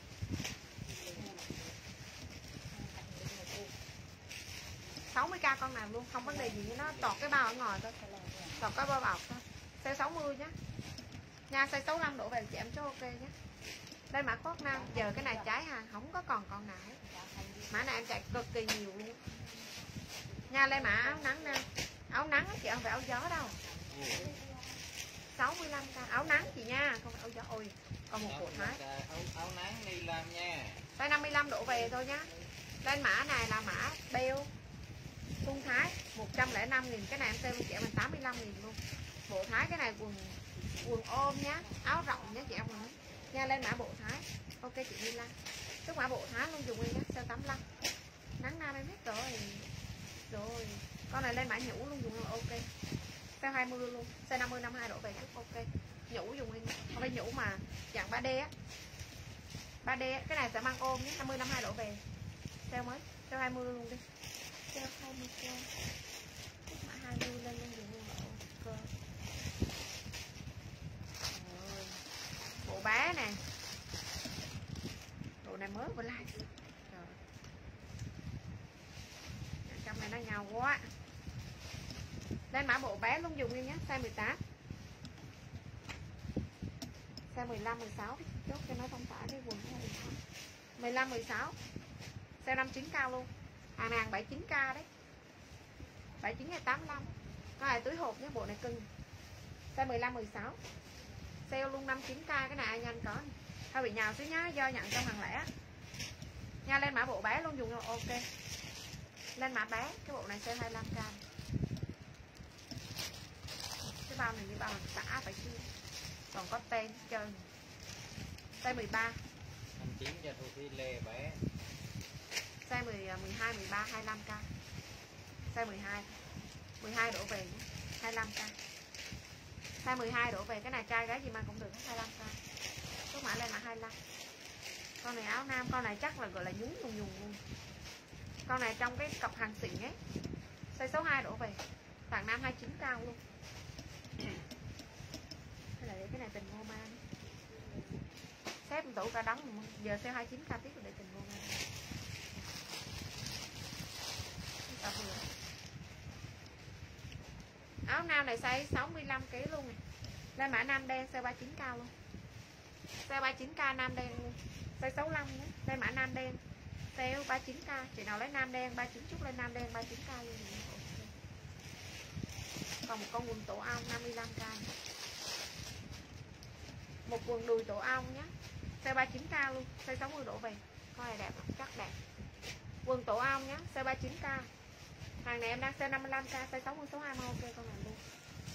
sáu mươi k con nào luôn, không vấn đề gì với nó, tọt cái bao ở ngoài thôi. Tọt cái bao bọc thôi. Size sáu mươi nhá. Nha, size sáu mươi lăm độ về chị em cho ok nhé. Đây mã khoác nam, giờ cái này trái hàng không có còn con nào hết. Mã này em chạy cực kỳ nhiều luôn. Nha, lên mã áo nắng nam. Áo nắng chị không phải áo gió đâu. sáu mươi lăm k áo nắng chị nha, không phải áo gió. Ôi, còn một bộ thái. Áo, áo nắng đi làm nha. Size năm mươi lăm độ về thôi nhá. Lên mã này là mã beo thun thái một trăm lẻ năm nghìn. Cái này em xem chị em mình tám mươi lăm nghìn luôn. Bộ thái cái này quần quần ôm nhá, áo rộng nhá chị em mình. Nha, lên mã bộ thái. Ok chị Mila. Tức mã bộ thái luôn dùng nguyên nhá, size tám mươi lăm. Nắng nam em biết rồi. Rồi, con này lên mã nhũ luôn dùng là ok. Size hai mươi luôn, size năm mươi năm mươi hai độ về chút ok. Nhũ dùng nguyên. Không phải nhũ mà dạng ba D á. ba D á, cái này sẽ mang ôm nhé, năm mươi năm mươi hai độ về. Sale mới, sale hai mươi luôn đi. Sale hai mươi k. Tức mã hai mươi lên luôn dùng luôn là ok. Rồi. Bộ bé nè. Bộ này mới vừa like. Trời. Trong này nó nhàu quá. Lên mã bộ bé luôn dùng nguyên nhé, size mười tám. Size mười lăm mười sáu chốt cho nó không phải cái quần này. mười lăm mười sáu. Size năm mươi chín k luôn. Hàng hàng bảy mươi chín k đấy. bảy mươi chín hay tám mươi lăm. Cái này túi hộp nhé, bộ này cưng. Size mười lăm mười sáu. Sale luôn năm mươi chín k, cái này ai nhanh có. Hơi bị nhào xíu nhá, do nhận trong hàng lẻ. Nha, lên mã bộ bé luôn dùng rồi ok. Lên mã bé, cái bộ này sale hai mươi lăm k. Cái bao này như bao hàng xã phải chưa? Còn có tên chơi. Size mười ba. năm chín cho Thu Phi Lê bé. Size mười, mười hai, mười ba, hai mươi lăm k. Size mười hai. mười hai độ về nhé, hai mươi lăm k. Size mười hai độ về, cái này trai gái gì mang cũng được, hai mươi lăm k. Số mã lên là hai mươi lăm. Con này áo nam, con này chắc là gọi là nhúng nhung nhung luôn. Con này trong cái cọc hàng xịn ấy. Size sáu mươi hai độ về. Thằng nam hai mươi chín k luôn. Hay là để cái này tình mô man. Xếp tủ cả đống, giờ sale hai mươi chín k tiếp để tình mô man. Áo nam này size sáu mươi lăm kg luôn này. Lên mã nam đen size ba mươi chín k luôn. Size ba mươi chín k nam đen luôn. Size sáu mươi lăm nữa. Lên mã nam đen. Sale ba mươi chín k. Chị nào lấy nam đen ba mươi chín chút lên nam đen ba mươi chín k luôn. Còn một con quần tổ ong năm mươi lăm k. Một quần đùi tổ ong nhé. Size ba mươi chín k luôn. Size sáu mươi độ về. Con này đẹp lắm, chắc đẹp. Quần tổ ong nhé. Size ba mươi chín k. Hàng này em đang sale năm mươi lăm k, size sáu mươi, sáu mươi hai mà ok con này luôn.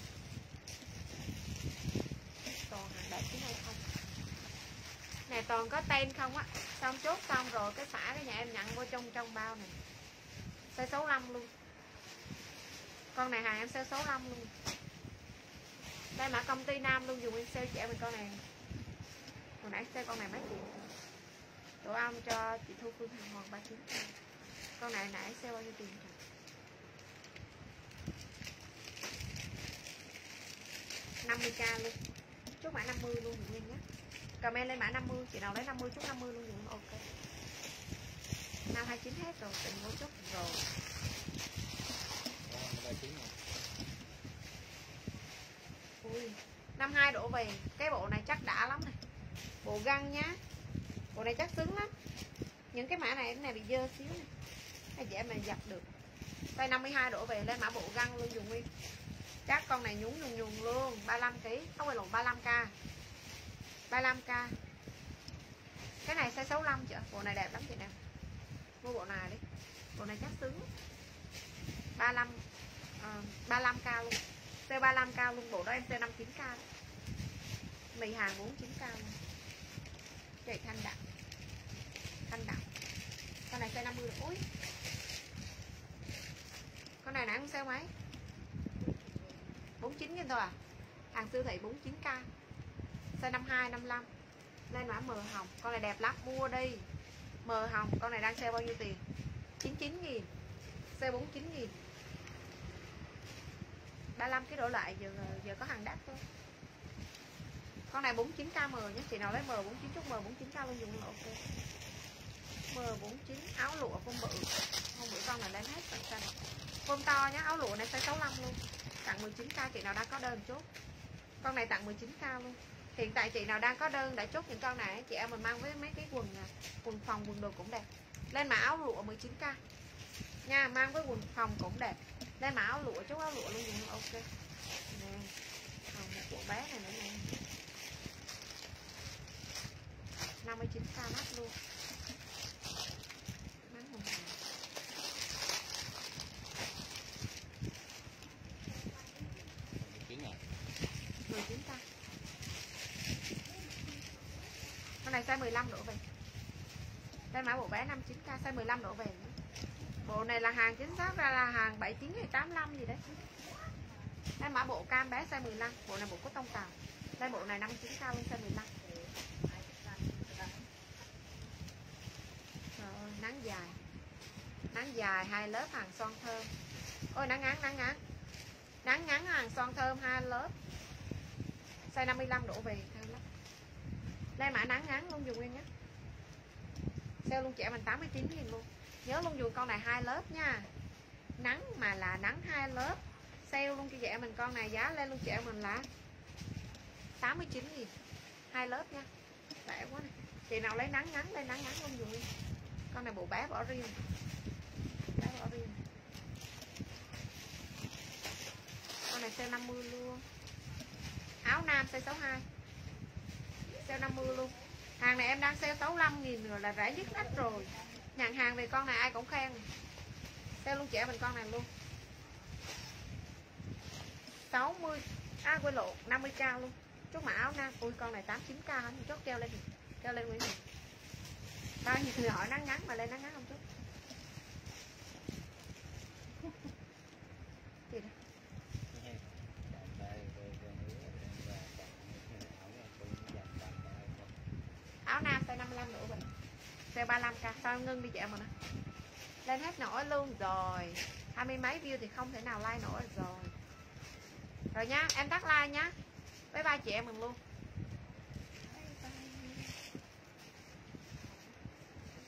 Toàn hàng đẹp chứ hay không. Này toàn có tên không á. Xong chốt xong rồi cái xả cái nhà em nhận vô trong trong bao này. Size sáu mươi lăm luôn. Con này hàng em sale sáu mươi lăm luôn. Đây mã công ty nam luôn, dùng em sale trẻ mình con này. Hồi nãy sale con này mấy triệu. Tổ ong cho chị Thu Phương hàng hoàng ba mươi chín. Con này nãy sale bao nhiêu tiền rồi? năm mươi k luôn. Chốt mã năm mươi luôn dùng nguyên nhé. Comment lên mã năm mươi, chị nào lấy năm mươi chốt năm mươi luôn dùng ok. Năm hai mươi chín hết rồi, tình vô chốt rồi. Ui, năm mươi hai độ về, cái bộ này chắc đã lắm này. Bộ găng nhá. Bộ này chắc cứng lắm. Những cái mã này cái này bị dơ xíu này. Cái dễ mà giặt được. Size năm mươi hai đổ về lên mã bộ găng luôn dùng nguyên. Các con này nhún nhùng nhùng luôn, ba mươi lăm ki lô gam, không phải lộn ba mươi lăm k. ba mươi lăm k. Cái này size sáu mươi lăm chị ạ. Bộ này đẹp lắm chị nè. Mua bộ này đi. Bộ này chắc xứng. ba mươi lăm uh, ba mươi lăm k luôn. Size ba mươi lăm k luôn, bộ đó em size năm mươi chín k. Mì hàng bốn mươi chín k luôn. Chạy thanh đậm. Thanh đậm. Con này size năm mươi. Ui. Con này nãy không sale mấy? bốn mươi chín nghìn thôi à? Hàng siêu thị bốn mươi chín k. Size năm mươi hai, năm mươi lăm. Lên mã mờ hồng. Con này đẹp lắm, mua đi. Mờ hồng, con này đang sale bao nhiêu tiền? chín mươi chín nghìn. Size bốn mươi chín nghìn. ba mươi lăm cái đổ lại giờ giờ có hàng đắt thôi. Con này bốn mươi chín k M nhé, chị nào lấy M bốn mươi chín chút M bốn mươi chín k luôn dùng là ok. M bốn mươi chín áo lụa phông bự. Hôm bữa con này lên hết bạn xanh. Phông to nhé, áo lụa này size sáu mươi lăm luôn. Tặng mười chín k, chị nào đang có đơn chốt. Con này tặng mười chín k luôn. Hiện tại chị nào đang có đơn đã chốt những con này, chị em mình mang với mấy cái quần quần phòng, quần đồ cũng đẹp. Lên mã áo lụa mười chín k. Nha, mang với quần phòng cũng đẹp. Lên mã áo lụa, chốt áo lụa luôn dùng ok. Nè. Còn một bộ bé này nữa nè. năm mươi chín k mắt luôn. Nắng hồng hồng. mười chín k. Con này size mười lăm đổ về. Đây mã bộ bé năm mươi chín k, size mười lăm đổ về. Bộ này là hàng chính xác ra là hàng bảy mươi chín hay tám mươi lăm gì đấy. Đây mã bộ cam bé size mười lăm, bộ này bộ có tông tàu. Đây bộ này năm mươi chín k luôn, size mười lăm. Trời ơi, nắng dài. Nắng dài hai lớp hàng son thơm. Ôi nắng ngắn, nắng ngắn. Nắng ngắn hàng son thơm hai lớp. Size năm mươi lăm đổ về thơm lắm. Đây mã nắng ngắn luôn dùng nguyên nhé. Sale luôn trẻ mình tám mươi chín nghìn luôn. Nhớ luôn dùng con này hai lớp nha. Nắng mà là nắng hai lớp. Sale luôn cho trẻ mình con này giá lên luôn trẻ mình là tám mươi chín nghìn. Hai lớp nha. Rẻ quá này. Chị nào lấy nắng ngắn lên nắng ngắn luôn dùng nguyên. Con này bộ bé bỏ riêng. Bé bỏ riêng. Con này sale năm mươi luôn. Áo nam size sáu mươi hai. Sale năm mươi luôn. Hàng này em đang sale sáu mươi lăm nghìn rồi là rẻ dứt nách rồi. Nhận hàng về con này ai cũng khen. Sale luôn trẻ mình con này luôn. sáu mươi. À quên lộ, năm mươi k luôn. Chốt mã áo nam. Ui con này tám mươi chín k hả? Chốt keo lên. Keo lên Nguyễn. Bao nhiêu người hỏi nắng ngắn mà lên nắng ngắn không chốt. Gì đó? Áo nam size năm mươi lăm đổ về. Size ba mươi lăm k. Sao em ngưng đi chị em mà nè. Lên hết nổi luôn rồi. Hai mươi mấy view thì không thể nào like nổi rồi. Rồi nha, em tắt like nhá. Bye bye chị em mình luôn.